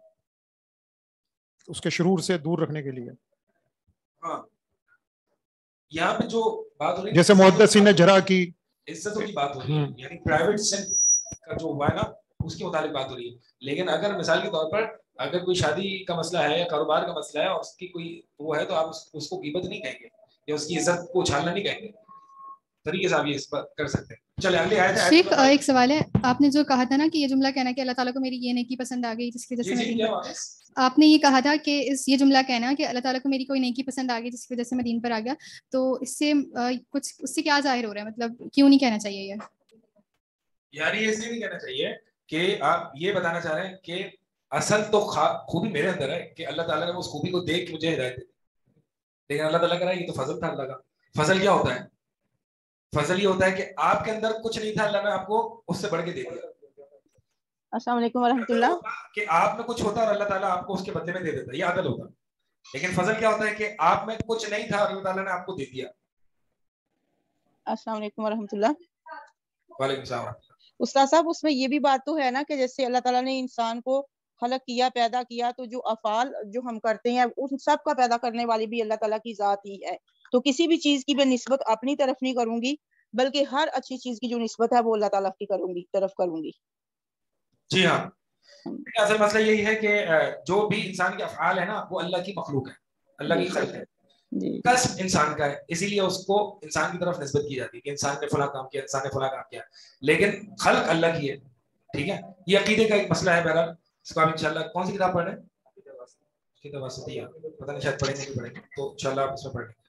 उसके शुरूर से दूर रखने के लिए। हाँ, यहाँ पे जो बात हो रही है, जैसे मुहद्दिसीन ने जरा की इज्जतों की बात हो रही है, यानी प्राइवेट सिन का जो हुआ है ना, उसके मुताबिक बात हो रही है। लेकिन अगर मिसाल के तौर पर अगर कोई शादी का मसला है या कारोबार का मसला है और उसकी कोई वो है, तो आप उसको गिबत नहीं कहेंगे या उसकी इज्जत को उछालना नहीं कहेंगे, तरीके से आप ये इस पर कर सकते हैं। चले अगले आयत है। शेख एक सवाल है, आपने जो कहा था ना कि ये जुमला कहना कि अल्लाह ताला को मेरी ये नेकी पसंद आ गई जिसकी वजह से मैं दीन पर, आपने ये कहा था कि ये जुमला कहना कि अल्लाह ताला को मेरी कोई नेकी पसंद आ गई जिसकी वजह से मैं दीन पर आ गया, तो इससे कुछ उससे क्या जाहिर हो रहा है, मतलब क्यों नहीं कहना चाहिए ये? यार ये इसलिए नहीं कहना चाहिए कि आप ये बताना चाह रहे हैं कि असल तो खूबी मेरे अंदर है कि अल्लाह ताला ने उस खूबी को देख के मुझे हिदायत दी, लेकिन अल्लाह ताला कह रहा है ये तो फजल था अल्लाह का। फजल क्या होता है? फजल ये होता है कि आपके अंदर कुछ नहीं था, अल्लाह ने आपको उससे बढ़ के दे दिया। अस्सलाम वालेकुम वरहमतुल्लाह। कि आप में कुछ होता और अल्लाह ताला आपको उसके बदले में दे देता, ये अदल होता। लेकिन फजल क्या होता है कि आप में कुछ नहीं था और अल्लाह ताला ने आपको दे दिया। अस्सलाम वालेकुम वरहमतुल्लाह। वालेकुम सलाम। उस्ताद साहब, उसमें ये भी बात तो है ना कि जैसे अल्लाह ताला ने इंसान को खलक किया, पैदा किया, तो जो अफाल जो हम करते हैं उन सब का पैदा करने वाली भी अल्लाह ताला की जात ही है। तो किसी भी चीज की मैं निस्बत अपनी तरफ नहीं करूंगी, बल्कि हर अच्छी चीज की जो निस्बत है वो अल्लाह ताला की तरफ करूंगी। जी हाँ, असल मसला यही है कि जो भी इंसान के अफआल है ना, वो अल्लाह की मखलूक है, अल्लाह की खल्क है, कसब इंसान का है, इसीलिए उसको इंसान की तरफ निस्बत की जाती है कि इंसान ने फला काम किया, इंसान ने फला काम किया, लेकिन खल्क अल्लाह की है। ठीक है, ये अकीदे का एक मसला है। बहरहाल इसको आप इंशाल्लाह कौन सी किताब पढ़ रहे हैं? किताब वसीतिया, पता नहीं शायद पढ़ेंगे नहीं पढ़ेंगे, तो इंशाल्लाह आप इसमें पढ़ लेंगे।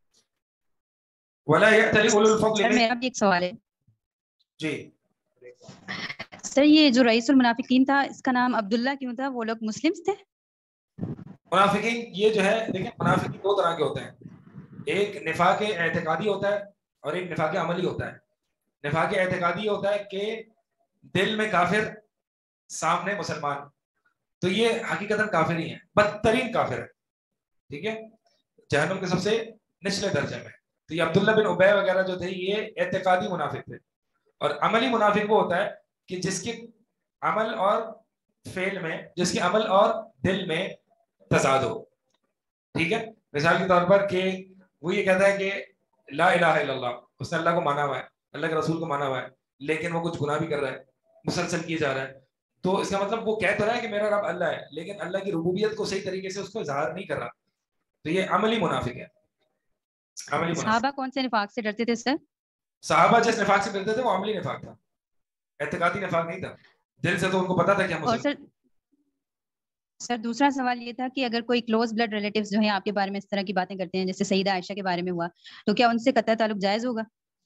वला यअतली उलुल फज़ल। सर मेरा भी एक सवाल है जी सर, ये जो रईसुल मुनाफिकीन था इसका नाम अब्दुल्ला क्यों था? वो लोग मुस्लिम्स थे? मुनाफिकीन ये जो है, देखिए मुनाफिकीन दो तरह के होते हैं, एक निफाक एतकादी होता है और एक निफाक अमली होता है। निफाक एतकादी होता है कि दिल में काफिर, सामने मुसलमान, तो ये हकीकतन काफिर ही है, बदतरीन काफिर है। ठीक है, जहन्नुम के सबसे निचले दर्जे में। तो ये अब्दुल्ला बिन उबय वगैरह जो थे ये एतकादी मुनाफिक थे। और अमली मुनाफिक वो होता है कि जिसके अमल और फेल में, जिसके अमल और दिल में तजाद हो। ठीक है, मिसाल के तौर पर कि वो ये कहता है कि ला इलाहा इल्लल्लाह, उसने अल्लाह को माना हुआ है, अल्लाह के रसूल को माना हुआ है, लेकिन वो कुछ गुनाह भी कर रहा है, मुसलसल किए जा रहा है, तो इसका मतलब वो कह तो रहा है कि मेरा रब अल्लाह है, लेकिन अल्लाह की रुबूबियत को सही तरीके से उसको इजहार नहीं कर रहा। तो ये अमली मुनाफिक है। अमली मुनाफिक। सहाबा कौन से निफाक से डरते थे सर? सहाबा जिस निफाक से डरते थे वो अमली निफाक था, एतकादी निफाक नहीं था। दिल से तो उनको पता था कि हम मुसलमान। सर दूसरा सवाल ये था कि अगर कोई क्लोज ब्लड रिलेटिव्स जो हैं आपके बारे में इस तरह की बातें करते हैं, जैसे सईदा आयशा के बारे में हुआ, तो क्या उनसे कतई ताल्लुक जायज होगा?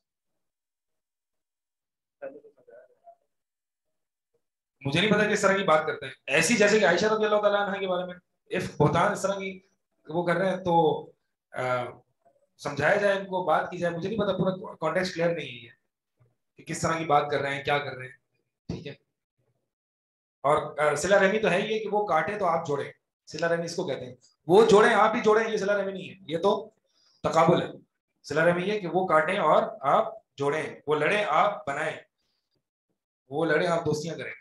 मुझे नहीं पता किस तरह की बात करते हैं, ऐसी जैसे कि आयशा रज़ी अल्लाह तआला अन्हा के बारे में इफ बहुतान इस तरह की वो कर रहे हैं, तो समझाया जाए, इनको बात की जाए। मुझे नहीं पता, पूरा कॉन्टेक्स्ट क्लियर नहीं है कि किस तरह की बात कर रहे हैं, क्या कर रहे हैं। ठीक है, और सिला रहमी तो है ये कि वो काटे तो आप जोड़े, सिला रहमी इसको कहते हैं, वो जोड़े आप भी जोड़े, ये सिला रहमी नहीं है, ये तो तकाबुल है। सिला रहमी ये कि वो काटें और आप जोड़ें, वो लड़े आप बनाएं, वो लड़े आप दोस्तियां करें।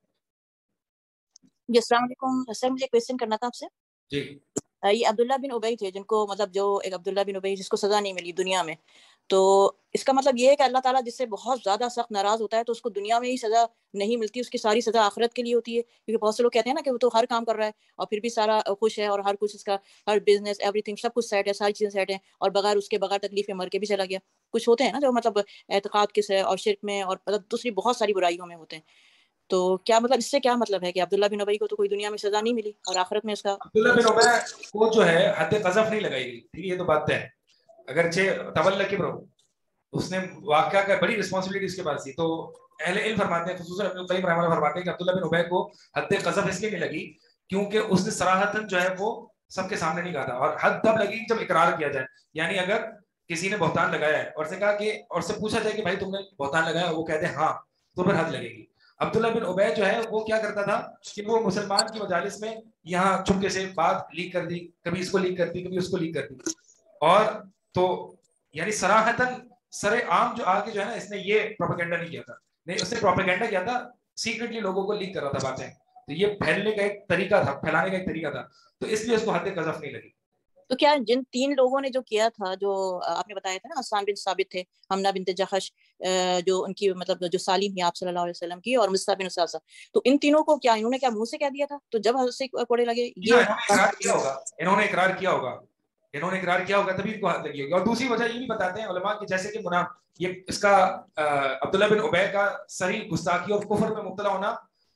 जी अस्सलाम वालेकुम सर, मुझे क्वेश्चन करना था आपसे। जी, ये अब्दुल्ला बिन उबई थे जिनको, मतलब जो एक अब्दुल्ला बिन उबई जिसको सजा नहीं मिली दुनिया में, तो इसका मतलब ये है कि अल्लाह ताला जिससे बहुत ज्यादा सख्त नाराज होता है तो उसको दुनिया में ही सजा नहीं मिलती, उसकी सारी सजा आखिरत के लिए होती है। क्योंकि बहुत से लोग कहते हैं ना कि वो तो हर काम कर रहा है और फिर भी सारा खुश है और हर कुछ इसका, हर बिजनेस एवरीथिंग सब कुछ सेट है, सारी चीजें सेट हैं, और बगैर उसके बगैर तकलीफ में मर के भी चला गया। कुछ होते हैं ना जो मतलब एतकाद किस है और शिर्क में और मतलब दूसरी बहुत सारी बुराइयों में होते हैं। तो क्या मतलब इससे क्या मतलब है कि अब्दुल्ला बिन उबई को तो कोई दुनिया में सजा नहीं मिली और आखिरत में इसका, अब्दुल्ला बिन उबई को जो है हद क़ज़फ़ नहीं लगाई गई। ठीक है, ये तो बात है, अगरचे तवल्ला किब्र, उसने वाक़या का बड़ी रिस्पांसिबिलिटी उसके पास थी। तो अहले इल्म फरमाते हैं, खुसूसन इब्न क़य्यिम रहमतुल्लाह फरमाते हैं कि अब्दुल्ला बिन उबई को हद क़ज़फ़ इसलिए नहीं लगी क्योंकि उसने सराहतन जो है वो سب کے سامنے نہیں کہا تھا. اور حد تب لگے گی جب اقرار کیا جائے. یعنی اگر کسی نے بہتان لگایا ہے اور سے کہا کہ اور سے پوچھا جائے کہ بھائی تم نے بہتان لگایا, وہ کہتے ہیں ہاں, تو پھر حد لگے گی. عبداللہ بن عبید جو ہے وہ کیا کرتا تھا کہ وہ مسلمان کی مجالس میں یہاں چھپکے سے بات لیک کر دی, کبھی اس کو لیک کرتی, کبھی اس کو لیک کرتی. اور تو یعنی صراحتاً سر عام جو آگے جو ہے نا, اس نے یہ پروپیگنڈا نہیں کیا تھا, نہیں اس نے پروپیگنڈا کیا تھا, سیکریٹلی لوگوں کو لیک کر رہا تھا باتیں. تو یہ پھیلنے کا ایک طریقہ تھا, پھیلانے کا ایک طریقہ تھا, تو اس لیے اس کو حد قذف نہیں لگی. تو کیا جن 3 لوگوں نے جو کیا تھا, جو آپ نے بتایا تھا نا, حسان بن ثابت تھے, حمنہ بنت جحش, جو ان کی مطلب جو سالم تھی آپ صلی اللہ علیہ وسلم کی, اور مصعب بن اساسہ, تو ان تینوں کو کیا انہوں نے کیا منہ سے کہہ دیا تھا؟ تو جب حضرت سے کوڑے لگے انہوں نے اقرار کیا ہوگا تبھی ان کو حد لگی ہوگی. اور دوسری وجہ یہ بھی بتاتے ہیں علماء کہ جیسے کہ یہ اس کا عبداللہ بن عبید کا صحیح گستاخی اور کفر میں مبتلا ہونا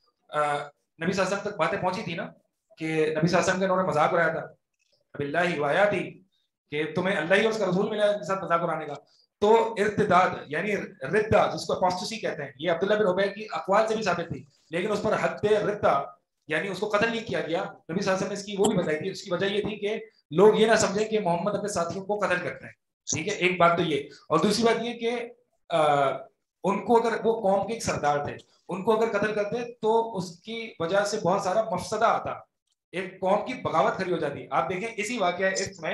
نبی صلی اللہ علیہ وسلم تک باتیں پہنچی تھی نا, کہ نبی صلی اللہ علیہ وسلم کا انہوں نے مذاق اڑایا تھا, اب اللہ وآیاتہ, کہ تمہیں اللہ ہی اور اس کا رسول ملا ہے کے ساتھ مذاق اڑانے کا. تو ارتداد یعنی ردہ جس کو اپوسٹسی کہتے ہیں, یہ عبداللہ بن عبید کی اقوال سے بھی ثابت تھی, لیکن اس پر حد ردہ یعنی اس کو قتل نہیں کیا گیا. نبی صلی اللہ علیہ وسلم نے اس کی وہ بھی بتائی تھی, اس کی وجہ یہ تھی کہ لوگ یہ نہ سمجھیں کہ محمد اپنے ساتھیوں کو قتل کرتے ہیں. ٹھیک ہے, ایک بات تو یہ. اور دوسری بات یہ کہ ان کو اگر وہ قوم کے ایک سردار تھے, ان کو اگر قتل کرتے تو اس کی وجہ سے بہت سارا مفسدہ آتا, ایک قوم کی بغاوت کھڑی ہو جاتی. آپ دیکھیں اسی واقعہ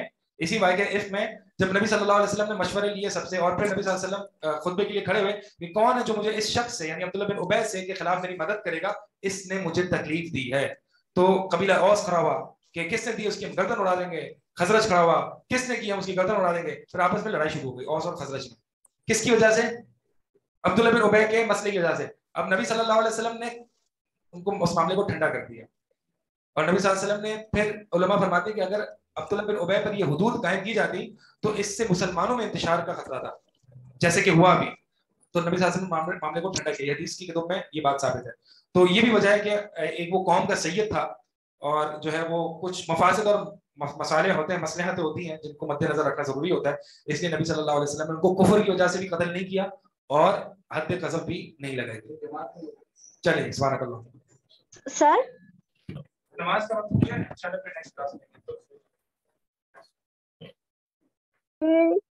عفق میں جب نبی صلی اللہ علیہ وسلم نے مشورے لیے سب سے, اور پھر نبی صلی اللہ علیہ وسلم خطبے کے لیے کھڑے ہوئے کہ کون ہے جو مجھے اس شخص سے یعنی عبداللہ بن عبید سے کے خلاف میری مدد کرے گا, اس نے مجھے تکلیف دی ہے. تو قبیلہ اوس کھڑا ہوا کہ کس نے دی, اس کی ہم گردن اڑا دیں گے. خزرج کھڑا ہوا, کس نے کیا, اس کی گردن اڑا دیں گے. پھر آپس میں لڑائی شروع ہو گئی اوس اور خزرج میں. کس کی وجہ سے؟ عبداللہ بن عبید کے مسئلے کی وجہ سے. اب نبی صلی اللہ علیہ وسلم نے ان کو اس معاملے کو ٹھنڈا کر دیا, اور نبی صلی اللہ علیہ وسلم نے پھر علماء فرماتے ہیں کہ اگر عبداللہ بن عبید پر یہ حدود قائم کی جاتی تو اس سے مسلمانوں میں انتشار کا خطرہ تھا, جیسے کہ ہوا بھی. تو نبی صلی اللہ علیہ وسلم معاملے کو ٹھنڈا کیا. حدیث کی کتب میں یہ بات ثابت ہے. تو یہ بھی وجہ ہے کہ ایک وہ قوم کا سید تھا, اور جو ہے وہ کچھ مفاسد اور مسائل ہوتے ہیں, مصلحتیں ہوتی ہیں جن کو مد نظر رکھنا ضروری ہوتا ہے. اس لیے نبی صلی اللہ علیہ وسلم نے ان کو کفر کی وجہ سے بھی قتل نہیں کیا اور حد قذف بھی نہیں لگائی. چلیے سبحانک اللہ. سر نماز کا وقت ہو گیا, انشاءاللہ پھر نیکسٹ کلاس میں